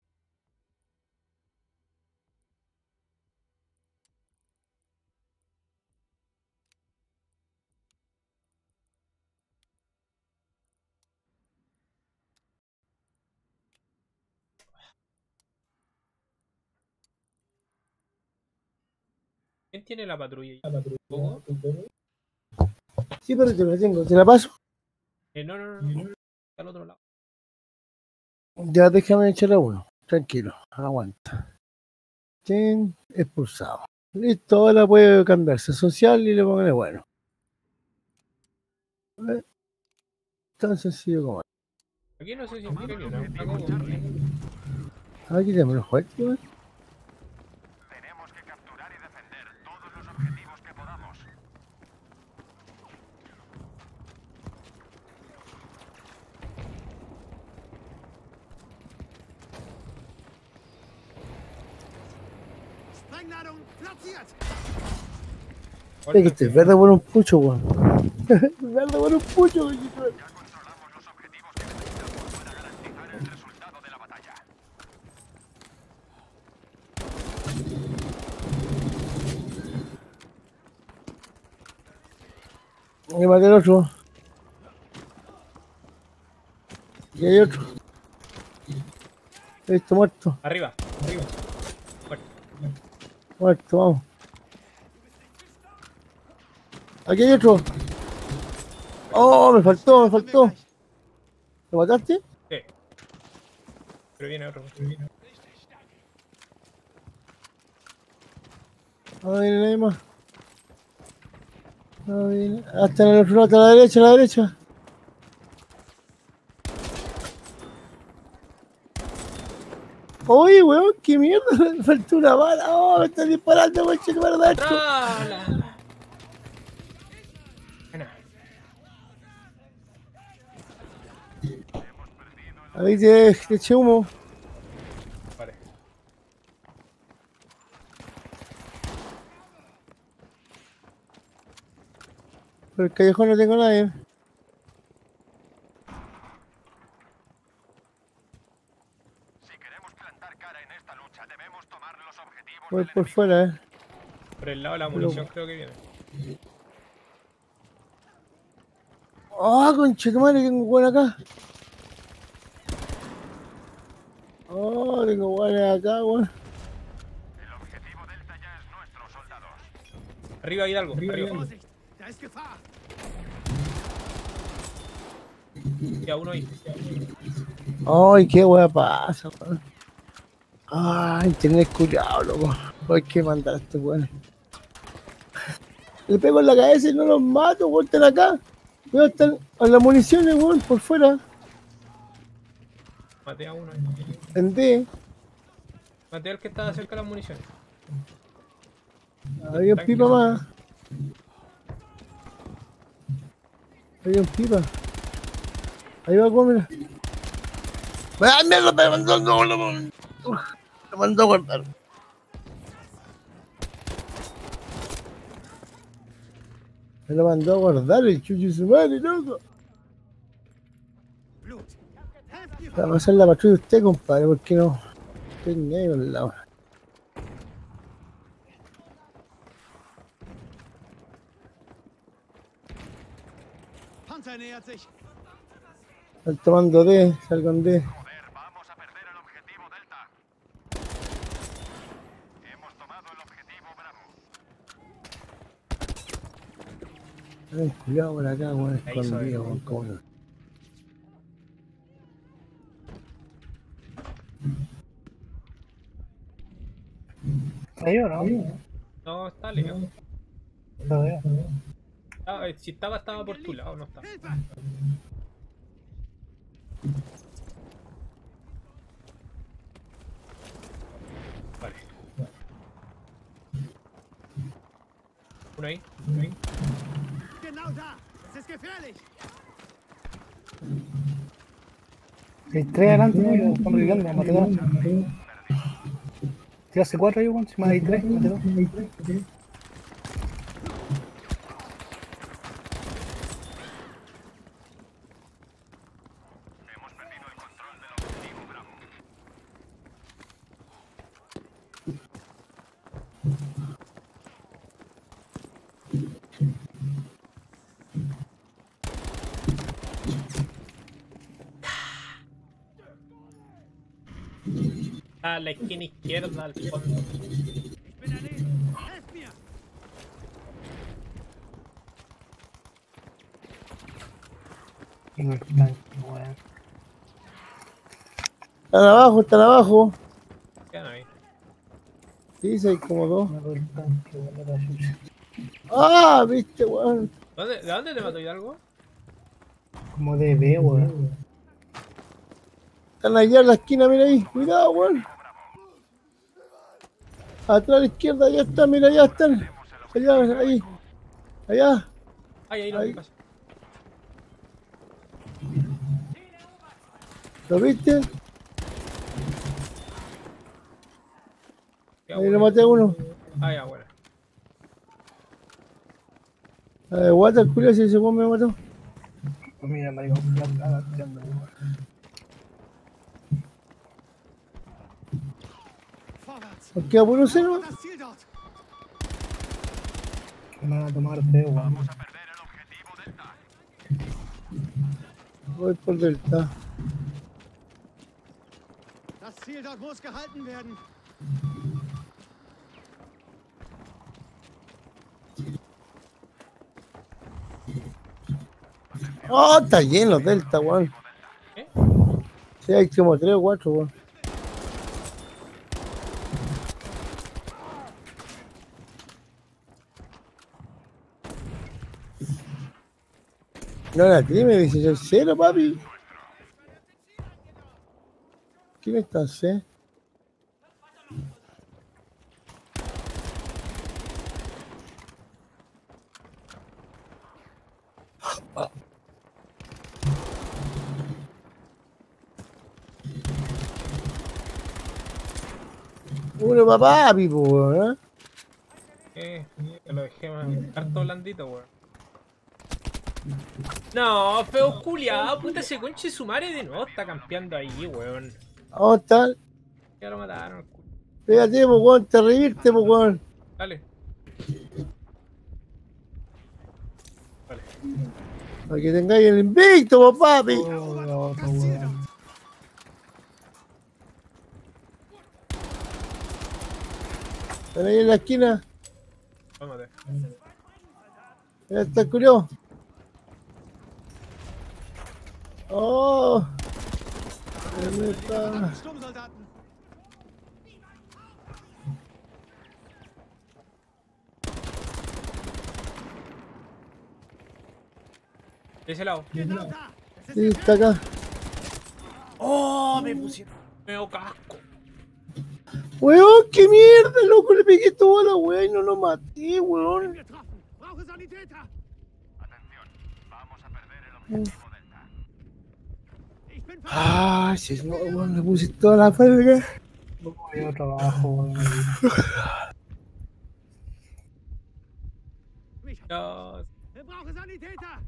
¿Quién tiene la patrulla? ¿Poco? Sí, pero te la tengo, te la paso. Eh, no, no, no, no. Está al otro lado. Ya déjame echar a uno. Tranquilo, aguanta. Ten expulsado. Listo, ahora puede cambiarse social y le pongan bueno. A ver, tan sencillo como Aquí no sé si es genio, ¿no? Está como- es. Aquí tenemos los juegos, weón. Tenemos que capturar y defender todos los objetivos que podamos. Es que este verde por un pucho, weón. Verde por un pucho, weón. Ya controlamos los objetivos que necesitamos para garantizar el resultado de la batalla. Me maté el otro. Y hay otro. Listo, muerto. Arriba, arriba. Muerto. Muerto, vamos. Aquí hay otro. Oh, me faltó, me faltó. ¿Lo mataste? Sí. Pero viene otro. No viene nadie más. No viene. Hasta en el otro lado, a la derecha, a la derecha. Oye, weón, qué mierda, me faltó una bala. Oh, me están disparando, weón, che, para adentro. ¡Ah! la- Buena. Ahí te, te eché humo. Vale. Por el callejón no tengo nadie. Si queremos plantar cara en esta lucha, debemos tomar los objetivos Voy del por enemigo. fuera, eh. Por el lado de la munición creo que viene. ¡Oh, conchetumare! Tengo weón acá. Oh, tengo weón acá, weón. El objetivo Delta ya es nuestro, soldados. Arriba hay algo, arriba. Vorsicht! Da ist Gefahr! Ya uno ahí. Ay, qué weón pasa, weón. Ay, tener cuidado, loco. Hay que mandar a estos weones. Le pego en la cabeza y no los mato, weón. Están acá. Weón, están a las municiones, weón, por fuera. Maté a uno ahí. En D. Maté al que estaba cerca de las municiones. Había un pipa más. Había un pipa. Ahí va a comer. ¡Ah, mierda! Me mandó, no, no, no. Me mandó a guardar. Me lo mandó a guardar el chucho su madre, loco. Blut! Helft ihr! Va a pasar la patrulla de usted, compadre, porque no. Estoy ni ahí con la hora. Panzer nähert sich! Están tomando D, salgan D. Joder, vamos a perder el objetivo Delta. Hemos tomado el objetivo Bravo. Ten cuidado por acá, weón, Ahí soy. escondido, weón, cómo no. ¿Ahí o no? No, está lejos. Lo veo. Ah, eh, si estaba, estaba por tu lado, no está. Hilfe! Vale. Uno ahí, uno ahí. Genau da! Es ist gefährlich! Hay tres adelante, ¿no? Estamos gritando, maté dos. Tiraste cuatro ahí, weón. Si más hay tres, maté dos. Hemos perdido el control del objetivo Bravo. A la esquina izquierda, al fondo. Ich bin daneben! Helft mir! Tengo el tanque, weón. Están abajo, están abajo. Quedan ahí. Sí, sí, hay como dos. Me doy el tanque, weón, la chucha. ¡Ah! ¿Viste, weón? ¿Dónde, ¿De dónde te mató Hidalgo? Como de B, weón. Están allá en la esquina, mira ahí. Cuidado, weón. Atrás a la izquierda, allá están, mira, allá están. Allá, ahí. Allá. Ay, ahí lo Ahí. que pasa. ¿Lo viste? Ya, Ahí bueno. lo maté a uno. Ah, ya, bueno. A ver, guata el culo, si ese weón me mató. Pues mira, maricón, ya está tirando, weón. Vorwärts! Nos queda puro cero. Das Ziel dort! Me van a tomar tres, weón. Vamos a perder el objetivo Delta. Voy por delta. Das Ziel dort muss gehalten werden! Oh, está lleno delta, weón. ¿Qué? Sí, hay como tres o cuatro, weón. No la tiene, me dice yo cero, papi. ¿Quién está C? Uno para papi, po, weón, ¿eh? Eh, te lo dejé más harto blandito, weón. No, feo culiado, puta ese conche su madre de nuevo está campeando ahí, weón. Vamos a estar. Ya lo mataron, culo. Pégate, pues, weón, te reírte, pues, weón. Dale. Vale. Para que tengáis el invicto, pues, papi. Oh, la otra, weón. Están ahí en la esquina. Vamos a ver. Ya está el culiao. Oh. ¿Dónde está? Sturmsoldaten! De ese lado. Genau da! Es ist Sí, está acá. Oh, me pusieron. Meo casco. Weón, qué mierda, loco. Le pegué toda la weá y no lo maté, weón. getroffen! Brauche Sanitäter! Atención, vamos a perder el objetivo Delta. Ich bin ver- Ah, si no, weón, le puse toda la verga. No había trabajo, weón. Mich- No, Ich brauche Sanitäter!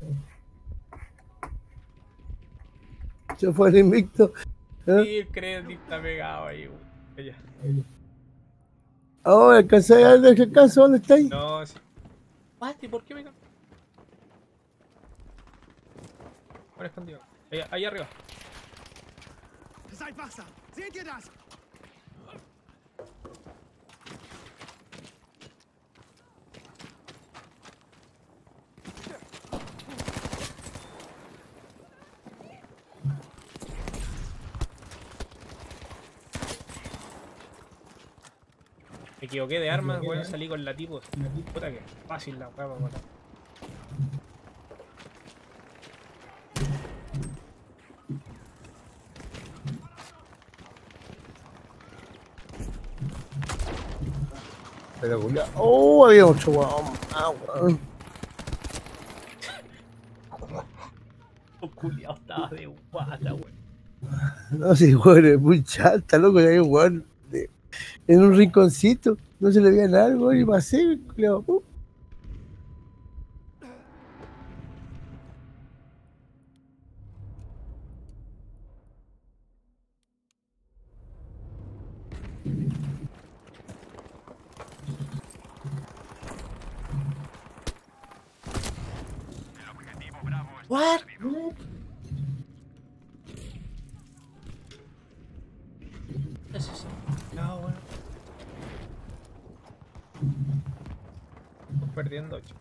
Se fue el invicto. ¿Eh? sí, el crédito está pegado ahí, weón. Ya. Ahora, ¿alcanzáis a ver el alcance? ¿Dónde estáis? No, sí. Mati, ¿por qué me cambió? Bueno, escondido. Ahí, ahí arriba. Seid wachsam! Seht ihr das? Me equivoqué de armas, weón. Salí con la tipo. Puta que fácil la weá para matar. Pero, culiao. Oh, había otro weón. Ah, weón. Un culiao estaba de guata, weón. No sé, weón, es muy chata, loco. Ya hay un weón de- en un rinconcito. No se le veía nada, weón. Y pasé, culiao. Uh. What? ¿Qué es eso? No, bueno. Estamos perdiendo ocho.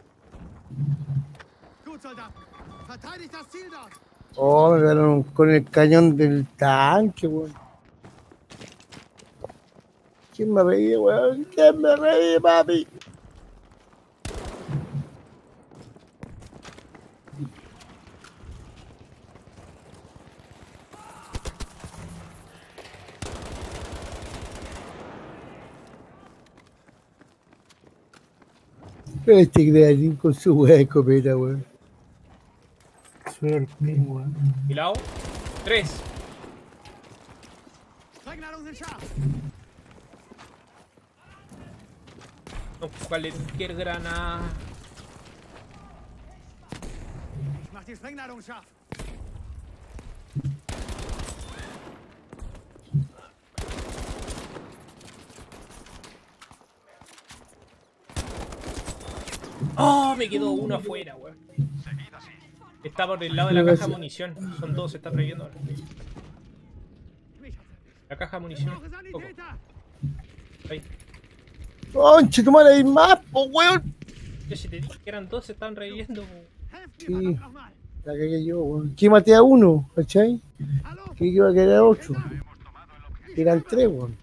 Gut, Soldaten! Verteidigt das Ziel dort! Oh, me pegaron con el cañón del tanque, weón. ¿Quién me reí, weón? ¿Quién me reí, papi? Pero este creatín con su weá de escopeta, weón. Soy el mismo, weón. ¿Y la O? Tres. Sprengladungen sind scharf! No, cualquier granada. Ich mach die Sprengladung scharf! Oh, me quedó uno afuera, weón. Está por el lado de la caja de munición. Son dos, se están reviviendo ahora. Mich hat's erwischt! La caja de Ich munición. brauche Poco. Sanitäter! Ahí. ¡Conche, tu madre, hay más, po, weón! Yo si te dije que eran dos, se están reviviendo, weón. Helft Sí. mir verdammt nochmal! La cagué yo, weón. Que maté a uno, ¿cachai? Hallo? Que iba a quedar ocho. Hemos tomado el objetivo. Eran tres, weón.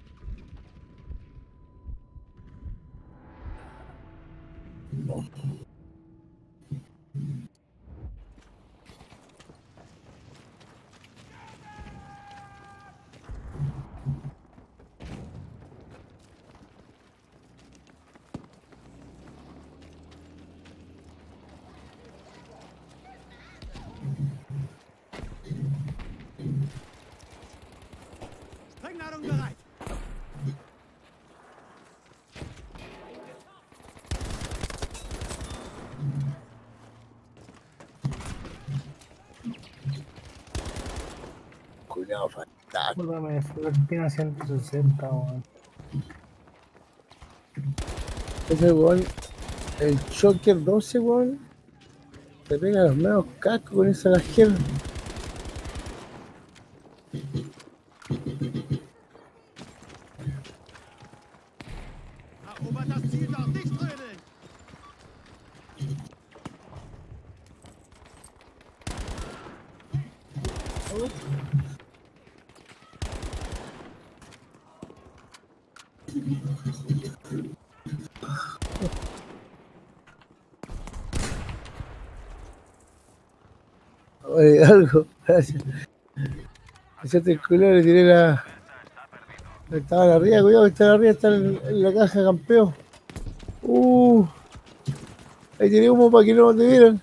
Sprengladung bereit! culiado fantástico. Discúlpame, Florentino ciento sesenta, weón. Ese weón, el Shocker doce, weón, te pega los medios cascos con esa casquera. Erobert das Ziel dort, nicht drinnen! Oye, algo, gracias. Ese el culo le tiré la. Estaban arriba, cuidado que están arriba, están en, en la caja campeón. Uh, ahí tiré humo para que no te vieran.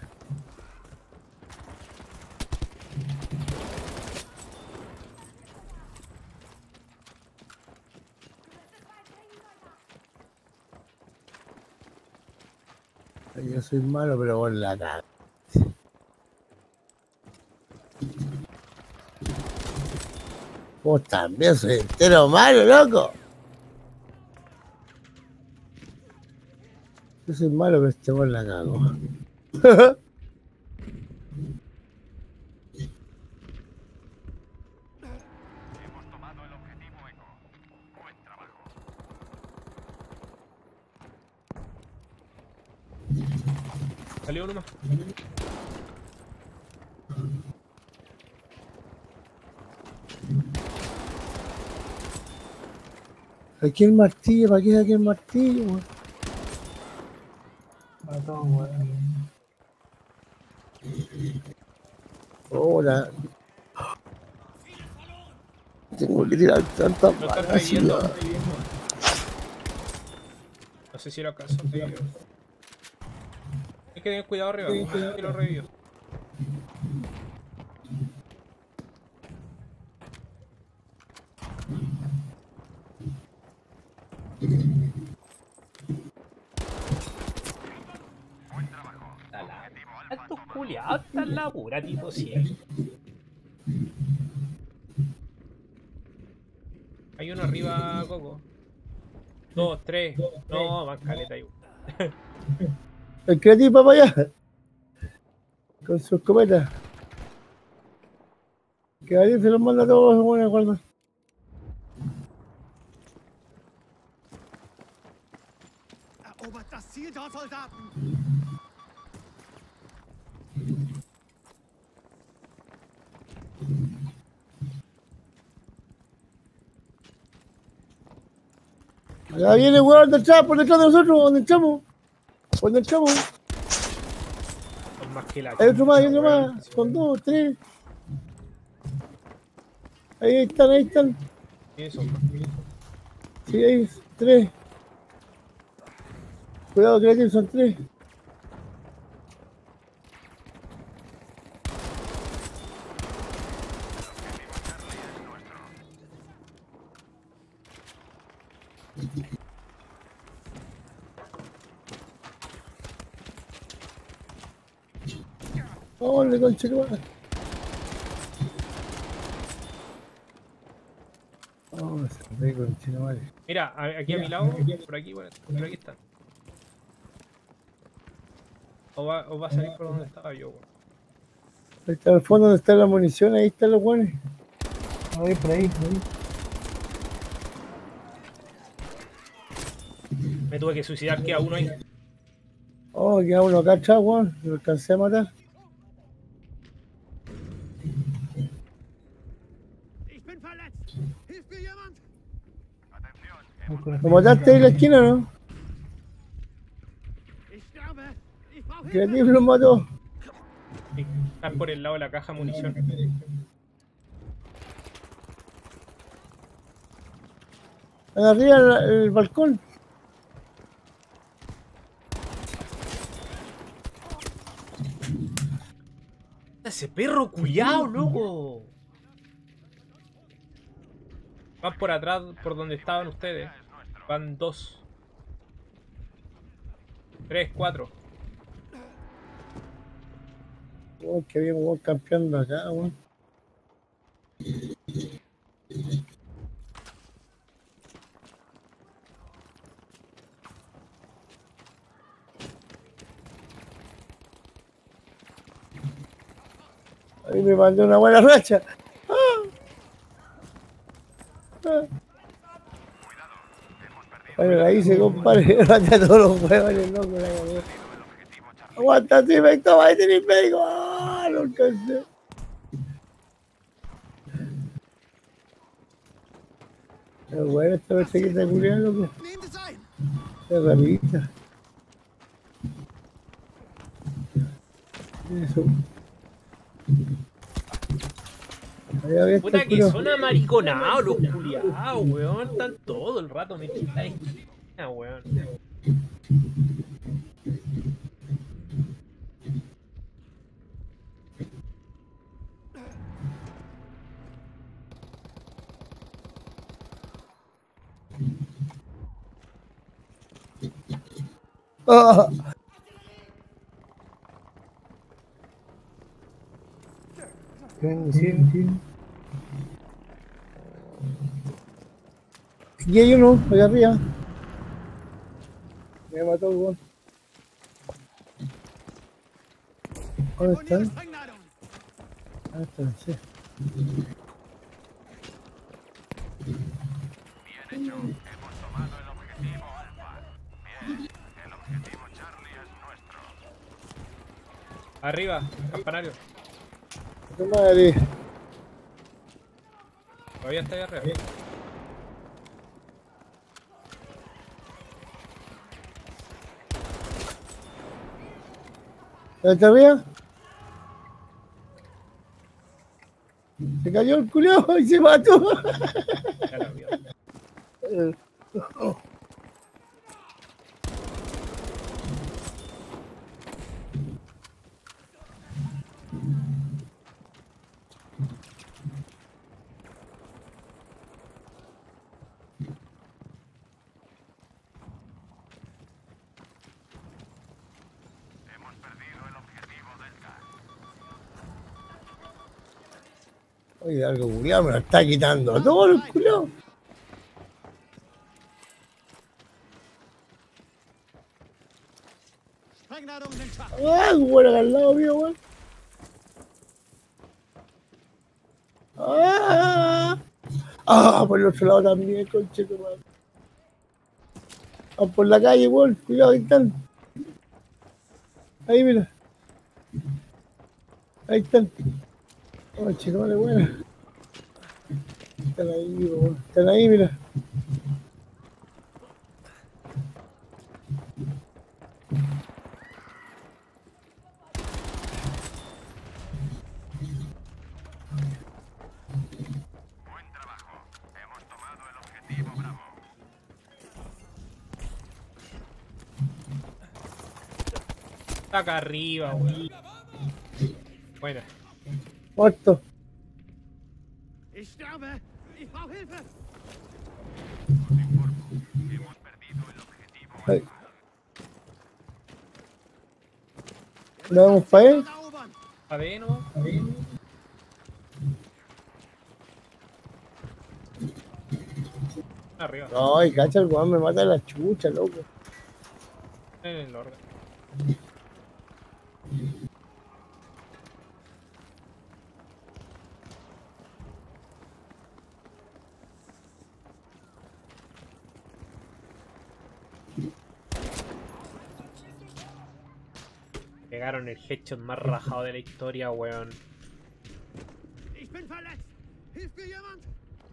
Ay, yo soy malo, pero con la cara. Vos también soy entero malo, loco. Yo soy malo, pero este weón la cago. Hemos tomado el objetivo Eco. Buen trabajo. Salió uno más. Aquí el martillo, ¿para qué aquí el martillo, weón? Mató, weón. Hola. Tengo que tirar tantas Lo están balas. reviviendo. weón. No sé si lo alcanzó a revivió. Hay que tener cuidado arriba, que lo revivió. Estos culiados están la pura, tipo cien. Hay uno arriba, Coco. Dos, tres. No, más caleta hay uno. El creativo para allá. Con su escopeta. Que alguien se los manda a todos, bueno, guarda. Erobert das Ziel dort, Soldaten! Acá viene el weón detrás, por detrás de nosotros, donde entramos. Donde entramos. Son más que la Hay otro más, hay otro weón. más. Son dos, tres. Ahí están, ahí están. Sí, son más. Sí, ahí, tres. Cuidado, creativo, son tres. ¡Ole, conche tu madre! Oh, se ve conche tu madre. Mira, a- aquí a mi lado, por aquí, bueno, por aquí están. O va, o va a salir por donde estaba yo, weón. Ahí está al fondo donde está la munición, ahí están los buenos. A ver, por ahí, por ahí. Me tuve que suicidar, queda uno ahí. Oh, queda uno acá atrás, weón. Lo alcancé a matar. Ich bin verletzt! Hilft mir jemand? Atención. ¿Lo mataste ahí en la esquina o no? Ich sterbe! Ich brauche Hilfe! Creativo lo mató. Están por el lado de la caja de munición. Están arriba en la- en el balcón. Ese perro culiao, loco. Van por atrás, por donde estaban ustedes. Van dos. Tres, cuatro. Oh, que bien, weón, campeando acá, weón. Ahí me mandó una buena racha. ¡Ah! ¡Ah! Bueno, la hice, compadre. Mata a todos los huevones, loco. La cagué. Aguanta, sí, me toma, ahí tenés médico. ¡Ah! No alcancé. Pero bueno, esta vez que está culiando, loco. Es rapidita. Eso. Ahí había Puta este que culo. son amariconados los culiados, weón. Están todo el rato metidos en la esquina, weón. ¡Ah! Ven, sí. Y hay uno, allá arriba. Me mató el weón. ¿Dónde están? Ah, están, sí. Bien hecho. Hemos tomado el objetivo Alfa. Bien. El objetivo Charlie es nuestro. Arriba, campanario. ¡Tu madre! Todavía está ahí arriba. ¿Está arriba? Se cayó el culo y se mató. Ya lo vio. Hemos perdido el objetivo Delta. Oye, algo culiado me lo está quitando todo el culo. Ah, bueno, al lado mío, weón. Ah, ah, por el otro lado también, conche tu madre. Ah, por la calle, weón. Cuidado, ahí están. Ahí, mira. Ahí están. Oh, chico, vale, bueno. Están ahí, weón. Están ahí, mira. Buen trabajo. Hemos tomado el objetivo Bravo. Está acá arriba, weón. Buena. Muerto. Ich sterbe! Ich brauche Hilfe! Hemos perdido el objetivo Ahí. ¿Le damos para él? Erobern! A ver, ¿no? Arriba. Ay, cacha, el weón me mata la chucha, loco. En el orden. Pegaron el headshot más rajado de la historia, weón. Ich bin verletzt! Hilft mir jemand?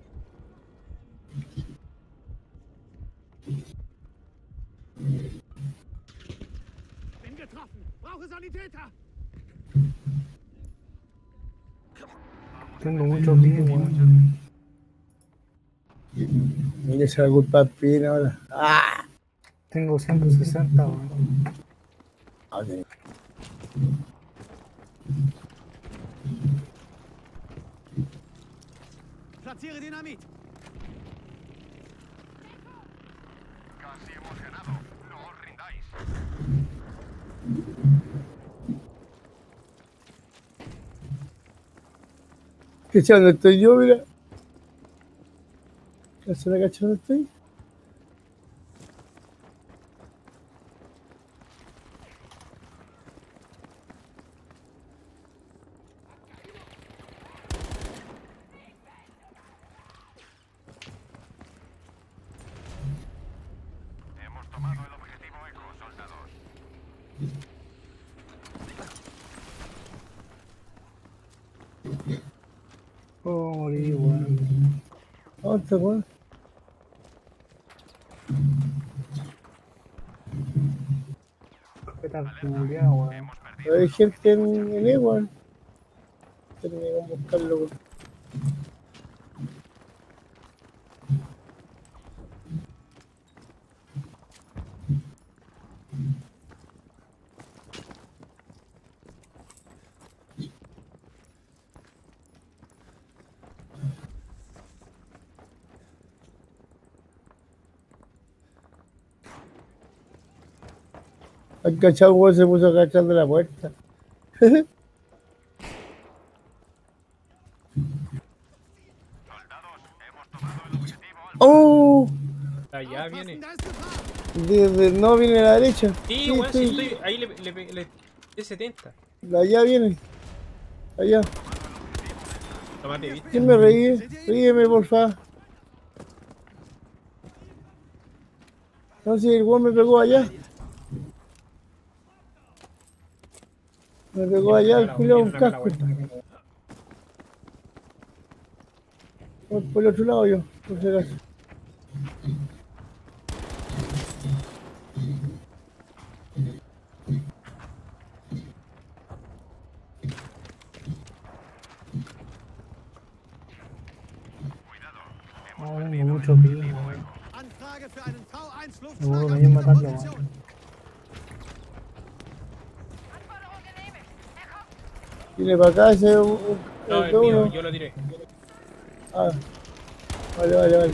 Bin getroffen! Brauche Sanitäter! Tengo muchos días, weón. Mira, se la culpa al pino ahora. ¡Ah! Tengo ciento sesenta, weón. Ok. Platziere Dynamit! Casi hemos ganado. No os rindáis. ¿Cacha dónde estoy yo? Mira. ¿Cacha la cacha dónde estoy? Oh, morí, weón. ¿Dónde está, weón? Qué tal culiao, weón. Hay gente en, en E, weón. Tenía que buscarlo, weón. El cachado, weón, se puso agachando la puerta. ¡Oh! Allá viene. Desde no viene a la derecha. Sí, weón, si estoy. Ahí le, le, le, le- de setenta. De allá viene. Allá. Lo maté, ¿viste? ¿Quién me reí? Ríeme, porfa. No, si el weón me pegó allá. Me pegó allá el culo un casco. Voy por el otro lado yo, por si acaso. No, tengo mucho pico, weón. Anfrage für einen V eins Seguro Luftschlag que auf hay Ihre matarlo, Position. weón. Viene para acá ese un, un, No, el es de mío, uno. yo lo tiré. Ah, vale, vale, vale.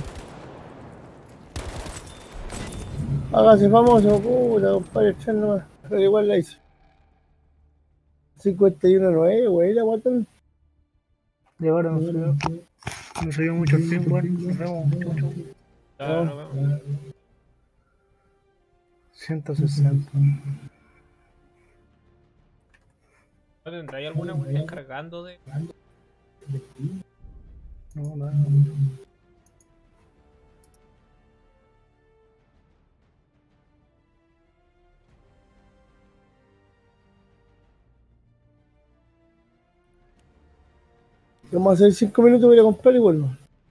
Hágase famoso, puta, compadre, echar nomás. Pero igual la hizo. cincuenta y uno nueve, güey, la guatón. De ahora no sé. No se vio mucho el film, weón. Nos vemos, chau, chau. Ya, nos vemos. ciento sesenta. ¿No tendráis alguna cuestión cargando de.? No, nada. Vamos a hacer cinco minutos, voy a ir a comprar y vuelvo.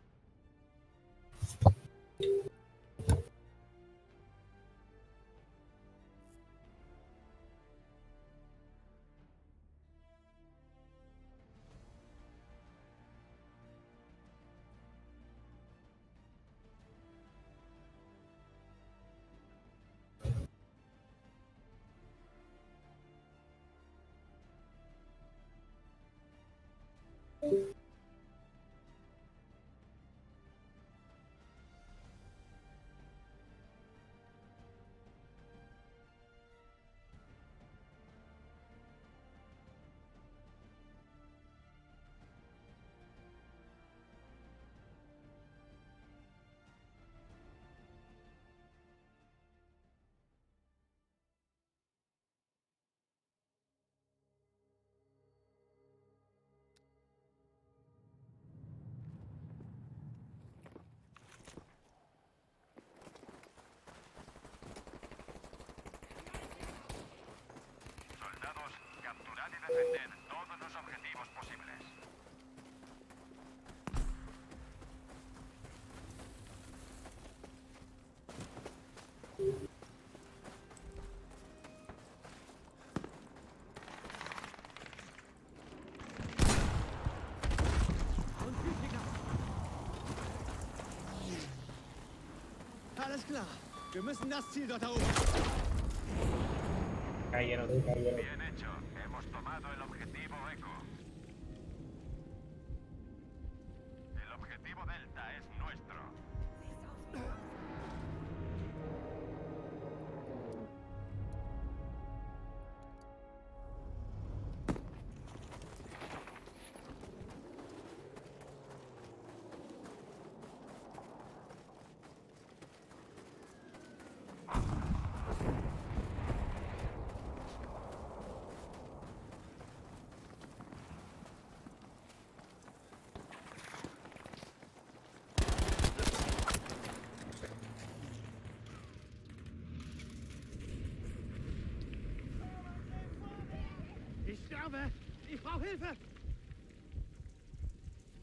Soldados, capturad y defended todos los objetivos posibles. Alles klar. Wir müssen das Ziel dort erobern. Cayeron. Bien hecho. Hemos tomado el objetivo Eco. El objetivo Delta es nuestro. Ich sterbe! Ich brauche Hilfe!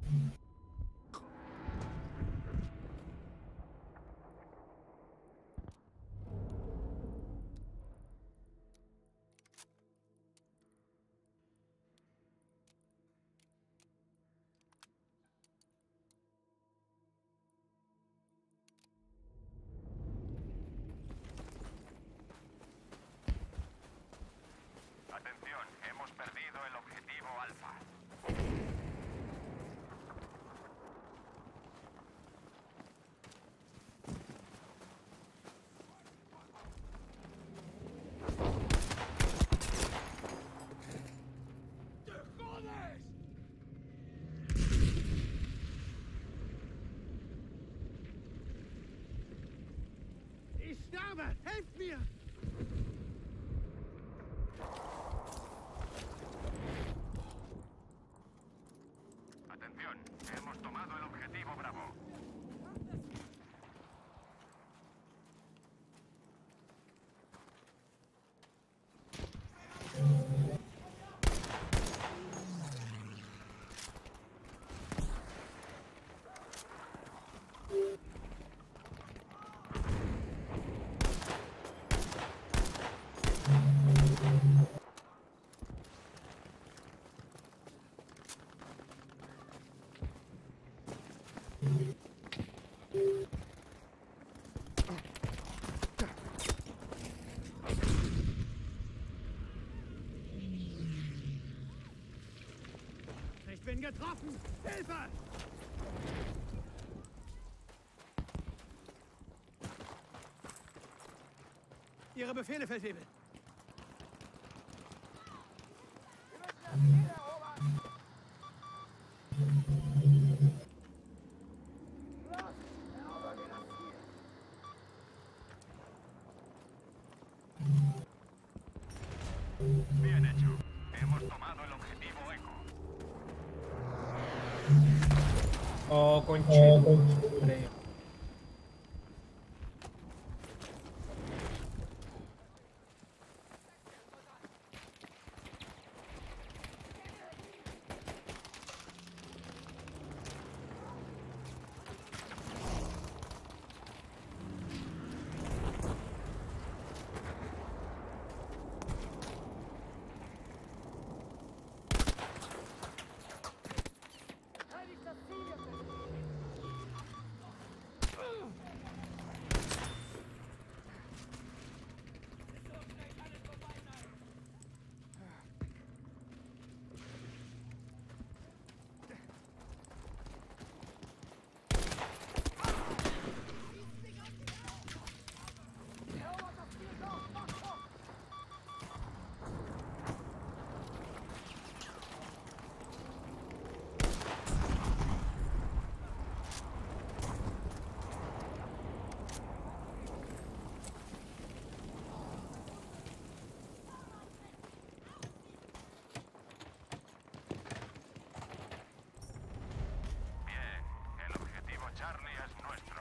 Atención, hemos perdido el objetivo Alfa. Ich sterbe! Helft mir! Atención, hemos tomado el objetivo Bravo. Ich bin getroffen! Hilfe! Ihre Befehle, Feldwebel! Bien hecho. Hemos tomado el objetivo Eco. Oh, conchito. Madre. Bien, el objetivo Charlie es nuestro.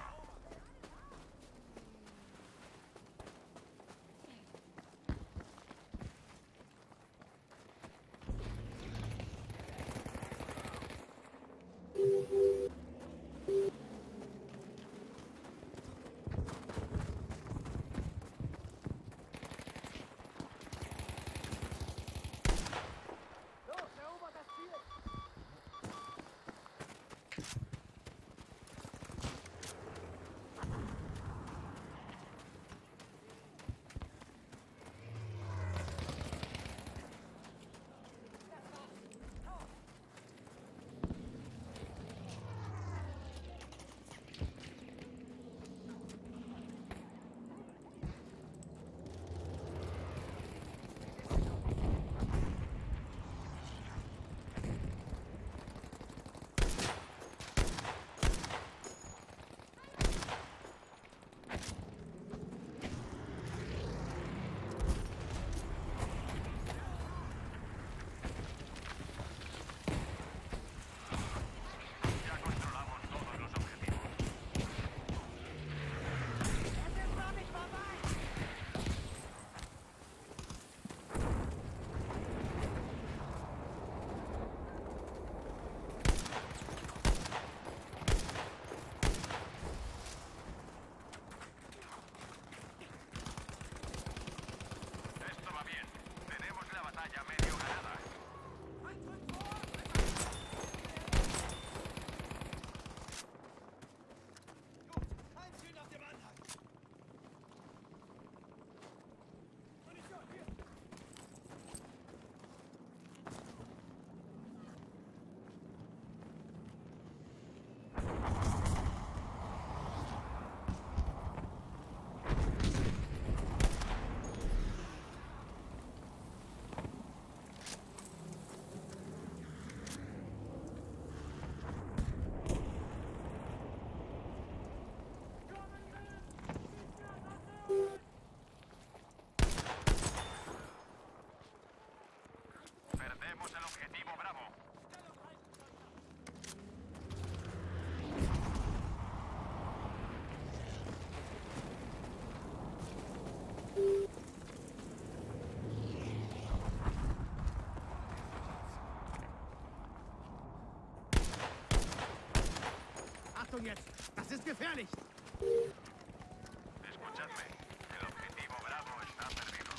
Achtung jetzt! Das ist gefährlich! Escuchadme. El objetivo Bravo está perdido.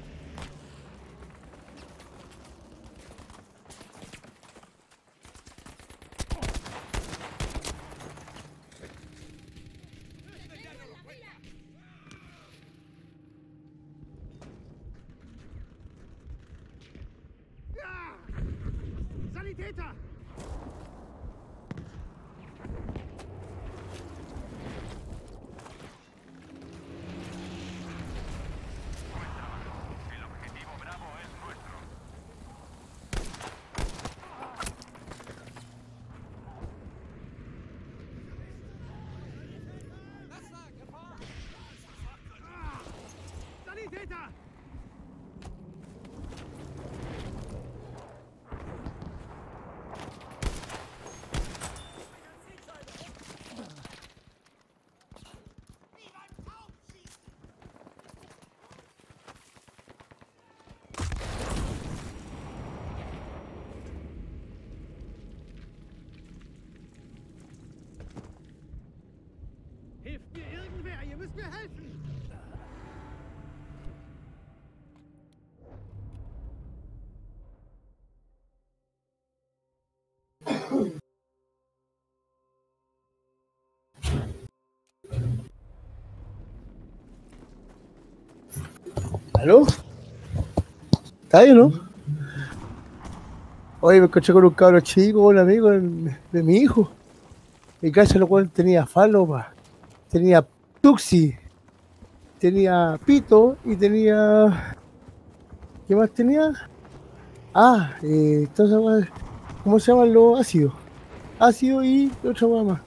Ja! Sanitäter! El objetivo Bravo es nuestro. Sanitäter! Hilft mir irgendwer! Ihr müsst mir helfen! ¿Aló? ¿Está ahí, no? Oye, me encontré con un cabro chico, un amigo de, de mi hijo. Mi casa, lo cual tenía falopa, tenía tuxi, tenía pito y tenía. ¿Qué más tenía? Ah, eh, todas esas weas, ¿cómo se llaman los ácidos? Ácido y otra hueá más.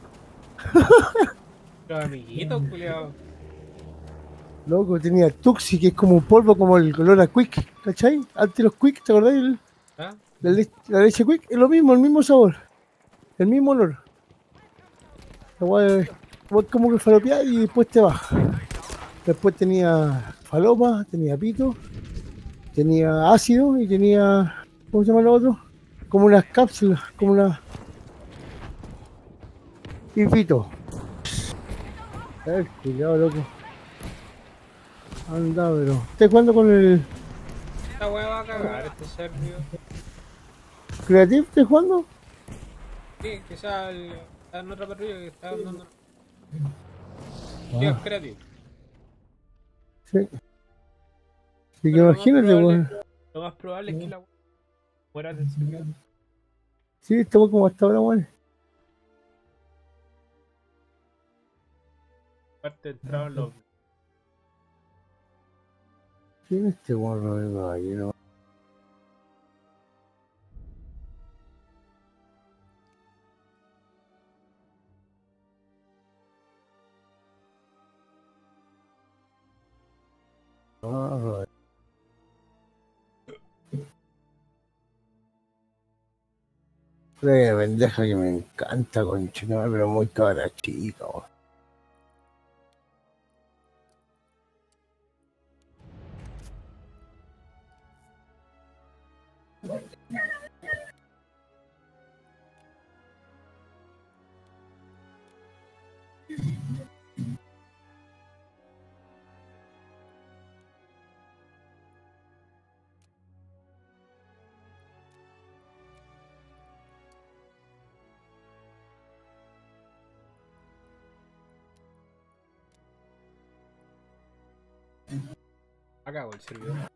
Los amiguitos, culiao. Loco, tenía tuxi, que es como un polvo, como el color a Quick, ¿cachai? Antes los Quick, ¿te acordás? El- ¿Ah? La, le- la leche Quick es lo mismo, el mismo sabor, el mismo olor. La hueá es hueá es como que falopear y después te baja. Después tenía falopa, tenía pito, tenía ácido y tenía. ¿Cómo se llama lo otro? Como unas cápsulas, como una. Y pito. Ay, cuidado, loco. Anda, pero. ¿Estás jugando con el Esta weá va a cagar, este serbio. Creative? ¿Estás jugando? Sí, quizá el, está en otra patrulla que está andando. Sí, es creativo. Sí. Así que Pero lo más imagínate, probable- weón. Lo más probable es que la weá muera del servidor. Sí, estamos como hasta ahora, weón. Aparte entraron los. ¿Quién es este weón, Rodrigo Caballero? Ah, Rodrigo. Una pendeja que me encanta, conchetumare, pero muy cabra chica, weón. Acabo el servidor.